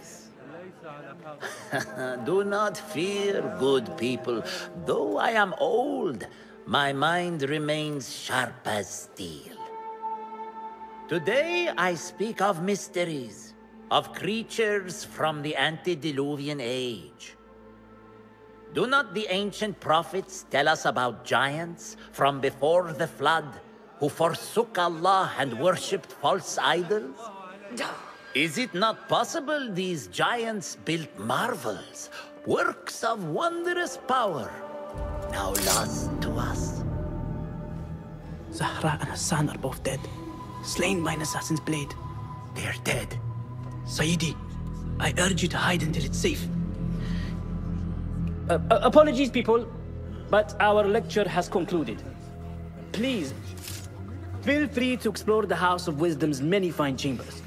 Do not fear, good people. Though I am old, my mind remains sharp as steel. Today, I speak of mysteries, of creatures from the antediluvian age. Do not the ancient prophets tell us about giants from before the flood who forsook Allah and worshipped false idols? Is it not possible these giants built marvels, works of wondrous power, now lost to us? Zahra and Hassan are both dead, slain by an assassin's blade. They're dead. Sayyidi, I urge you to hide until it's safe. Uh, uh, apologies, people, but our lecture has concluded. Please, feel free to explore the House of Wisdom's many fine chambers.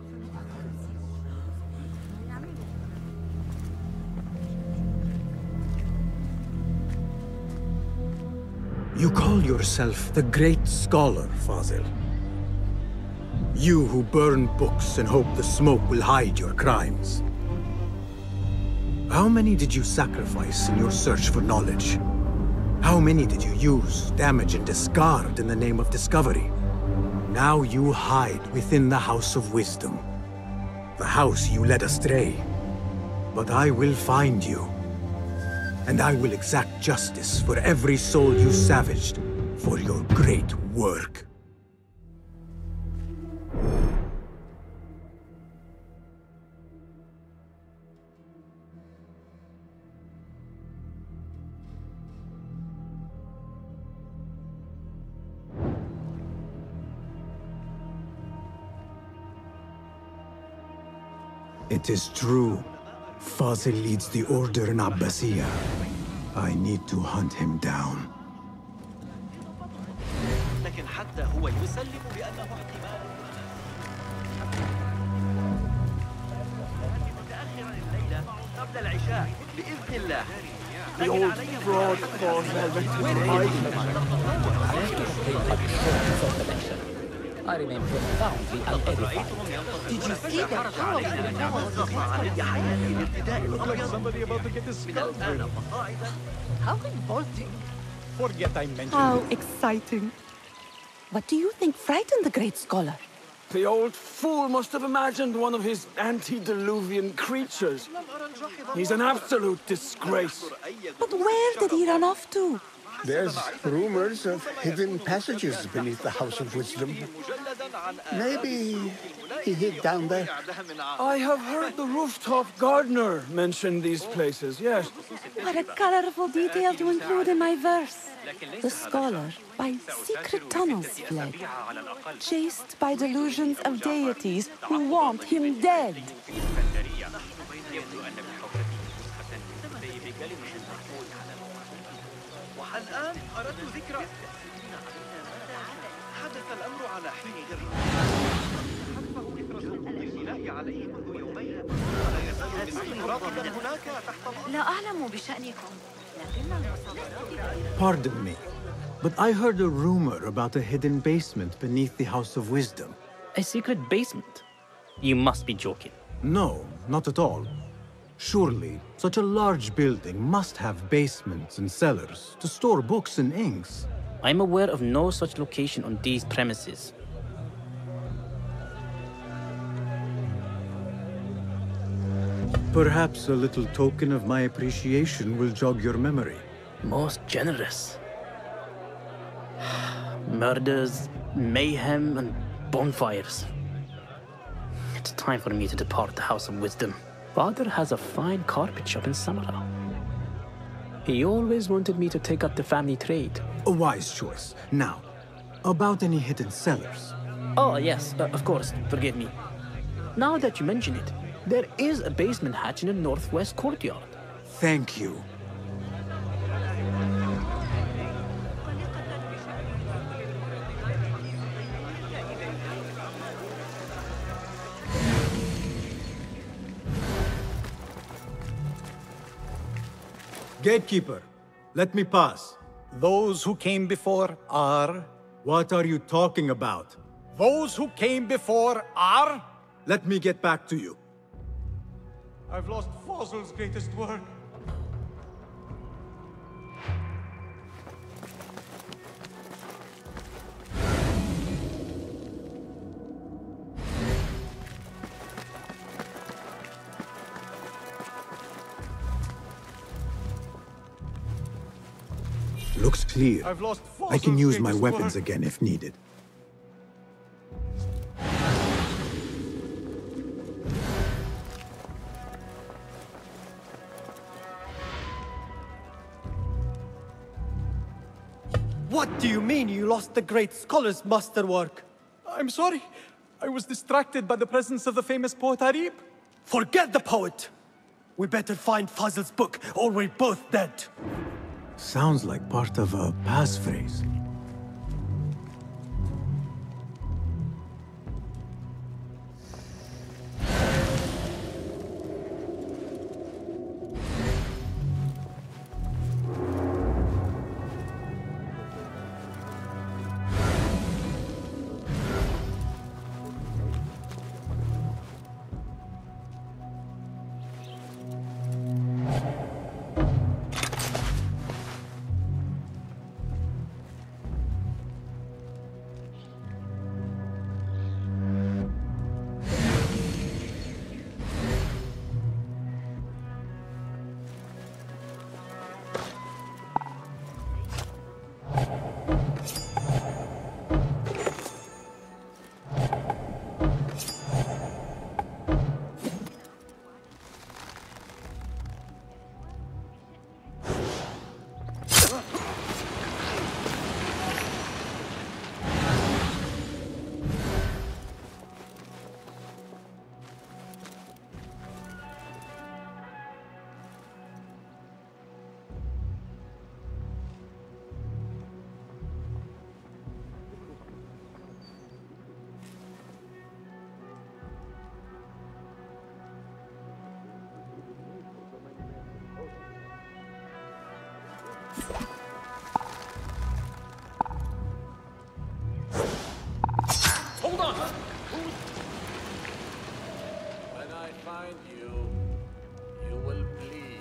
You call yourself the great scholar, Fazil. You who burn books and hope the smoke will hide your crimes. How many did you sacrifice in your search for knowledge? How many did you use, damage, and discard in the name of discovery? Now you hide within the House of Wisdom. The house you led astray. But I will find you. And I will exact justice for every soul you savaged for your great work. It is true. Fazil leads the order in Abbasiyah. I need to hunt him down. لكن حتى هو يسلم بأنه احتمال متأخرا الليلة قبل العشاء بإذن الله. The old fraud thought I remain profoundly unedified. Did you see the power Somebody about to get his skull through. How revolting. Forget I mentioned How it. exciting. What do you think frightened the great scholar? The old fool must have imagined one of his antediluvian creatures. He's an absolute disgrace. But where did he run off to? There's rumors of hidden passages beneath the House of Wisdom. Maybe he hid down there. I have heard the rooftop gardener mention these places, yes. What a colorful detail to include in my verse. The scholar, by secret tunnels fled, chased by delusions of deities who want him dead. الآن أردت ذكر حدث الأمر على حين غير حذفه إثر سقوط البناء عليه منذ يومين ولا يزال المسكين راقدا هناك تحت لا أعلم بشأنكم لكن المصادرات Pardon me, but I heard a rumor about a hidden basement beneath the House of Wisdom. A secret basement? You must be joking. No, not at all. Surely, such a large building must have basements and cellars to store books and inks. I'm aware of no such location on these premises. Perhaps a little token of my appreciation will jog your memory. Most generous. Murders, mayhem, and bonfires. It's time for me to depart the House of Wisdom. Father has a fine carpet shop in Samara. He always wanted me to take up the family trade. A wise choice. Now, about any hidden cellars? Oh, yes, uh, of course. Forgive me. Now that you mention it, there is a basement hatch in the northwest courtyard. Thank you. Gatekeeper, let me pass. Those who came before are... What are you talking about? Those who came before are... Let me get back to you. I've lost Fossil's greatest work. Looks clear. I've lost I can use my greatest weapons work. again if needed. What do you mean you lost the great scholar's masterwork? I'm sorry. I was distracted by the presence of the famous poet Arib. Forget the poet! We better find Fazl's book, or we're both dead. Sounds like part of a passphrase. Hold on! When I find you, you will bleed.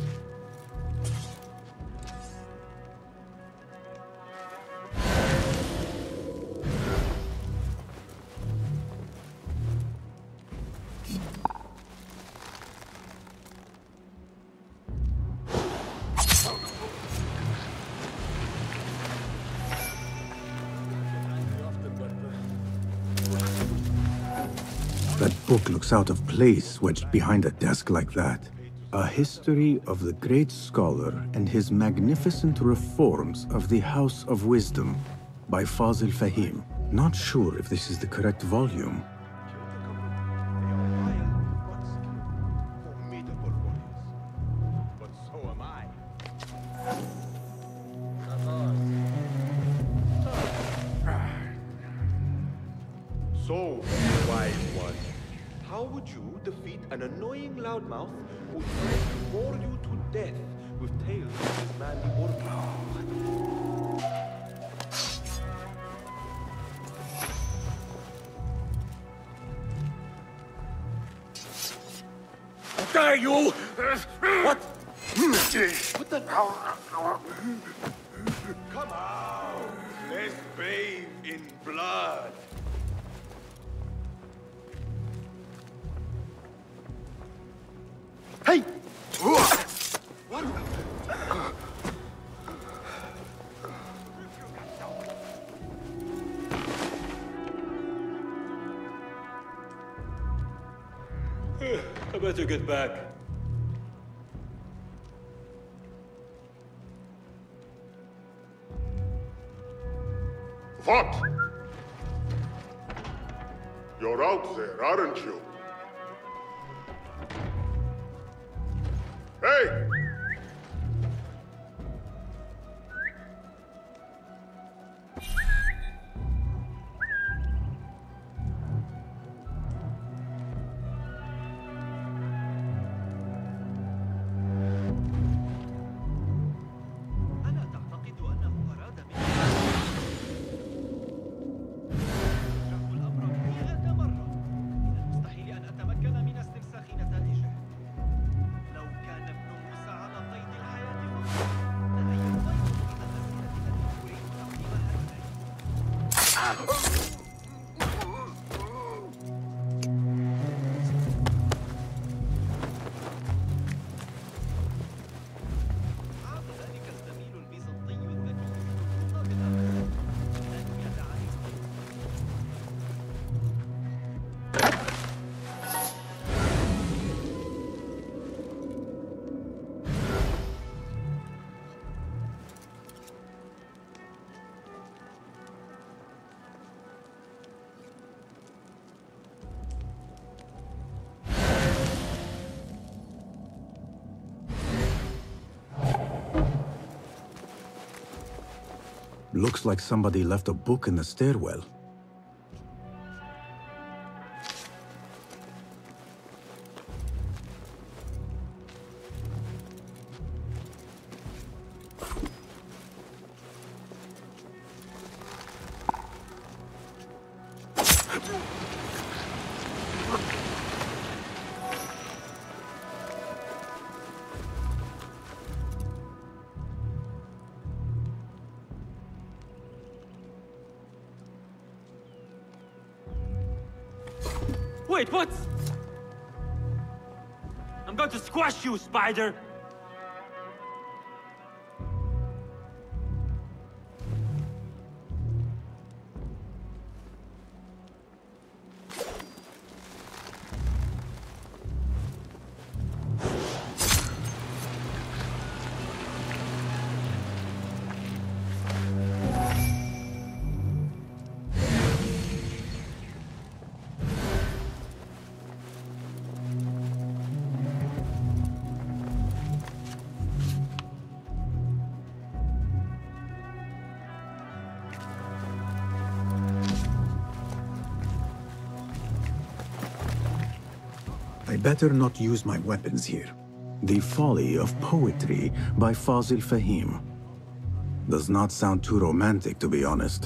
That book looks out of place wedged behind a desk like that. A history of the great scholar and his magnificent reforms of the House of Wisdom by Fazil Fahim. Not sure if this is the correct volume. But so am I. So, wise one, how would you defeat an annoying loudmouth who tries to bore you to death with tales of his manly order? Dare you! What? What the? Come out! Let's bathe in blood! Hey! What? I better get back. What? You're out there, aren't you? Hey! Looks like somebody left a book in the stairwell. Wait, what? I'm going to squash you, spider! I better not use my weapons here. The Folly of Poetry by Fazil Fahim. Does not sound too romantic, to be honest.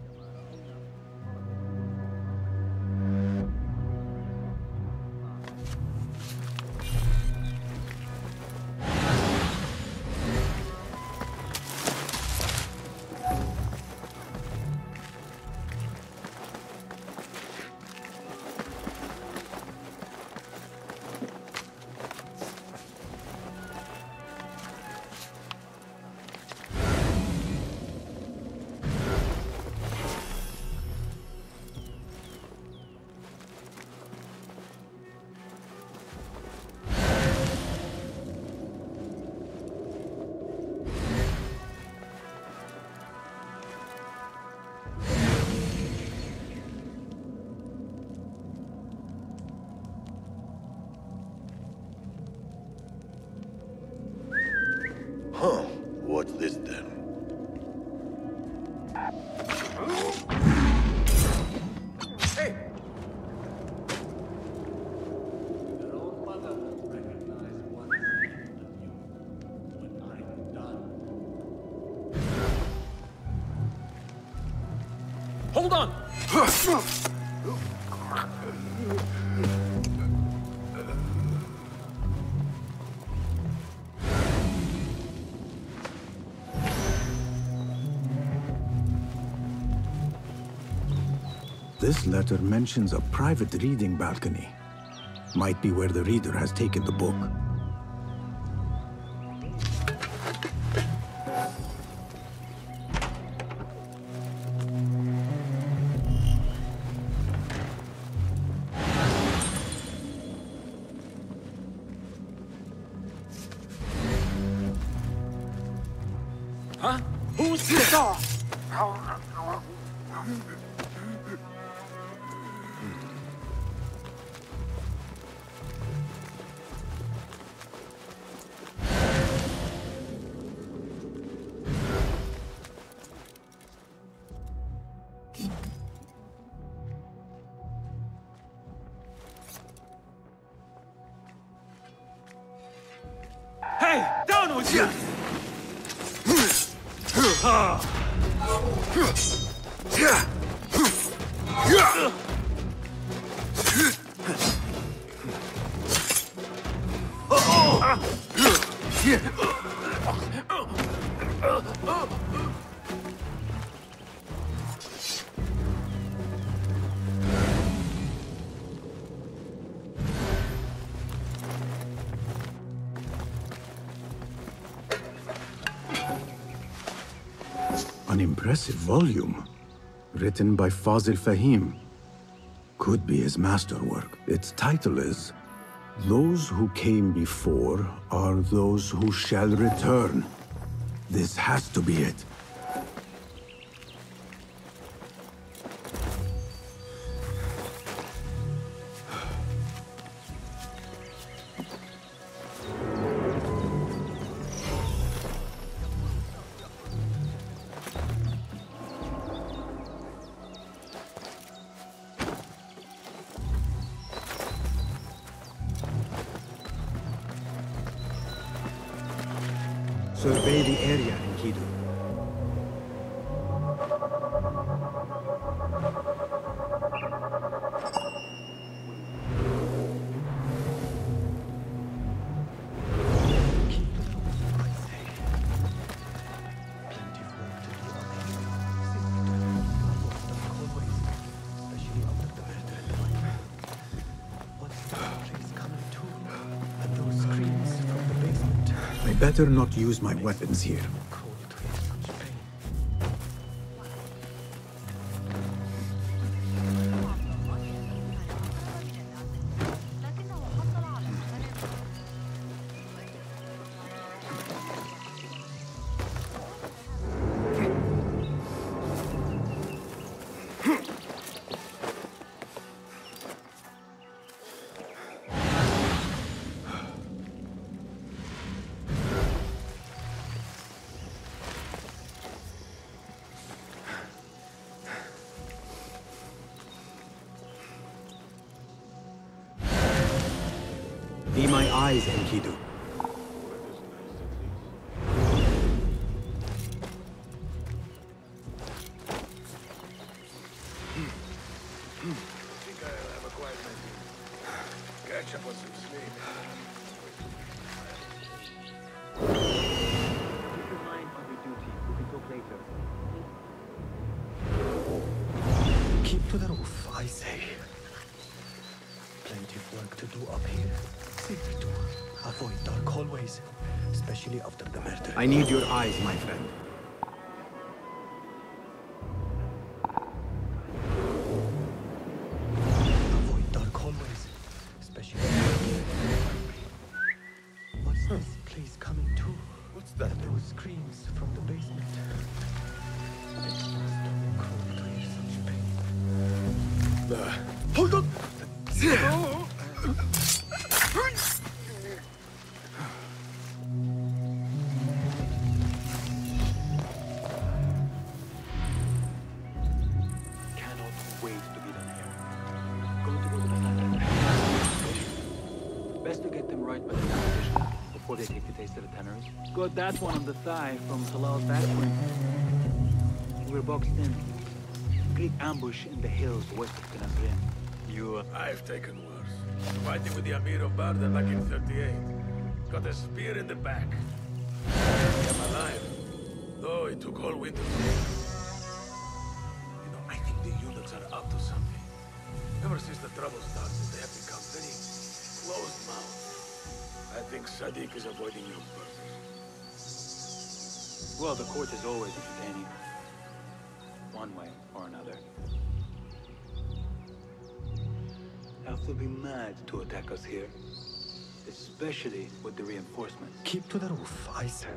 Huh. What's this then? Hey! Hold on! This letter mentions a private reading balcony. Might be where the reader has taken the book. Huh? Who's this? Hey, down with you! An impressive volume. Written by Fazil Fahim. Could be his masterwork. Its title is Those Who Came Before Are Those Who Shall Return. This has to be it. Survey the area, Enkidu. Better not use my weapons here. Be my eyes, Enkidu. Think I'll have a quiet night. Catch up on some sleep. Keep your mind on your duty. We can talk later. Keep to the roof, I say. Plenty of work to do up here. Safer to avoid dark hallways, especially after the murder. I need your eyes, my friend. Avoid dark hallways, especially after the murder. What's this place coming to? What's that? Those screams from the basement. Makes my stomach crawl to hear such pain. Uh, hold on! Cannot wait to be done here. Going to go to the planet. Best to get them right by the competition before they take the taste of the tenors. Got that one on the thigh from Talal's factory. We're boxed in. Great ambush in the hills west of Canasrin. You... Uh... I've taken worse. Fighting with the Amir of Barda back in thirty-eight. Got a spear in the back. I'm alive. Though it took all winter. You know, I think the eunuchs are up to something. Ever since the trouble started, they have become very closed-mouthed. I think Sadiq is avoiding you on purpose. Well, the court is always entertaining. One way or another. Have to be mad to attack us here. Especially with the reinforcements. Keep to the roof, I say.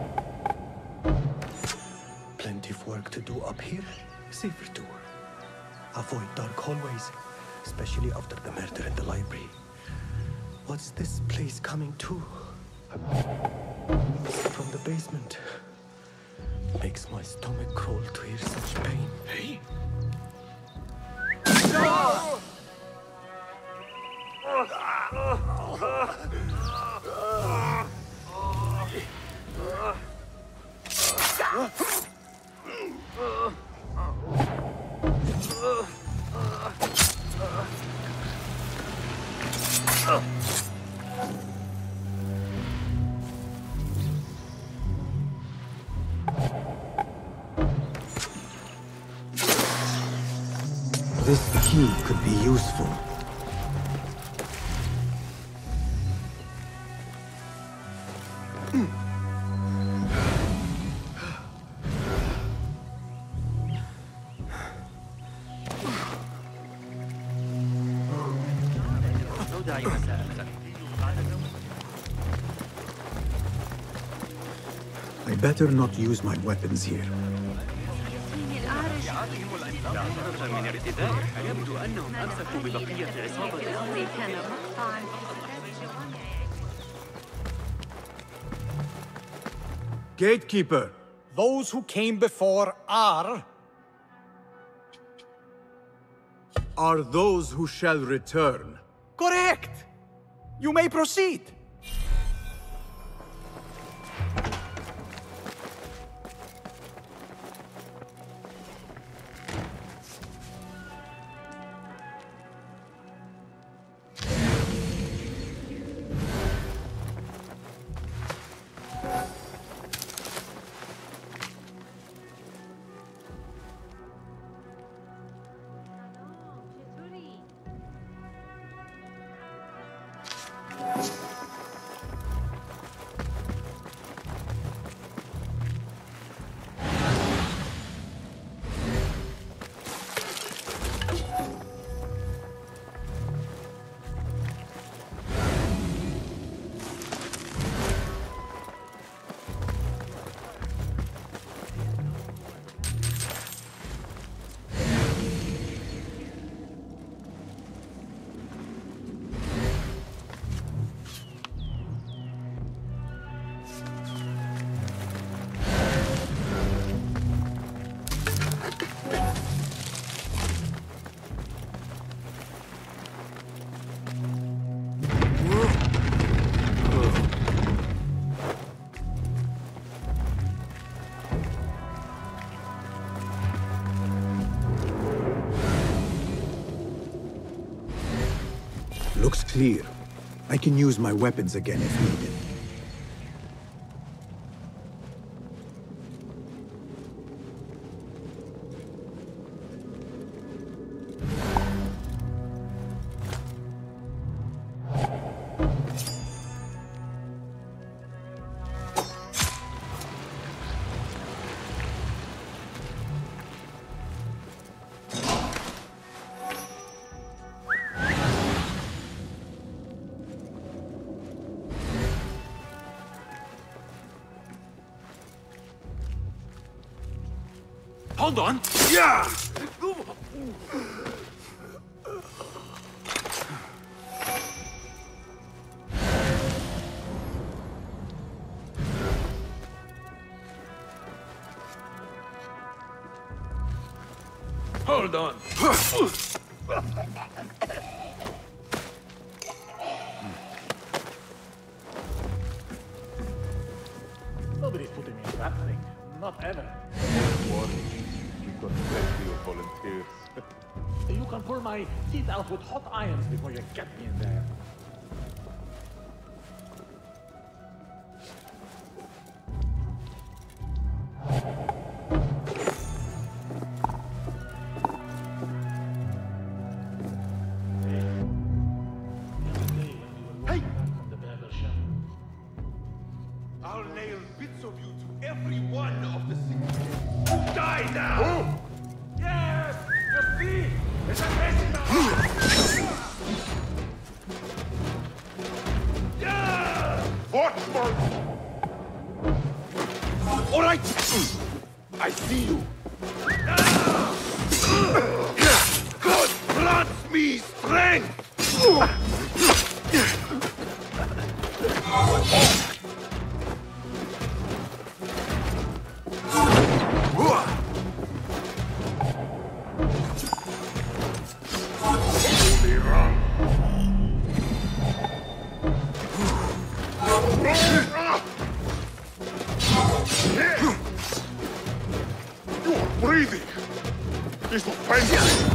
Plenty of work to do up here. Safer to avoid dark hallways, especially after the murder in the library. What's this place coming to? From the basement. Makes my stomach crawl to hear such pain. Hey! No! This key could be useful. I better not use my weapons here. Gatekeeper! Those who came before are... are those who shall return. Correct! You may proceed. Looks clear. I can use my weapons again if needed. Hold on! Yeah! Hold on. Nobody's putting me in that thing. Not ever. Don't worry. We've got plenty of volunteers. You can pull my teeth out with hot irons before you get me in there. Hey! I'll nail bits of you to every one of the six. You die now! Yes! You see? It's a mess in the Yeah! Watchman! All right! I see you. God grants me strength! You are breathing! It's offensive!